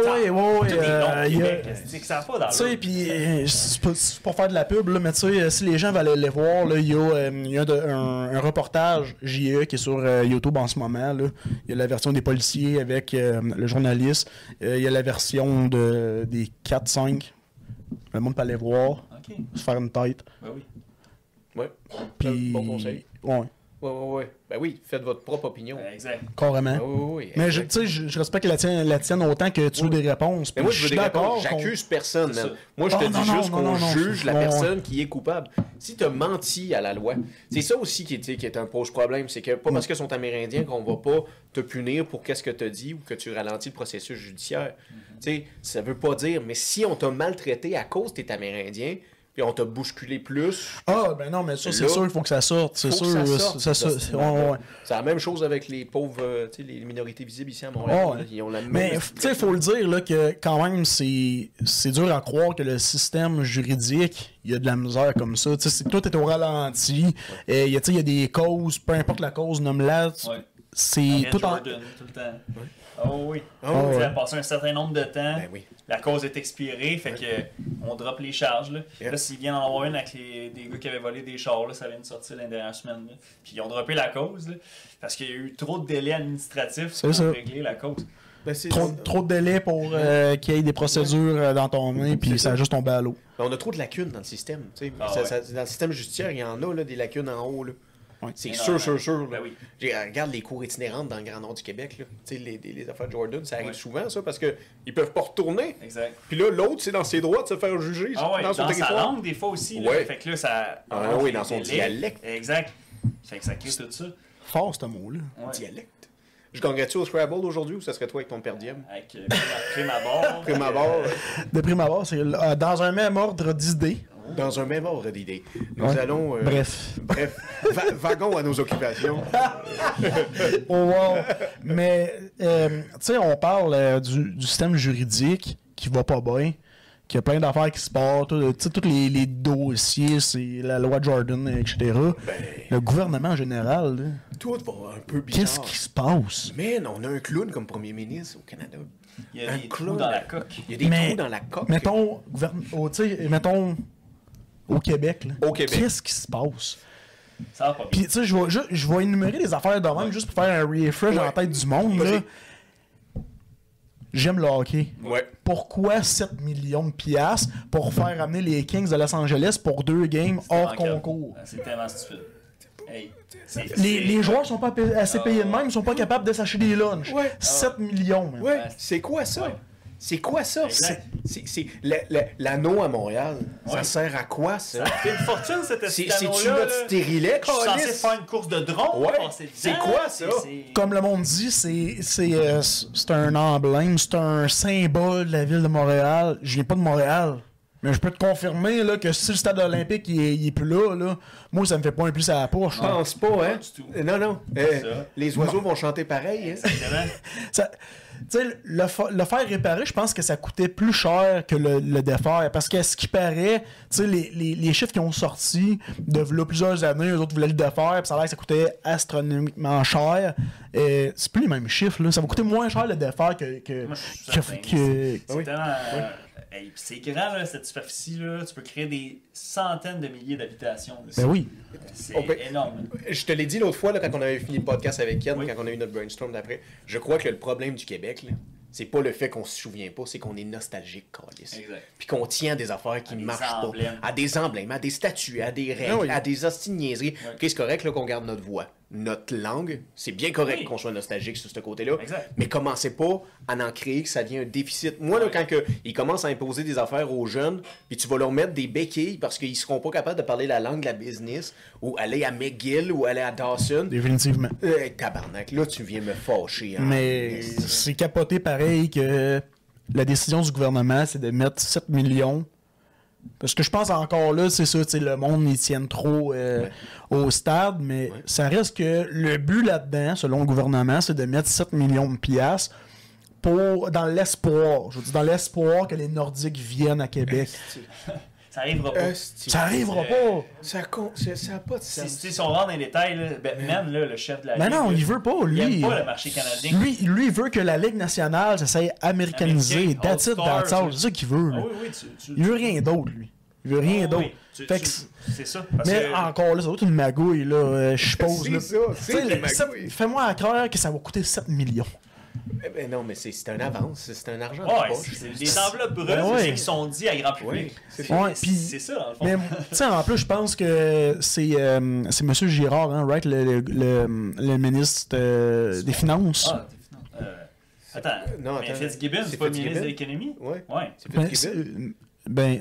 S3: C'est que ça va pas dans
S2: tu sais, puis c'est pour faire de la pub, là, mais tu sais, si les gens veulent aller les voir, il y a un reportage JE qui est sur YouTube en ce moment. Là. Il y a la version des policiers avec le journaliste. Il y a la version des 4-5. Le monde peut aller voir, se faire une tête.
S3: Ben oui.
S1: Ouais,
S2: puis
S1: bon conseil.
S2: Ouais.
S1: Ouais. Ben oui, faites votre propre opinion.
S3: Exact.
S2: Carrément.
S1: Oui.
S2: Mais tu sais, je respecte la tienne autant que tu veux des réponses.
S1: Mais moi, je veux des réponses.
S2: d'accord.
S1: J'accuse personne, man. Moi, je te dis juste qu'on juge la personne qui est coupable. Si tu as menti à la loi, c'est ça aussi qui est un pose problème. C'est que pas parce qu'ils sont amérindiens qu'on va pas te punir pour qu'est-ce que tu as dit ou que tu ralentis le processus judiciaire. Tu sais, ça veut pas dire, mais si on t'a maltraité à cause que t'es amérindien, puis on t'a bousculé plus.
S2: Ah, ben non, mais ça, c'est sûr, il faut que ça sorte. C'est sûr.
S1: C'est la même chose avec les pauvres, tu sais, les minorités visibles ici à Montréal. Ils ont la même.
S2: Mais, tu sais, il faut le dire, là, que quand même, c'est dur à croire que le système juridique, il y a de la misère comme ça. Tu sais, tout est au ralenti. Il y a des causes, peu importe la cause, nomme-la. C'est tout en.
S3: Tout le temps. Oh oui. Tu as passé un certain nombre de temps.
S1: Ben oui.
S3: La cause est expirée, fait que on drop les charges. Là, là s'il vient d'en avoir une avec des gars qui avaient volé des chars, là, ça vient de sortir l'année dernière semaine. Là. Puis ils ont droppé la cause là, parce qu'il y a eu trop de délais administratifs pour régler la cause.
S2: Ben, trop de délais pour qu'il y ait des procédures dans ton main, puis ça a juste tombé à l'eau.
S1: On a trop de lacunes dans le système. Dans le système judiciaire, il y en a là, des lacunes en haut. Là. C'est sûr.
S3: Ben oui.
S1: Regarde les cours itinérantes dans le Grand Nord du Québec. Là. Les affaires de Jordan, ça arrive souvent, ça, parce qu'ils peuvent pas retourner.
S3: Exact.
S1: Puis là, l'autre, c'est dans ses droits de se faire juger
S3: dans son sa langue, des fois aussi. Là. Fait que là, ça...
S1: oui, dans son dialecte.
S3: Exact. Fait que ça crée tout ça.
S2: Fort, ce mot-là.
S1: Dialecte. Je gagnerais-tu au Scrabble aujourd'hui ou ça serait toi avec ton père diem?
S3: Avec prime abord.
S1: Prime abord.
S2: De prime abord, c'est dans un même ordre d'idées.
S1: Dans un même ordre d'idées. Nous allons...
S2: Bref.
S1: Vagons à nos occupations.
S2: Wow. Mais, tu sais, on parle du système juridique qui va pas bien, qu'il y a plein d'affaires qui se passent, tous les dossiers, c'est la loi Jordan, etc. Le gouvernement en général, là,
S1: tout va un peu bizarre.
S2: Qu'est-ce qui se passe?
S1: Man, on a un clown comme premier ministre au Canada.
S3: Il y a des trous dans la coque.
S1: Il y a des trous dans la coque.
S2: Mettons, au Québec, là,
S1: Québec.
S2: Qu'est-ce qui se passe?
S3: Ça va pas bien.
S2: Puis, tu sais, je vais énumérer les affaires de même juste pour faire un refresh en tête du monde. Là. J'aime le hockey.
S1: Ouais.
S2: Pourquoi 7 millions de piastres pour faire amener les Kings de Los Angeles pour 2 games hors concours?
S3: C'est tellement stupide. Hey,
S2: les joueurs sont pas assez payés de même, ils sont pas capables de s'acheter des lunchs. 7 millions. Man.
S1: Ouais. C'est quoi ça? C'est quoi ça? C'est l'anneau à Montréal. Ça sert à quoi, ça?
S3: C'est une fortune, cet anneau-là.
S1: C'est-tu notre stérilet,
S3: je suis censé faire une course de drone.
S1: C'est quoi, ça?
S2: Comme le monde dit, c'est un emblème, c'est un symbole de la ville de Montréal. Je viens pas de Montréal. Mais je peux te confirmer là, que si le stade olympique il est plus là, moi ça me fait pas un plus à la poche.
S1: Je pense pas, hein? Non. Les oiseaux vont chanter pareil, hein?
S2: Tu sais, le faire réparer, je pense que ça coûtait plus cher que le défaire. Parce qu'à ce qui paraît, tu sais, les chiffres qui ont sorti de là, plusieurs années, eux autres voulaient le défaire, puis ça a l'air que ça coûtait astronomiquement cher. C'est plus les mêmes chiffres, là. Ça va coûter moins cher le défaire que.
S3: C'est tellement. Hey, c'est grand, là, cette superficie-là. Tu peux créer des centaines de milliers d'habitations.
S2: Ben oui.
S3: C'est énorme.
S1: Je te l'ai dit l'autre fois, là, quand on avait fini le podcast avec Ken, quand on a eu notre brainstorm d'après, je crois que le problème du Québec, là, c'est pas le fait qu'on se souvient pas, c'est qu'on est nostalgique, câlisse. Puis qu'on tient à des affaires qui marchent pas. À des emblèmes, à des statuts, à des règles, à des hosties de niaiseries. Ok, c'est correct là, qu'on garde notre voix. Notre langue, c'est bien correct qu'on soit nostalgique sur ce côté-là. Mais commencez pas à en créer que ça devient un déficit. Moi, là, quand ils commencent à imposer des affaires aux jeunes, puis tu vas leur mettre des béquilles parce qu'ils seront pas capables de parler la langue de la business, ou aller à McGill, ou aller à Dawson.
S2: Définitivement.
S1: Tabarnak, là, tu viens me fâcher. Hein.
S2: Mais c'est capoté pareil que la décision du gouvernement, c'est de mettre 7 millions. Parce que je pense encore là, c'est ça, le monde y tienne trop au stade, mais ça reste que le but là-dedans, selon le gouvernement, c'est de mettre 7 millions de piastres dans l'espoir. Je veux dire, dans l'espoir que les Nordiques viennent à Québec.
S3: Ça arrivera pas.
S2: Ça arrivera pas!
S1: Ça a pas de sens.
S3: Si on rentre dans les détails, là, Bettman, là, le chef de la Ligue...
S2: non, il veut pas, lui.
S3: Il aime pas le marché canadien.
S2: Lui, il veut que la Ligue nationale, ça s'aille américanisé. That's it, that's all. C'est ça qu'il veut.
S3: Ah,
S2: Là.
S3: oui,
S2: Il veut rien d'autre, lui. Il veut rien d'autre. Fait que
S3: c'est ça.
S2: mais encore là, ça va être une magouille, là, je suppose.
S1: C'est une magouille.
S2: Fais-moi croire que ça va coûter 7 millions.
S1: Ben non, mais c'est un avance, c'est un argent de poche.
S3: C'est des enveloppes brutes qui sont dit à grand public. C'est ça, dans le fond.
S2: Mais tu sais, en plus, je pense que c'est M. Girard, hein, right, le ministre des Finances.
S3: Ah, des Finances. Attends, mais Fitzgibbon, c'est pas le ministre de l'Économie?
S1: Ouais.
S3: Ouais.
S1: C'est Fitzgibbon.
S2: Mais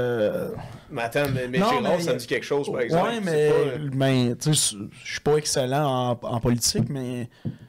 S1: attends, mais Girard, ça me dit quelque chose, par exemple.
S2: Ouais, mais tu sais, je suis pas excellent en politique, mais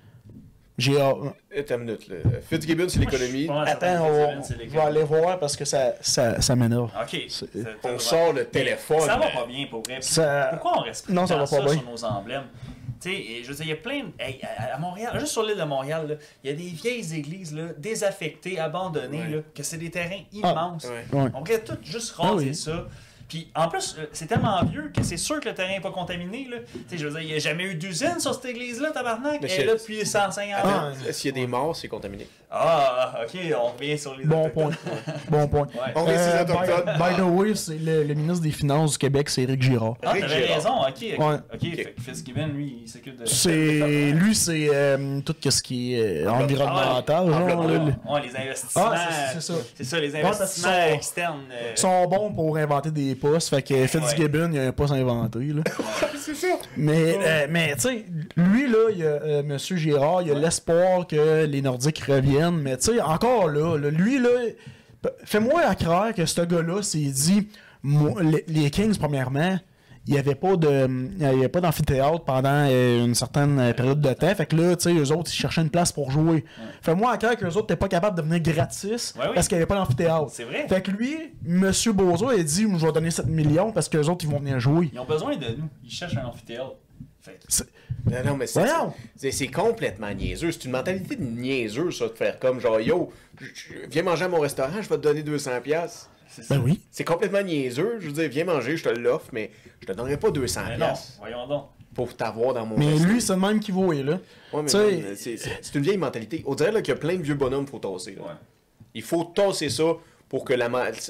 S2: Girard.
S1: Attends une minute, là. Fitzgibbon, c'est l'économie.
S2: Attends, je vais aller voir parce que ça m'énerve.
S3: Ok.
S1: On sort le téléphone.
S3: Ça va pas bien, pour vrai. Pourquoi on reste
S2: non, ça va pas bien
S3: sur nos emblèmes? Tu sais, je veux dire, il y a plein de... Hey, à Montréal, juste sur l'île de Montréal, il y a des vieilles églises là, désaffectées, abandonnées, là, que c'est des terrains immenses. On pourrait tout juste raser ça. Puis en plus, c'est tellement vieux que c'est sûr que le terrain n'est pas contaminé. Là. Je veux dire, il n'y a jamais eu d'usine sur cette église-là, tabarnak. Elle est là depuis 150 ans.
S1: S'il y a des morts, c'est contaminé.
S3: Ah, ok, on revient sur les
S2: bon
S3: autochtones.
S2: Bon point.
S1: On revient sur les autochtones.
S2: By the way, c'est le ministre des Finances du Québec, c'est Éric Girard.
S3: Ah, t'avais raison, ok.
S2: Ouais.
S3: Fitzgibbon, lui, il s'occupe de...
S2: Lui, c'est tout ce qui est environnemental.
S3: Les investissements.
S2: C'est ça.
S3: C'est ça, les investissements externes.
S2: Ils sont bons pour inventer des postes. Fait que Fitzgibbon, il y a un poste inventé. Là.
S1: C'est ça.
S2: Mais tu sais, lui, là, il y a M. Girard, il y a l'espoir que les Nordiques reviennent. Mais tu sais, encore là, lui, là, fais-moi croire que ce gars-là s'est dit, les Kings, premièrement, il n'y avait pas d'amphithéâtre pendant une certaine période de temps. Fait que là, tu sais, eux autres, ils cherchaient une place pour jouer. Fais-moi croire qu'eux autres, t'es pas capable de venir gratis parce qu'il n'y avait pas d'amphithéâtre.
S3: C'est vrai.
S2: Fait que lui, M. Bozo, il a dit, je vais donner 7 millions parce qu'eux autres, ils vont venir jouer.
S3: Ils ont besoin de nous. Ils cherchent un amphithéâtre.
S1: Non, mais c'est complètement niaiseux. C'est une mentalité de niaiseux, ça, de faire comme genre, yo, viens manger à mon restaurant, je vais te donner 200$.
S2: Ben oui.
S1: C'est complètement niaiseux. Je veux dire, viens manger, je te l'offre, mais je te donnerai pas 200$.
S3: Non, voyons donc.
S1: Pour t'avoir dans mon
S2: Mais
S1: resto.
S2: lui, c'est le même qui vaut, là.
S1: Ouais, mais c'est une vieille mentalité. On dirait là, qu'il y a plein de vieux bonhommes qu'il faut tasser. Là. Il faut tasser ça pour que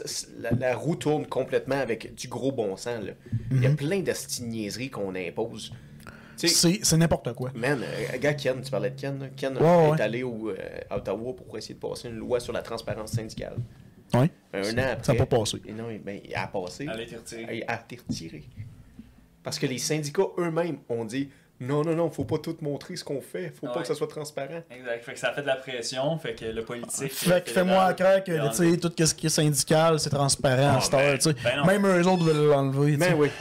S1: la roue tourne complètement avec du gros bon sens. Là. Il y a plein de niaiseries qu'on impose.
S2: C'est n'importe quoi.
S1: Man, gars, Ken, tu parlais de Ken. Là. Ken est allé à Ottawa pour essayer de passer une loi sur la transparence syndicale.
S2: Oui.
S1: Un an après.
S2: Ça n'a pas passé.
S1: Et non, il a passé.
S3: Elle a été retirée.
S1: Elle a été retirée. Parce que les syndicats eux-mêmes ont dit non, faut pas tout montrer ce qu'on fait. Faut pas que ça soit transparent.
S3: Exact. Fait que ça fait de la pression. Fait que le politique.
S2: Fait que fais-moi croire que tu sais, tout ce qui est syndical, c'est transparent à cette heure. Tu sais. Même eux autres veulent l'enlever.
S1: Mais oui.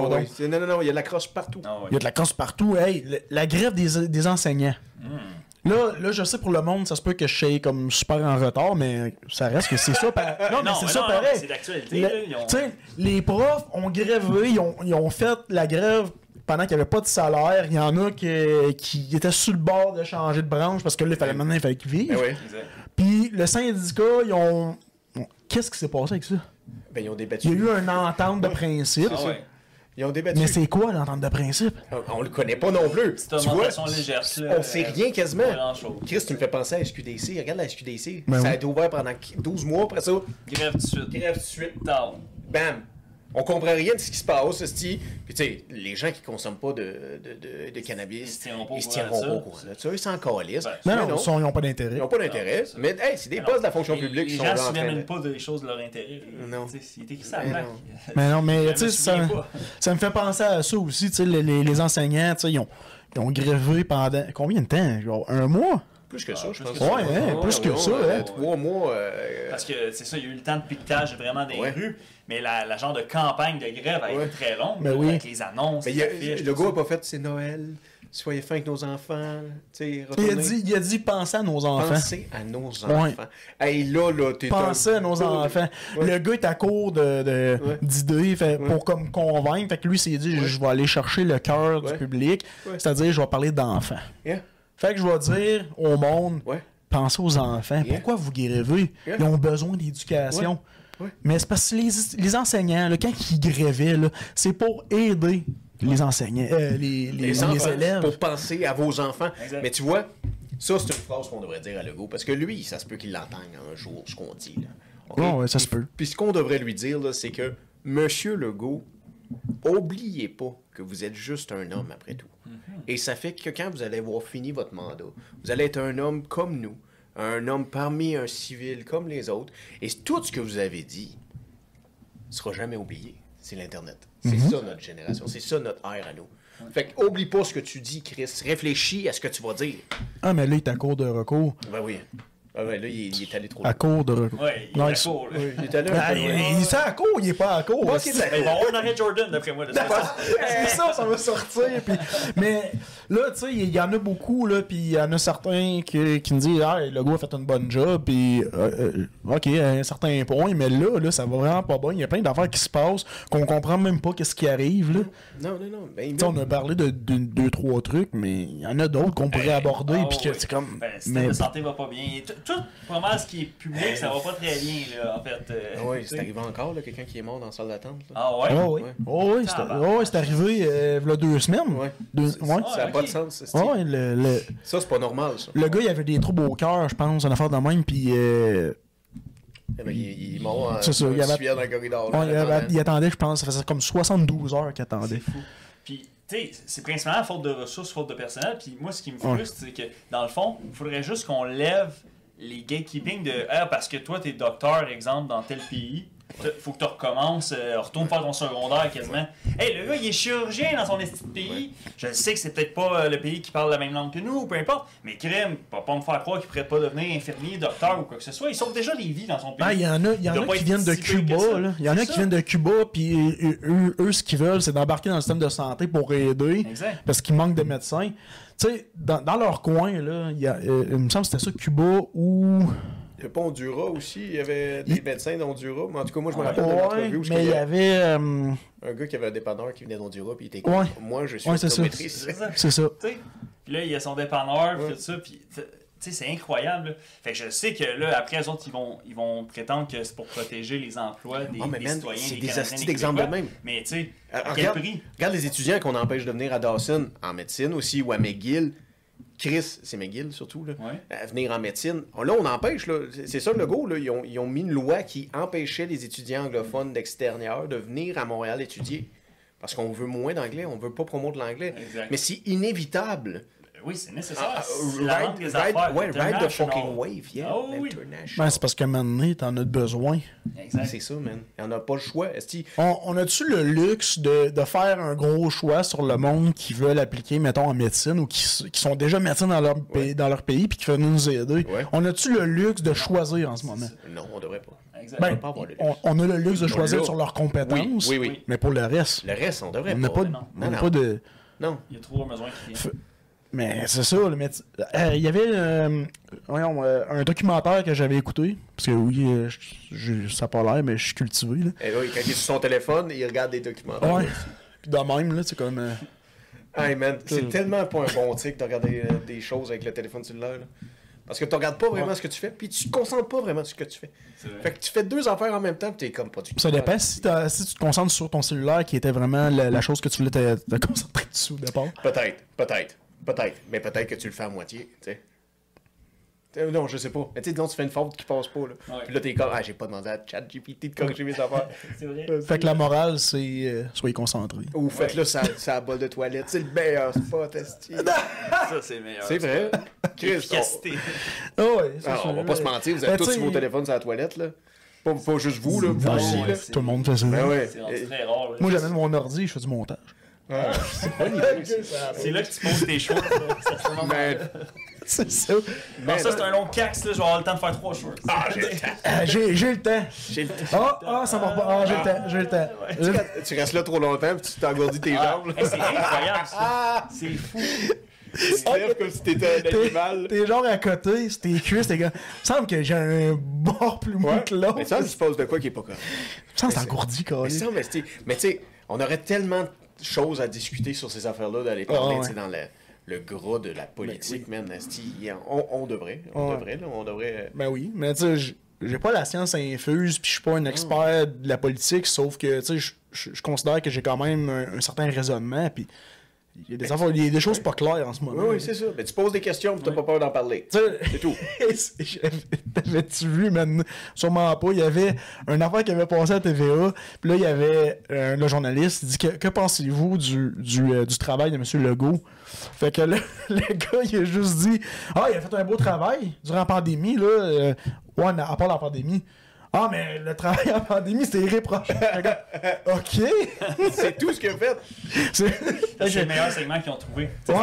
S1: Non, il y a de la crosse partout.
S2: Il y a de la crosse partout. Hey, la grève des enseignants. Là, je sais pour le monde, ça se peut que je sois comme super en retard, mais ça reste que c'est ça pareil. Non, c'est ça pareil.
S3: C'est d'actualité.
S2: Tu sais, les profs ont grévé, ils ont fait la grève pendant qu'il n'y avait pas de salaire. Il y en a qui étaient sur le bord de changer de branche parce que là, il fallait qu'ils vivent. Puis le syndicat, ils ont... Qu'est-ce qui s'est passé avec ça?
S1: Ben, ils ont débattu.
S2: Il y a eu une entente de principe.
S1: Ils ont débattu.
S2: Mais c'est quoi l'entente de principe?
S1: On le connaît pas non plus.
S3: C'est une augmentation légère.
S1: On sait rien quasiment. Chris, tu me fais penser à la SQDC. Regarde la SQDC. Ça a été ouvert pendant 12 mois après ça.
S3: Grève tout de suite. Down.
S1: Bam. On comprend rien de ce qui se passe, Puis tu sais, les gens qui consomment pas de cannabis, ils se tiendront pas au courant de ça. Ils s'en calissent.
S2: Non, ils n'ont pas d'intérêt.
S1: Ils n'ont pas d'intérêt. Mais hey, c'est des postes de la fonction publique qui sont là.
S3: Les gens ne se souviennent pas des choses de leur intérêt.
S1: Non.
S3: C'est écrit ça à la
S2: Mais non, mais tu sais, ça me fait penser à ça aussi. Tu sais, les enseignants, tu sais, ils ont grévé pendant combien de temps? Genre 1 mois?
S1: Plus que ça, je pense.
S2: Plus que ça.
S1: 3 mois.
S3: Parce que c'est ça, il y a eu le temps de piquetage vraiment des rues, mais la genre de campagne de grève a été très longue, avec les annonces, les affiches.
S1: Le gars n'a pas fait c'est Noël, soyez fins avec nos enfants.
S2: Il a dit pensez à nos enfants.
S1: Pensez à nos enfants. Hey, là, t'es
S2: pensez à nos enfants. Le gars est à court d'idées pour comme convaincre. Fait que lui s'est dit je vais aller chercher le cœur du public, c'est-à-dire je vais parler d'enfants. Fait que je vais dire au monde, pensez aux enfants.
S1: Yeah.
S2: Pourquoi vous grévez?
S1: Yeah.
S2: Ils ont besoin d'éducation.
S1: Ouais.
S2: Mais c'est parce que les enseignants, là, quand ils grévaient, là, c'est pour aider les enseignants, les
S1: enfants,
S2: élèves.
S1: pour penser à vos enfants.
S3: Exact.
S1: Mais tu vois, ça, c'est une phrase qu'on devrait dire à Legault, parce que lui, ça se peut qu'il l'entende un jour, ce qu'on dit. Là. Okay?
S2: Ouais, ça se peut.
S1: Puis ce qu'on devrait lui dire, là, c'est que, Monsieur Legault, oubliez pas que vous êtes juste un homme après tout. Et ça fait que quand vous allez avoir fini votre mandat, vous allez être un homme comme nous, un homme parmi un civil comme les autres, et tout ce que vous avez dit sera jamais oublié. C'est l'Internet. C'est ça notre génération. C'est ça notre ère à nous. Fait que oublie pas ce que tu dis, Chris. Réfléchis à ce que tu vas dire.
S2: Ah, mais là, il est à court de recours.
S1: Ben oui. Ah ouais, là, il est allé trop
S2: À
S1: loin.
S2: court de recours.
S3: Ouais, il est à court, là.
S1: Il est allé un peu loin.
S2: Il est à court, il est pas à court.
S1: Ok,
S2: c'est-
S1: d'accord.
S3: Il va y avoir un arrêt Jordan, d'après moi. De toute façon.
S2: C'est ça va sortir. Puis... Mais là, tu sais, il y en a beaucoup, là, puis il y en a certains qui me disent « Ah, le gars a fait une bonne job, puis OK, à un certain point, mais là, ça va vraiment pas bien. Il y a plein d'affaires qui se passent qu'on comprend même pas qu'est-ce qui arrive, là.
S1: Non. Ben,
S2: Tu sais, on a parlé de 2-3 trucs, mais il y en a d'autres qu'on pourrait aborder, puis que c'est comme...
S3: Ben, le système de santé va pas bien. Tout, pas mal ce qui est public, ça va pas très bien, là, en fait.
S1: Ah oui, c'est arrivé encore, là, quelqu'un qui est mort dans la salle d'attente. Là.
S3: Ah ouais?
S2: Oh, oui.
S1: Ouais.
S2: Oh, oui, c'est arrivé il y a 2 semaines.
S1: Ouais.
S2: Ouais.
S1: Ça n'a
S3: ok.
S1: pas de sens.
S2: Ah ouais,
S1: Ça, c'est pas normal, ça.
S2: le gars, il avait des troubles au cœur, je pense, une affaire de même, puis
S1: Eh ben, il est mort en
S2: C'est ça, il y avait-
S1: civière dans le corridor. là,
S2: ouais,
S1: en attendant.
S2: il attendait, je pense, ça faisait comme 72 heures qu'il
S3: C'est
S2: attendait.
S3: fou. Puis, tu sais, c'est principalement faute de ressources, faute de personnel. Puis moi, ce qui me frustre, c'est que, dans le fond, il faudrait juste qu'on lève les gatekeeping de « Ah, parce que toi, t'es docteur, exemple, dans tel pays, faut que tu recommences, retourne faire ton secondaire quasiment. Hey, le gars, il est chirurgien dans son petit pays. Je sais que c'est peut-être pas le pays qui parle la même langue que nous, ou peu importe, mais crème, va pas me faire croire qu'il pourrait pas devenir infirmier, docteur ou quoi que ce soit. Il sauve déjà des vies dans son pays.
S2: Ah, il y en a
S3: doit pas
S2: qui
S3: être
S2: viennent de
S3: si pire que
S2: Cuba,
S3: ça.
S2: là. Il y en a
S3: C'est
S2: qui
S3: ça.
S2: viennent de Cuba, puis eux, ce qu'ils veulent, c'est d'embarquer dans le système de santé pour aider,
S3: Exact.
S2: parce qu'il manque de médecins. Tu sais, dans leur coin, là, il me semble que c'était ça, Cuba, ou...
S1: Il n'y avait pas Honduras aussi, il y avait des médecins d'Honduras, mais en tout cas, moi, je me rappelle d'une
S2: Ouais,
S1: entrevue où
S2: mais il y avait...
S1: un gars qui avait un dépanneur qui venait d'Honduras, puis il était comme,
S2: Ouais.
S1: moi, je suis
S2: Ouais, c'est ça.
S1: optométriste.
S3: C'est ça.
S2: C'est ça.
S3: Tu sais, puis là, il y a son dépanneur, puis
S1: Ouais.
S3: tout ça, puis tu sais, c'est incroyable. Là. Fait que je sais que là, après, les autres, ils vont prétendre que c'est pour protéger les emplois des,
S1: Ah, mais
S3: des
S1: man,
S3: citoyens,
S1: c'est
S3: des
S1: des
S3: Canadiens,
S1: astis
S3: des
S1: d'exemples
S3: Québécois.
S1: de même.
S3: Mais tu sais, à quel
S1: Regarde,
S3: prix?
S1: regarde les étudiants qu'on empêche de venir à Dawson, en médecine aussi, ou à McGill. Chris, c'est McGill surtout, là,
S3: Ouais.
S1: à venir en médecine. Là, on empêche, là. C'est ça le go, là. Ils ont mis une loi qui empêchait les étudiants anglophones d'extérieur de venir à Montréal étudier. Parce qu'on veut moins d'anglais, on veut pas promouvoir de l'anglais.
S3: Exact.
S1: Mais c'est inévitable.
S3: Oui, c'est nécessaire.
S1: Ah,
S3: C'est la langue des affaires.
S1: ouais, ride the
S3: international.
S1: fucking wave, yeah.
S3: Ah oui.
S1: International.
S2: Ben, c'est parce qu'à un moment donné, t'en as besoin.
S3: Exact.
S1: C'est ça, man. Il n'y en a pas le choix. Est-ce
S2: On a-tu le luxe de faire un gros choix sur le monde qui veulent appliquer, mettons, en médecine ou qui sont déjà médecins dans leur pays puis qui veulent nous aider?
S1: Ouais.
S2: On a-tu le luxe de choisir en ce moment?
S1: Non, on devrait pas.
S3: Exact.
S2: Ben,
S1: pas avoir le luxe.
S2: on a le luxe de choisir
S1: l'a.
S2: sur leurs compétences,
S1: Oui, oui.
S2: mais pour le reste,
S1: Le reste, on devrait
S2: on n'a
S1: pas.
S2: pas,
S3: non.
S2: on n'a
S1: Non,
S2: pas de...
S1: Non.
S3: Il y a trop besoin qui vient.
S2: Mais c'est ça, le médecin. Il y avait un documentaire que j'avais écouté, parce que oui, ça n'a pas l'air, mais je suis cultivé, là.
S1: Et oui, quand il est sur son téléphone, il regarde des documentaires.
S2: Ouais. Puis de même, là, c'est comme...
S1: Hey man, c'est tellement pas un bon tic de regarder des choses avec le téléphone cellulaire. Là. Parce que tu regardes pas vraiment ce que tu fais, puis tu te concentres pas vraiment sur ce que tu fais.
S3: C'est vrai.
S1: Fait que tu fais deux affaires en même temps, puis t'es comme pas du tout.
S2: Ça dépend si tu te concentres sur ton cellulaire, qui était vraiment la chose que tu voulais te concentrer dessus au départ.
S1: Peut-être. Mais peut-être que tu le fais à moitié, tu sais. Non, je sais pas. Mais tu sais, disons, tu fais une faute qui passe pas, là.
S3: Ouais.
S1: Puis là, t'es comme, ah, j'ai pas demandé à ChatGPT de corriger mes affaires.
S3: C'est vrai.
S2: Fait que la morale, c'est soyez concentrés.
S1: Ou faites-le ça bol de toilette. C'est le meilleur spot, esti.
S3: Ça, c'est meilleur.
S1: C'est vrai. Chris,
S3: Efficacité.
S2: Ah ouais,
S1: on va pas se mentir, vous avez
S2: Ben,
S1: tous
S2: tu sais,
S1: sur vos téléphones sur la toilette, là. Pas juste vous, là. Vous
S2: Non,
S1: aussi, là.
S2: tout le monde fait ça.
S1: Ben ouais.
S3: C'est rendu très rare. là.
S2: Moi, j'amène mon ordi, je fais du montage.
S1: Bonne idée,
S3: C'est là que tu poses tes choix. Ça se fait
S1: Mais,
S2: C'est ça.
S3: Non, ça, c'est un long cax, là. Je vais avoir le temps de faire 3 shorts.
S1: ah, j'ai le temps.
S2: J'ai le temps.
S1: J'ai le temps.
S2: Ça va pas. Ah, j'ai le temps.
S1: Tu restes là trop longtemps puis tu t'engourdis tes jambes. là.
S3: Hey, c'est incroyable, ça. C'est fou.
S1: Tu te lèves comme si t'étais un animal.
S2: T'es genre à côté, c'est tes cuisses, t'es gars. Il me semble que j'ai un bord plus mou que l'autre.
S1: Mais ça, il se passe de quoi qui est pas correct.
S2: Il me semble que c'est engourdi, quand
S1: Mais
S2: même.
S1: ça, mais tu sais, on aurait tellement de choses à discuter sur ces affaires-là, d'aller parler,
S2: Ah, ouais.
S1: tu sais, le gras de la politique, man. On devrait.
S2: Ben oui, mais tu sais, j'ai pas la science infuse, puis je suis pas un expert de la politique, sauf que, tu sais, je considère que j'ai quand même un certain raisonnement, puis il y a des choses pas claires en ce moment.
S1: Oui, c'est ça. Mais tu poses des questions, puis t'as pas peur d'en parler. C'est tout.
S2: T'avais-tu vu, man? Sûrement pas. Il y avait une affaire qui avait passé à TVA, puis là, il y avait le journaliste, il dit que pensez-vous du travail de M. Legault? Fait que là, le gars, il a juste dit il a fait un beau travail durant la pandémie, là. Ouais, à part la pandémie. Ah, mais le travail en pandémie, c'était irréprochable. OK.
S1: C'est tout ce qu'il a fait.
S3: C'est le meilleur segment qu'ils ont trouvé.
S2: Ouais,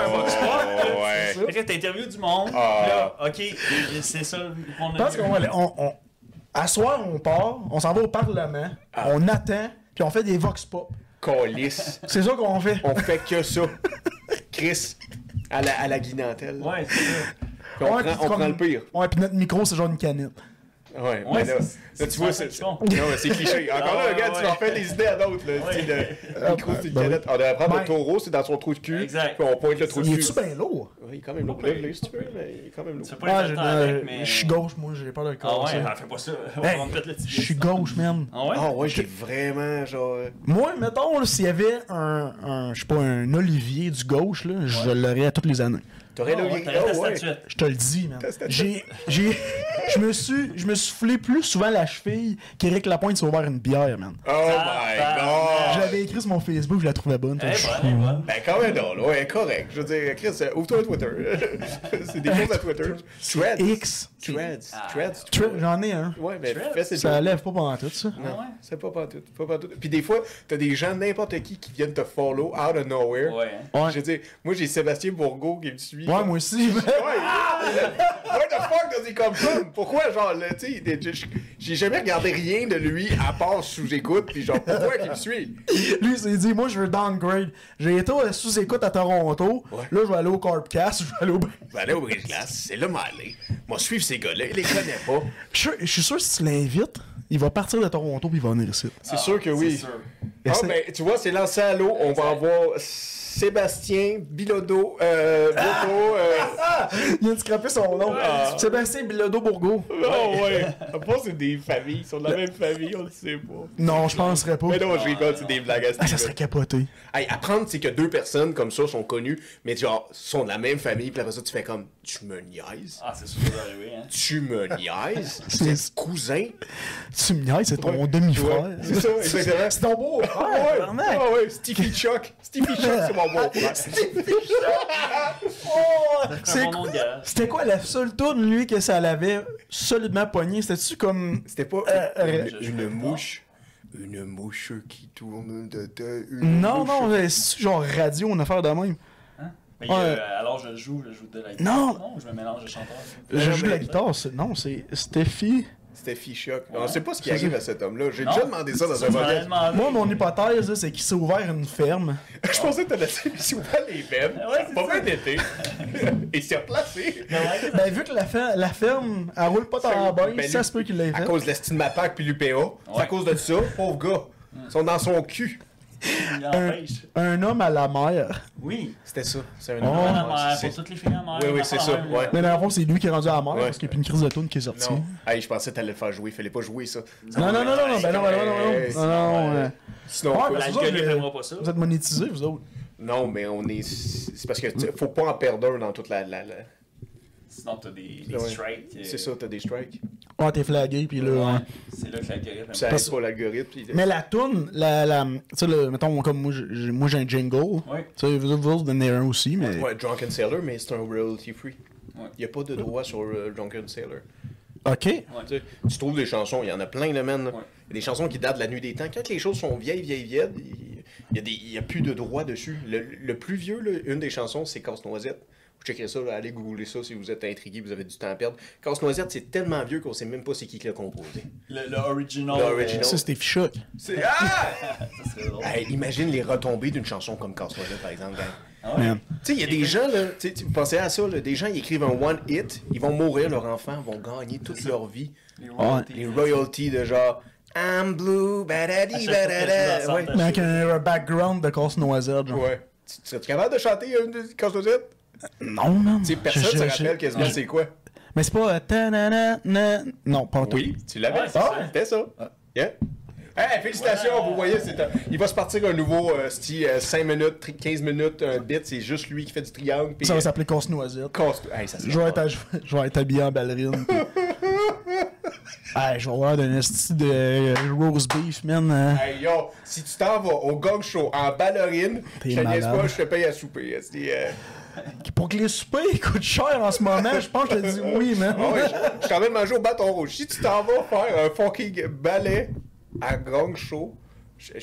S3: Fait que t'interviews du monde. Là, OK, c'est ça qu'on a.
S2: Je pense qu'on à soir, on part, on s'en va au Parlement, on attend, puis on fait des vox pop.
S1: Calice.
S2: C'est ça qu'on fait.
S1: On fait que ça. Chris, à la guinantelle.
S3: Ouais, c'est ça.
S1: Puis on prend le pire.
S2: Ouais, puis notre micro, c'est genre une canette.
S1: Ouais, mais là, tu vois, c'est cliché. Encore là, regarde, tu leur fais des idées à d'autres. Le micro, c'est une canette. On devrait prendre le taureau, c'est dans son trou de cul.
S3: Exact.
S1: Puis on pointe le trou de cul.
S2: Il est-tu bien lourd?
S1: Oui, il est quand même lourd. Là, si tu veux, mais il est quand même lourd.
S3: Tu peux pas le faire avec, mais.
S2: Je suis gauche, moi, j'ai pas le corps.
S3: Ah ouais, fais pas ça. On va me mettre le
S2: Je suis gauche, man.
S3: Ah ouais?
S1: Ah ouais, j'ai vraiment genre.
S2: Moi, mettons, là, s'il y avait je sais pas, un Olivier du gauche, là, je l'aurais à toutes les années.
S1: T'aurais le
S2: Je te le dis, man. Je me suis soufflé plus souvent la cheville qu'Éric Lapointe s'est ouvert une bière, man.
S1: Oh my god!
S2: Je l'avais écrit sur mon Facebook, je la trouvais bonne.
S3: Bonne.
S1: Ben quand même non, ouais, correct. Je veux dire, Chris, ouvre-toi Twitter. C'est des choses à Twitter. Threads.
S2: X.
S1: Threads.
S2: J'en ai un.
S1: Ouais, mais fais ces
S2: Ça lève pas pendant tout, ça.
S1: Non, c'est pas partout. Puis des fois, t'as des gens, n'importe qui viennent te follow out of nowhere.
S3: Ouais.
S1: Je veux dire, moi j'ai Sébastien Bourgault qui me suit.
S2: Ouais, moi aussi.
S1: Ouais. What the fuck does he come from? Pourquoi, genre, tu sais, j'ai jamais regardé rien de lui à part sous-écoute, puis genre, pourquoi qu'il me suit?
S2: Lui, il s'est dit, moi, je veux downgrade. J'ai été sous-écoute à Toronto.
S1: Ouais.
S2: Là, je vais aller au Carpcast, je vais aller au...
S1: Ben là, au Brise-Glace, c'est là m'aller. Moi, suivre ces gars-là, il les connaît pas.
S2: Je suis sûr que si tu l'invites, il va partir de Toronto puis il va venir ici.
S1: C'est sûr que oui.
S3: C'est sûr.
S1: Ah, ben, tu vois, c'est lancé à l'eau. On va avoir Sébastien Bilodeau.
S2: Il vient de scraper son nom. Sébastien Bilodeau-Bourgault.
S1: Oh, ouais. Je pense que c'est des familles. Ils sont de la même famille, on le sait pas.
S2: Non, je penserais pas.
S1: Mais non, je rigole, c'est des blagues à ce
S2: Ça
S1: niveau.
S2: serait capoté.
S1: Hey, apprendre, c'est que deux personnes comme ça sont connues, mais genre, sont de la même famille, puis après ça, tu fais comme, tu me niaises?
S3: Ah, c'est sûr d'arriver, hein.
S1: Tu me niaises? C'est cousin?
S2: Tu me niaises, c'est ton demi-frère.
S1: Ouais, c'est ça, exactement.
S2: C'est ton beau frère,
S1: Ah
S2: tabarnak.
S1: ouais, Stevie Chuck. Stevie Chuck, c'est mon beau frère.
S3: C'est un bon nom de garage.
S2: C'était quoi la seule tourne, lui, que ça l'avait solidement pogné? C'était-tu comme...
S1: C'était pas une mouche. Une mouche qui tourne
S2: Non, c'est genre radio, une affaire de même.
S3: Mais alors je joue de la guitare.
S2: Non.
S3: Non, je me mélange de chanteur.
S2: Je joue de la guitare, non, c'est Steffi.
S1: Steffi Choc. On sait pas ce qui arrive à cet homme-là. J'ai déjà demandé ça dans un podcast.
S2: Moi, mon hypothèse, là, c'est qu'il s'est ouvert une ferme.
S1: Je pensais que t'allais dire qu'il s'est ouvert les veines.
S3: Ouais,
S1: Ça a pas bien été. Et il s'est replacé.
S2: Ben, vu que la ferme, elle roule pas tant bien,
S1: Ben,
S2: ça se peut qu'il l'ait
S1: À
S2: fait.
S1: cause de l'estime Mapac puis l'UPA. C'est à cause de ça, pauvre gars. Ils sont dans son cul.
S3: Il empêche.
S2: Un homme à la mer.
S3: Oui.
S1: C'était ça. C'est un
S3: À la mer, pour toutes les filles à la mer.
S1: Oui, c'est ça. Ouais.
S2: Mais dans le fond, c'est lui qui est rendu à la mer
S1: Ouais.
S2: parce qu'il y a plus une crise de tourne qui est sortie.
S1: Non. Hey, je pensais que t'allais le faire jouer. Fallait pas jouer ça.
S2: Non, ben non.
S1: Sinon,
S2: Ouais,
S1: on peut-
S2: parce que
S3: L'algorithme
S2: vous,
S3: n'aimera pas ça.
S2: Vous êtes monétisés, vous autres.
S1: Non, mais on est. C'est parce que faut pas en perdre un dans toute la.
S3: Sinon, t'as des
S1: Ouais.
S3: strikes.
S1: C'est ça, t'as des strikes.
S2: Ouais, t'es flagué, puis là.
S3: Ouais.
S2: Ouais.
S3: C'est là que l'algorithme.
S1: Ça aide pas l'algorithme. puis-
S2: Mais la toune, tu sais, mettons, comme moi, j'ai un jingle.
S3: Ouais.
S2: Tu sais, vous en donnez un aussi, mais.
S1: Ouais, Drunken Sailor, mais c'est un royalty free.
S3: Ouais.
S1: Il n'y a pas de droit sur Drunken Sailor.
S2: Ok.
S1: Tu sais, tu trouves des chansons, il y en a plein, là, man.
S3: Ouais.
S1: Il y a des chansons qui datent de la nuit des temps. Quand les choses sont vieilles, il y a plus de droit dessus. Le plus vieux, là, une des chansons, c'est Casse-Noisette. Vous checkerez ça, là, allez googler ça si vous êtes intrigué, vous avez du temps à perdre. Casse-Noisette, c'est tellement vieux qu'on sait même pas c'est qui l'a composé.
S3: Le original.
S1: Le original.
S2: Ça, c'était fichoc.
S1: C'est... Ah!
S3: Ça serait drôle.
S1: Hey, imagine les retombées d'une chanson comme Casse-Noisette, par exemple, gang.
S3: Ah ouais?
S2: Man.
S1: Tu sais, il y a des gens, là, tu sais, vous pensez à ça, là, des gens, ils écrivent un one hit, ils vont mourir, leurs enfants vont gagner toute leur vie.
S3: Les royalties.
S1: Les royalties de genre I'm blue, badadi,
S3: À chaque fois que tu
S1: badada.
S3: l'entends,
S1: Ouais.
S3: t'as-
S2: Mais avec un background de casse-noisette, genre.
S1: Ouais. Tu Serais-tu capable de chanter Casse-Noisette?
S2: Non, man.
S1: Tu sais, personne se rappelle quasiment c'est quoi.
S2: Mais c'est pas... Non, pas tout.
S1: Oui, tu l'avais.
S3: Ouais, c'est ça.
S1: C'était ça. Yeah. Hey, félicitations,
S3: Voilà.
S1: vous voyez, il va se partir un nouveau 5 minutes, 15 minutes, un bit, c'est juste lui qui fait du triangle. Puis,
S2: Ça va s'appeler Casse-Noisette.
S1: Hey, ça
S2: Je vais être habillé en ballerine. Hey, je vais avoir d'un esti de roast beef, man.
S1: Hey yo, si tu t'en vas au gang show en ballerine,
S2: T'es
S1: je te niaise
S2: malade.
S1: pas, je te paye à souper.
S2: Pour que les soupers coûtent cher en ce moment, je pense que je te dis oui, man.
S1: Ah ouais, je t'emmène manger au bâton rouge. Si tu t'en vas faire un fucking ballet à gang show, je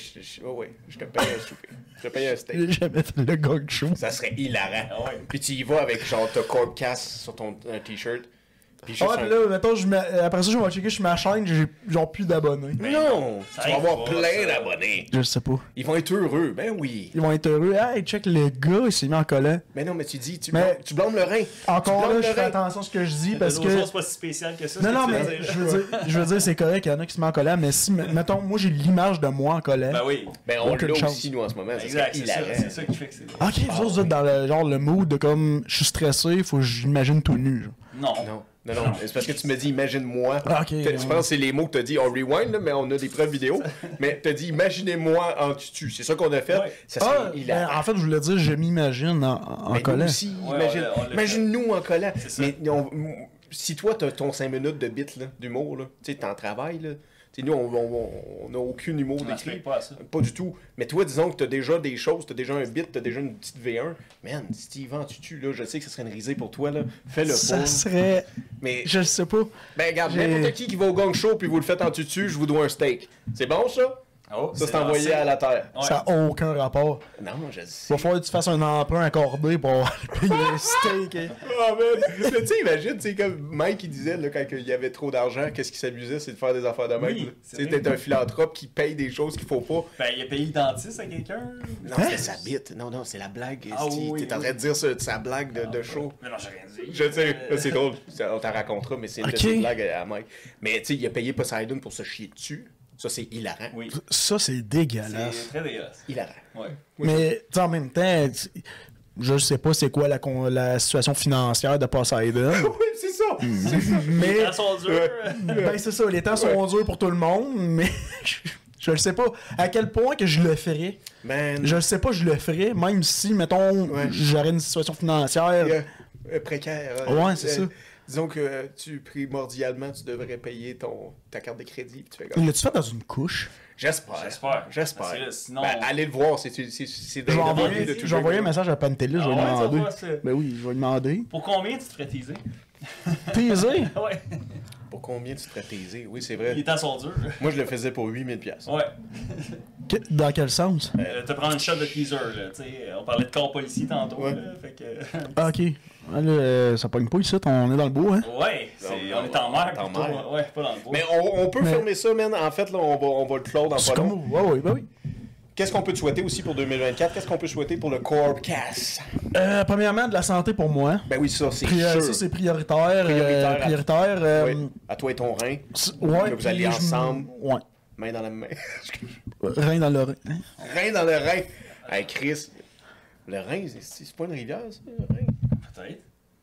S1: te paye un souper. Je te paye un steak.
S2: J'ai jamais fait le gang show.
S1: Ça serait hilarant.
S3: Ah ouais.
S1: Puis tu y vas avec genre ta Corpcast sur ton t-shirt. Puis juste
S2: Ah, pis là, mettons, après ça, je vais checker sur ma chaîne, j'ai genre plus d'abonnés.
S1: Non!
S3: Ça
S1: Tu vas
S3: arrive
S1: avoir
S3: pas,
S1: plein
S3: ça.
S1: d'abonnés.
S2: Je sais pas.
S1: Ils vont être heureux, ben oui.
S2: Ils vont être heureux. Hey, check, le gars, il s'est mis en collant.
S1: Mais non, mais tu dis,
S2: Mais-
S1: tu blâmes le rein.
S2: Encore
S1: Tu blâmes
S2: là, je
S1: le
S2: fais
S1: rein.
S2: attention à ce que je dis
S3: Parce
S2: parce
S3: que.
S2: que.
S3: C'est pas si spécial que ça.
S2: Non,
S3: ce
S2: non,
S3: que tu
S2: mais
S3: veux dire.
S2: je veux dire, c'est correct qu'il y en a qui se mettent en collant, mais si, mettons, moi j'ai l'image de moi en collant.
S3: Ben oui.
S1: Ben on
S2: Aucune
S1: l'a
S2: chance.
S1: aussi, nous, en ce moment. Ça
S3: Exact,
S1: serait
S3: c'est ça,
S1: hilarant.
S3: c'est ça qui fait que c'est.
S2: Ok, vous êtes dans le genre le mood de comme je suis stressé, faut que j'imagine tout nu. Genre.
S3: Non.
S1: Non, c'est parce que tu me dis imagine-moi.
S2: Ah, ok.
S1: Je pense que c'est les mots que t'as dit. On rewind, là, mais on a des preuves vidéo. Mais t'as dit imaginez-moi en tutu. C'est ça qu'on a fait.
S3: Ouais.
S1: Ça serait
S2: Ah, ben,
S1: hilarant.
S2: en fait, je voulais dire, je m'imagine en
S1: Mais nous
S2: collant.
S1: aussi,
S3: Ouais,
S1: imagine,
S3: on l'a
S1: imagine-nous en collant.
S3: C'est ça.
S1: Mais si toi, t'as ton 5 minutes de bit là, d'humour, là, tu sais, t'en travailles, là. Tu sais, nous, on n'a aucun humour
S3: On
S1: d'écrit.
S3: n'aspire pas à ça.
S1: Pas du tout. Mais toi, disons que t'as déjà des choses, t'as déjà un bit, t'as déjà une petite V1. Man, si tu y vas en tutu, là, je sais que ce serait une risée pour toi, là. Fais-le
S2: Ça
S1: pas.
S2: serait.
S1: Mais,
S2: Je sais pas.
S1: ben, regarde,
S2: j'ai-
S1: n'importe qui va au gang show puis vous le faites en tutu, je vous dois un steak. C'est bon, ça?
S3: Oh,
S1: Ça, c'est envoyé à la terre.
S3: Ouais.
S2: Ça n'a aucun rapport.
S1: Non, je sais.
S2: Va falloir que tu fasses un emprunt accordé pour avoir payer un steak. Hein.
S1: Oh man! Mais tu sais, imagine, tu sais, comme Mike il disait, là, quand il y avait trop d'argent, qu'est-ce qu'il s'amusait, c'est de faire des affaires de même.
S3: Oui,
S1: là.
S3: c'est
S1: Tu sais,
S3: vrai.
S1: d'être un philanthrope qui paye des choses qu'il faut pas.
S3: Ben, il a payé le dentiste à quelqu'un.
S1: Non,
S2: Hein?
S1: c'était sa bite. Non, c'est la blague.
S3: Ah
S1: esti.
S3: oui,
S1: T'es en train de dire sa blague de show.
S3: Mais non, j'ai rien dit.
S1: Je sais, là, c'est drôle. On t'en racontera, mais c'est une de
S2: Ok.
S1: ses blagues à Mike. Mais tu sais, il a payé Poseidon pour se chier dessus. Ça, c'est hilarant.
S3: Oui.
S2: Ça, c'est dégueulasse.
S3: C'est très dégueulasse.
S1: Hilarant.
S3: Ouais.
S2: Mais tu sais, en même temps, je sais pas c'est quoi la situation financière de Poseidon.
S1: Oui, c'est ça. C'est ça.
S2: mais
S3: Les temps sont durs.
S2: ben c'est ça, les temps sont durs pour tout le monde, mais je le sais pas à quel point que je le ferais.
S1: Man.
S2: Je le sais pas, je le ferais, même si, mettons,
S1: Ouais.
S2: j'aurais une situation financière.
S1: Précaire.
S2: Ouais, c'est ça.
S1: Disons que primordialement, tu devrais payer ta carte de crédit. Puis tu fais comme...
S2: L'as-tu fait dans une couche?
S1: J'espère.
S3: J'espère.
S1: J'espère.
S3: Parce que là, sinon-
S1: Ben, allez le voir, c'est
S2: Je vais
S1: dans
S2: envoyer,
S1: de tout
S2: je vais envoyer un
S1: jeu.
S2: message à Pantelis, je vais lui
S3: Ah ouais, ça
S2: demander.
S3: va, ça.
S2: Ben oui, je vais lui demander.
S3: Pour combien tu te ferais teaser?
S2: Teaser?
S3: Ouais.
S1: Pour combien tu te ferais taiser? Oui, c'est vrai.
S3: Les temps sont durs.
S1: Moi, je le faisais pour 8000 piastres.
S3: Ouais.
S2: Dans quel sens?
S3: Te prendre une shot de teaser, là. Tu sais, on parlait de corps policier tantôt,
S1: Ouais.
S3: là. Fait que.
S2: Ah, ok. Ah, là, ça pogne pas ici, on est dans le bois, hein?
S3: Ouais, on est en mer,
S1: en
S3: plutôt.
S1: mer.
S3: Ouais, pas dans le bois.
S1: Mais on peut
S2: Mais-
S1: fermer ça, man. En fait, là, on va le clore dans
S2: C'est
S1: pas
S2: comme
S1: long.
S2: vous. Ouais, ouais, ben oui.
S1: Qu'est-ce qu'on peut te souhaiter aussi pour 2024? Qu'est-ce qu'on peut souhaiter pour le Corpcast?
S2: Premièrement, de la santé pour moi.
S1: Ben oui, ça, c'est
S2: Ça,
S1: sûr.
S2: c'est prioritaire.
S1: Prioritaire à-
S2: Oui.
S1: Oui. À toi et ton rein.
S2: Ouais,
S1: Que vous allez
S2: puis
S1: ensemble.
S2: Ouais.
S1: Main dans la main.
S2: Rein dans le rein. Hein?
S1: Rein dans le rein. Hey, Chris. Le rein, c'est pas une rivière, ça, le rein?
S3: Peut-être.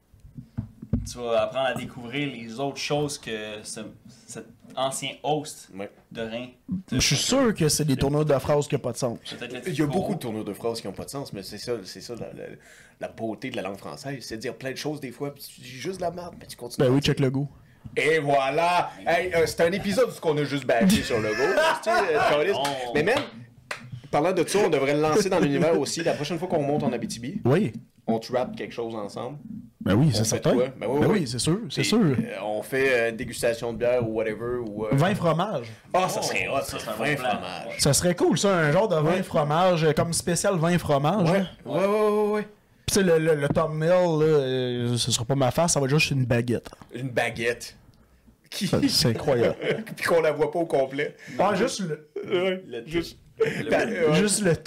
S3: Tu vas apprendre à découvrir les autres choses que cet ancien host
S1: Ouais.
S3: de Rhin.
S2: Je suis sûr que c'est des tournures de phrases qui n'ont pas de sens.
S3: Peut-être le
S1: Il y a
S3: Tico.
S1: beaucoup de tournures de phrases qui n'ont pas de sens, mais c'est ça la beauté de la langue française. C'est de dire plein de choses des fois, puis tu dis juste de la merde, mais tu continues.
S2: Ben
S1: à
S2: oui,
S1: dire.
S2: check le goût.
S1: Et voilà! Hey, c'est un épisode où on a juste bâché sur le go. Caliste.
S3: non.
S1: Mais même, parlant de ça, on devrait le lancer dans l'univers aussi. La prochaine fois qu'on monte en Abitibi,
S2: Oui.
S1: on trap quelque chose ensemble.
S2: Ben oui,
S1: On
S2: c'est
S1: fait
S2: certain.
S1: quoi? Ben oui, oui.
S2: c'est sûr, c'est
S1: Puis,
S2: sûr.
S1: On fait une dégustation de bière ou whatever. Ou,
S2: Vin fromage.
S1: Ah, ça serait hot,
S3: ça,
S1: ça,
S3: c'est un
S1: un
S3: bon plan.
S1: fromage.
S2: Ça serait cool, ça, un genre de vin fromage, comme spécial vin fromage.
S1: Ouais,
S2: hein.
S1: ouais.
S2: Puis tu sais, le thumbnail, là, ce sera pas ma face, ça va être juste une baguette.
S1: Une baguette. Qui...
S2: C'est incroyable.
S1: Puis qu'on la voit pas au complet.
S2: Ah, juste le...
S1: Ouais,
S3: Le
S1: juste.
S3: Le-
S1: Ouais.
S2: Juste le...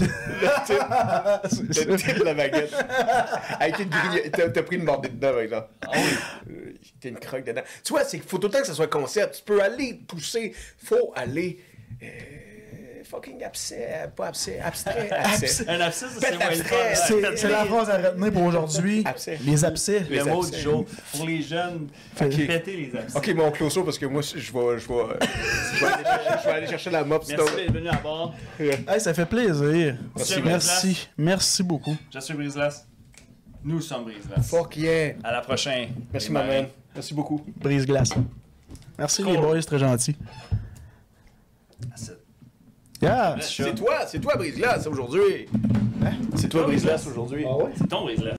S1: Le type de la baguette. Avec une grille. T'as pris une mordée dedans, par exemple.
S3: Ah oui.
S1: T'as une croque dedans. Tu vois, c'est qu'il faut tout le temps que ça soit concept. Tu peux aller pousser. Faut aller fucking abcès, pas abcès, abstrait, abcès.
S3: Un abcès, c'est moins le
S1: abstrait.
S3: fun.
S2: C'est la phrase à retenir pour aujourd'hui.
S1: Abcès.
S2: Les abcès.
S3: Le mot
S1: abcès.
S3: du jour. Pour les jeunes, péter les abcès.
S1: Ok, mon closo, parce que moi, je vais aller chercher la mop.
S3: Merci d'être venu à bord.
S2: Hey, ça fait plaisir.
S3: Merci.
S2: Merci. Merci beaucoup.
S3: Je suis Brise-Glace. Nous sommes Brise-Glace.
S1: Fuck yeah.
S3: À la prochaine.
S1: Merci,
S3: les
S1: ma
S3: marins.
S1: man. Merci beaucoup.
S2: Brise-glace. Merci les boys, c'est très gentil. Yeah.
S1: C'est toi, Brise-Glace, aujourd'hui. C'est toi, Brise-Glace, aujourd'hui.
S2: Ah ouais?
S3: C'est ton Brise-Glace.